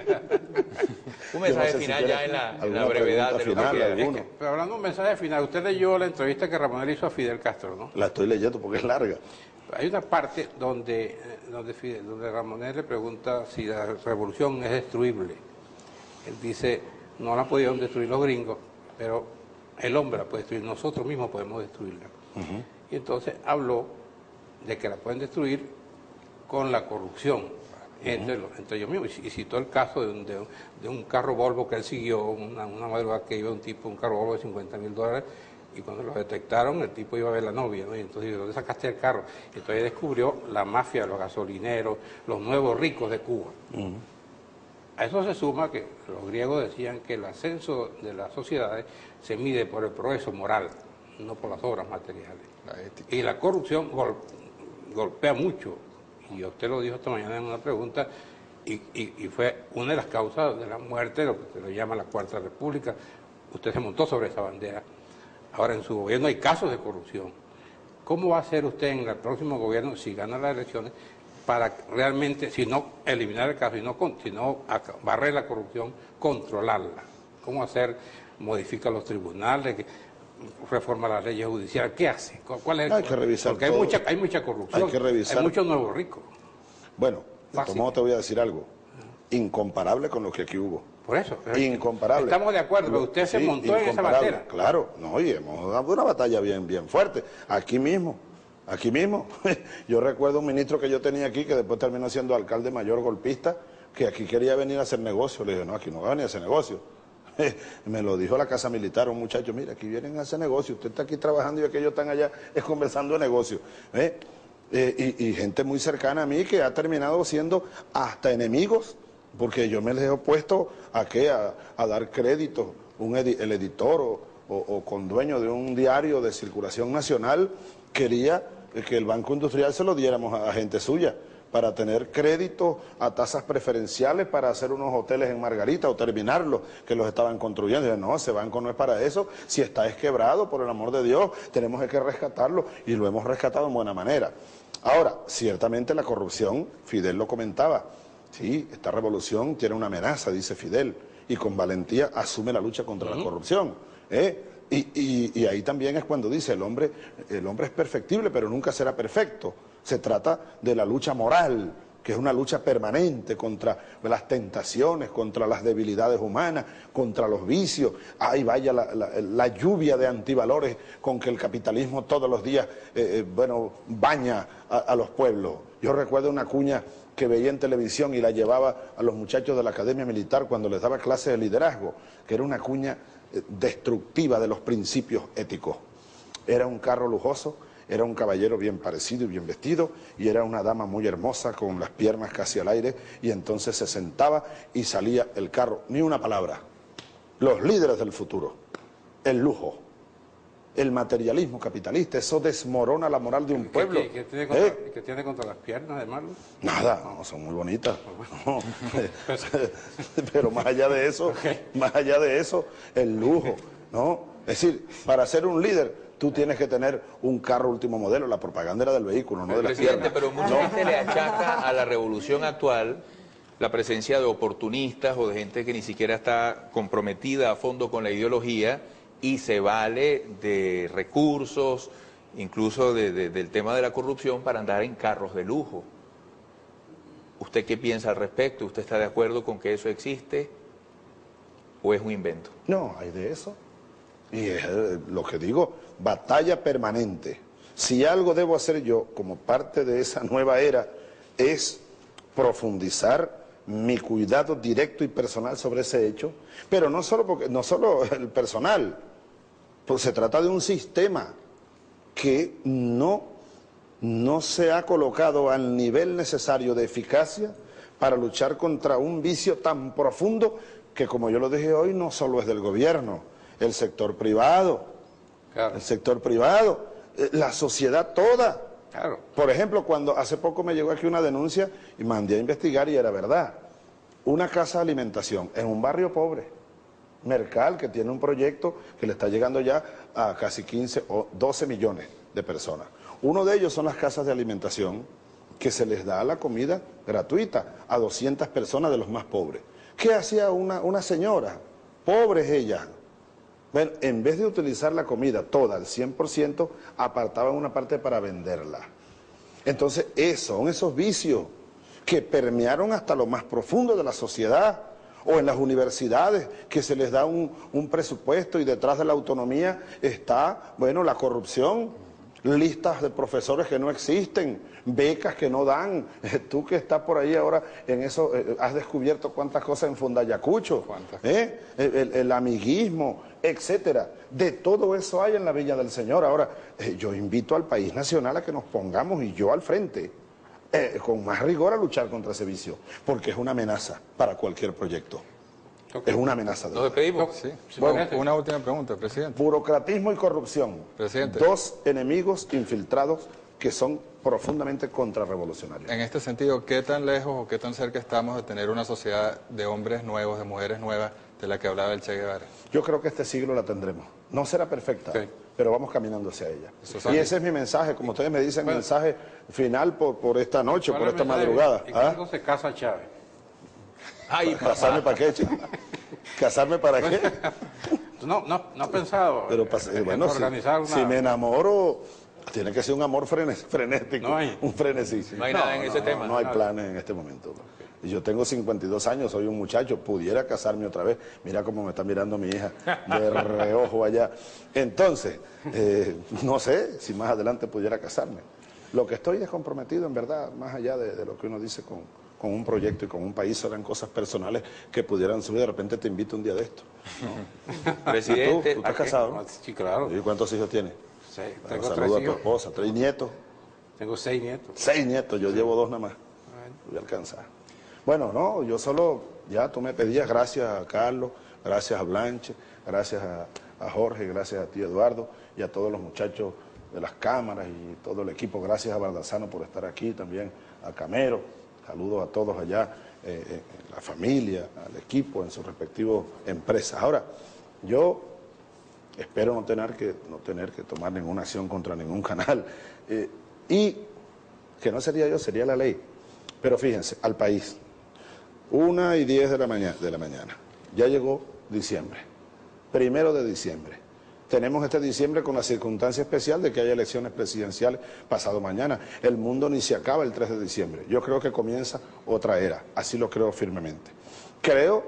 A: Un mensaje no sé final si ya en la, en la brevedad de lo
B: final,
A: que
D: es que, pero hablando de un mensaje final, usted leyó la entrevista que Ramonel hizo a Fidel Castro, ¿no?
B: La estoy leyendo porque es larga.
D: Hay una parte donde, donde, Fidel, donde Ramonel le pregunta si la revolución es destruible. Él dice, no la pudieron destruir los gringos, pero el hombre la puede destruir, nosotros mismos podemos destruirla. Uh-huh. Y entonces habló de que la pueden destruir con la corrupción.
F: entre, los, entre ellos mismos. Y citó el caso de un, de, un, de un carro Volvo que él siguió, una, una madrugada que iba un tipo, un carro Volvo de cincuenta mil dólares, y cuando lo detectaron, el tipo iba a ver a la novia, ¿no? Y entonces, ¿de dónde sacaste el carro? Y entonces descubrió la mafia de los gasolineros, los nuevos ricos de Cuba. Uh-huh. A eso se suma que los griegos decían que el ascenso de las sociedades se mide por el progreso moral, no por las obras materiales. La ética. Y la corrupción gol, golpea mucho, y usted lo dijo esta mañana en una pregunta, y, y, y fue una de las causas de la muerte, lo que se le llama la Cuarta República. Usted se montó sobre esa bandera. Ahora en su gobierno hay casos de corrupción. ¿Cómo va a hacer usted en el próximo gobierno, si gana las elecciones, para realmente, si no eliminar el caso, sino, sino barrer la corrupción, controlarla? ¿Cómo hacer? ¿Modifica los tribunales? ¿Reforma las leyes judiciales? ¿Qué hace? ¿Cuál es el...
B: Hay que revisar
F: Porque
B: todo.
F: hay mucha, hay mucha corrupción,
B: hay que revisar.
F: Hay muchos nuevos ricos.
B: Bueno, de todos modos te voy a decir algo, incomparable con lo que aquí hubo.
F: Por eso.
B: Incomparable.
F: Estamos de acuerdo, pero usted se
B: sí,
F: montó en esa bandera.
B: Claro, no, oye, hemos dado una batalla bien, bien fuerte. Aquí mismo, aquí mismo. Yo recuerdo un ministro que yo tenía aquí, que después terminó siendo alcalde mayor golpista, que aquí quería venir a hacer negocio. Le dije, no, aquí no va a venir a hacer negocio. Me lo dijo la Casa Militar, un muchacho, mira, aquí vienen a hacer negocio, usted está aquí trabajando y aquellos están allá, es conversando de negocio. ¿Eh? Eh, y, y gente muy cercana a mí que ha terminado siendo hasta enemigos, porque yo me les he opuesto a qué, a, a dar crédito, un edi, el editor o, o, o con dueño de un diario de circulación nacional quería que el Banco Industrial se lo diéramos a, a gente suya, para tener crédito a tasas preferenciales para hacer unos hoteles en Margarita o terminarlos, que los estaban construyendo. Y no, ese banco no es para eso, si está es quebrado, por el amor de Dios, tenemos que rescatarlo, y lo hemos rescatado en buena manera. Ahora, ciertamente la corrupción, Fidel lo comentaba, sí, esta revolución tiene una amenaza, dice Fidel, y con valentía asume la lucha contra uh-huh. la corrupción. ¿eh? Y, y, y ahí también es cuando dice, el hombre, el hombre es perfectible, pero nunca será perfecto. Se trata de la lucha moral, que es una lucha permanente contra las tentaciones, contra las debilidades humanas, contra los vicios. Ay, vaya la, la, la lluvia de antivalores con que el capitalismo todos los días, eh, eh, bueno, baña a, a los pueblos. Yo recuerdo una cuña que veía en televisión y la llevaba a los muchachos de la Academia Militar cuando les daba clases de liderazgo, que era una cuña eh, destructiva de los principios éticos. Era un carro lujoso, era un caballero bien parecido y bien vestido, y era una dama muy hermosa con las piernas casi al aire, y entonces se sentaba y salía el carro, ni una palabra. Los líderes del futuro, el lujo, el materialismo capitalista, eso desmorona la moral de un pueblo.
F: ¿Qué, qué, qué, tiene, contra, ¿Eh? ¿Qué tiene contra las piernas de malo?
B: Nada, no, son muy bonitas. No. Pero más allá de eso, okay. más allá de eso, el lujo, ¿no? Es decir, para ser un líder, tú tienes que tener un carro último modelo, la propaganda era del vehículo, no de la pierna.
A: Pero mucha ¿no? gente le achaca a la revolución actual la presencia de oportunistas o de gente que ni siquiera está comprometida a fondo con la ideología y se vale de recursos, incluso de, de, del tema de la corrupción, para andar en carros de lujo. ¿Usted qué piensa al respecto? ¿Usted está de acuerdo con que eso existe o es un invento?
B: No, hay de eso. Y es lo que digo, batalla permanente. Si algo debo hacer yo como parte de esa nueva era es profundizar mi cuidado directo y personal sobre ese hecho, pero no solo, porque, no solo el personal, pues se trata de un sistema que no, no se ha colocado al nivel necesario de eficacia para luchar contra un vicio tan profundo que, como yo lo dije hoy, no solo es del gobierno, el sector privado, claro. el sector privado, la sociedad toda.
F: Claro.
B: Por ejemplo, cuando hace poco me llegó aquí una denuncia y mandé a investigar y era verdad. Una casa de alimentación en un barrio pobre, Mercal, que tiene un proyecto que le está llegando ya a casi quince o doce millones de personas. Uno de ellos son las casas de alimentación que se les da la comida gratuita a doscientas personas de los más pobres. ¿Qué hacía una, una señora? Pobres ella. Bueno, en vez de utilizar la comida toda, al cien por ciento, apartaban una parte para venderla. Entonces, eso, son esos vicios que permearon hasta lo más profundo de la sociedad, o en las universidades, que se les da un, un presupuesto y detrás de la autonomía está, bueno, la corrupción, listas de profesores que no existen, becas que no dan. Tú que estás por ahí ahora en eso, eh, has descubierto cuántas cosas en Fundayacucho, ¿eh? el, el, el amiguismo, etcétera. De todo eso hay en la Villa del Señor. Ahora, eh, yo invito al país nacional a que nos pongamos, y yo al frente, eh, con más rigor a luchar contra ese vicio, porque es una amenaza para cualquier proyecto. Okay. Es una amenaza. De
A: Nos despedimos.
C: Sí. Bueno, una última pregunta, presidente.
B: Burocratismo y corrupción.
C: Presidente.
B: Dos enemigos infiltrados que son profundamente contrarrevolucionarios.
C: En este sentido, ¿qué tan lejos o qué tan cerca estamos de tener una sociedad de hombres nuevos, de mujeres nuevas, de la que hablaba el Che Guevara?
B: Yo creo que este siglo la tendremos. No será perfecta, sí, pero vamos caminando hacia ella.
C: Eso
B: y ese es mi mensaje, como ustedes me dicen, bueno, mensaje final por, por esta noche, por esta madrugada.
F: ¿Y cuándo ¿Ah? se casa Chávez?
B: Ay, ¿casarme para qué, chico? ¿Casarme para qué?
F: No, no, no he pensado
B: pero, eh, bueno, organizar si, una... si me enamoro, tiene que ser un amor frenético, no hay, un frenesí.
A: No hay no, nada en
B: no,
A: ese
B: no,
A: tema.
B: No, no hay planes en este momento. Okay. Yo tengo cincuenta y dos años, soy un muchacho, pudiera casarme otra vez. Mira cómo me está mirando mi hija de reojo allá. Entonces, eh, no sé si más adelante pudiera casarme. Lo que estoy es comprometido, en verdad, más allá de, de lo que uno dice con, con un proyecto y con un país, eran cosas personales que pudieran subir. De repente te invito un día de esto, ¿no?
A: Presidente,
B: ¿Tú, tú estás casado? ¿No?
F: Sí, claro.
B: ¿Y cuántos hijos tienes?
F: Seis.
B: Bueno,
F: tengo
B: saludo
F: tres
B: a tu
F: hijos.
B: esposa, tres nietos.
F: Tengo seis nietos.
B: Seis nietos, yo sí. Llevo dos nada más. Bueno. Voy a alcanzar. Bueno, no, yo solo, ya tú me pedías, gracias a Carlos, gracias a Blanche, gracias a, a Jorge, gracias a ti, Eduardo, y a todos los muchachos de las cámaras y todo el equipo. Gracias a Baldassano por estar aquí, también a Camero. Saludos a todos allá, eh, eh, la familia, al equipo en sus respectivas empresas. Ahora, yo espero no tener que, no tener que tomar ninguna acción contra ningún canal. Eh, y que no sería yo, sería la ley. Pero fíjense, al país, una y diez de la mañana, de la mañana, ya llegó diciembre, primero de diciembre. Tenemos este diciembre con la circunstancia especial de que haya elecciones presidenciales pasado mañana. El mundo ni se acaba el tres de diciembre. Yo creo que comienza otra era, así lo creo firmemente. Creo,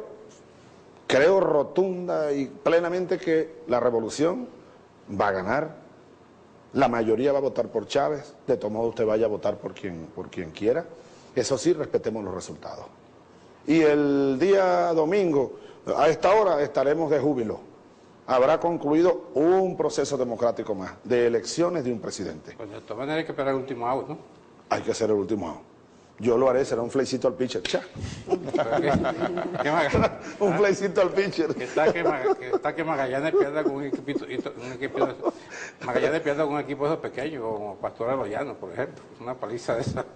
B: creo rotunda y plenamente que la revolución va a ganar. La mayoría va a votar por Chávez, de todo modo usted vaya a votar por quien, por quien quiera. Eso sí, respetemos los resultados. Y el día domingo, a esta hora, estaremos de júbilo. Habrá concluido un proceso democrático más, de elecciones de un presidente.
F: Pues de todas maneras hay que esperar el último out, ¿no?
B: Hay que hacer el último out. Yo lo haré, será un flecito al pitcher. ¡Cha!
F: ¿Qué, qué
B: un flecito al pitcher.
F: Que está que, que, está que Magallanes pierda con un equipo, un equipo Magallanes pierda con un equipo de pequeños, como Pastora de los Llanos, por ejemplo. Una paliza de esa.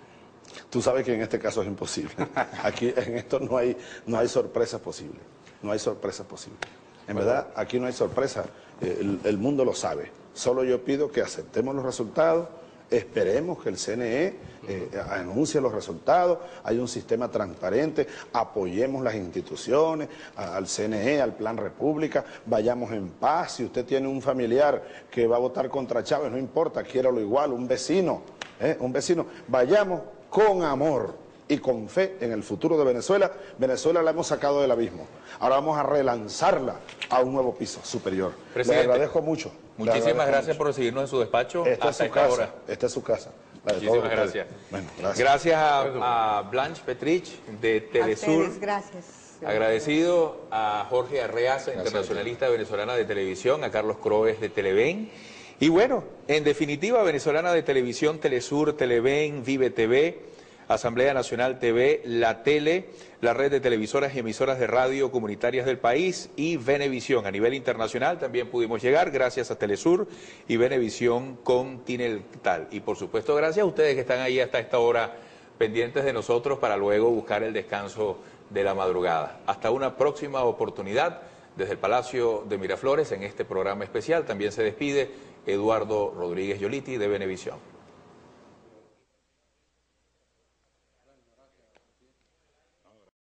B: Tú sabes que en este caso es imposible. Aquí en esto no hay, no hay sorpresas posibles. No hay sorpresas posibles. En verdad, aquí no hay sorpresa, el, el mundo lo sabe. Solo yo pido que aceptemos los resultados, esperemos que el C N E eh, anuncie los resultados, hay un sistema transparente, apoyemos las instituciones, a, al C N E, al Plan República, vayamos en paz. Si usted tiene un familiar que va a votar contra Chávez, no importa, quiéralo igual, un vecino, eh, un vecino, vayamos con amor y con fe en el futuro de Venezuela. Venezuela la hemos sacado del abismo. Ahora vamos a relanzarla a un nuevo piso superior.
A: Presidente,
B: le agradezco mucho.
A: Muchísimas
B: agradezco
A: gracias
B: mucho.
A: por recibirnos en su despacho.
B: Esta
A: hasta
B: es su
A: esta
B: casa.
A: hora.
B: Esta es su casa.
A: Muchísimas gracias.
B: Bueno, gracias.
A: Gracias a, a Blanche Petrich de Telesur.
E: A ustedes, gracias.
A: Agradecido a Jorge Arreaza, internacionalista venezolana de televisión, a Carlos Croes de Televen. Y bueno, en definitiva, venezolana de televisión, Telesur, Televen, Vive T V, Asamblea Nacional T V, La Tele, la red de televisoras y emisoras de radio comunitarias del país y Venevisión. A nivel internacional también pudimos llegar gracias a Telesur y Venevisión Continental. Y por supuesto gracias a ustedes que están ahí hasta esta hora pendientes de nosotros para luego buscar el descanso de la madrugada. Hasta una próxima oportunidad desde el Palacio de Miraflores en este programa especial. También se despide Eduardo Rodríguez Yoliti de Venevisión.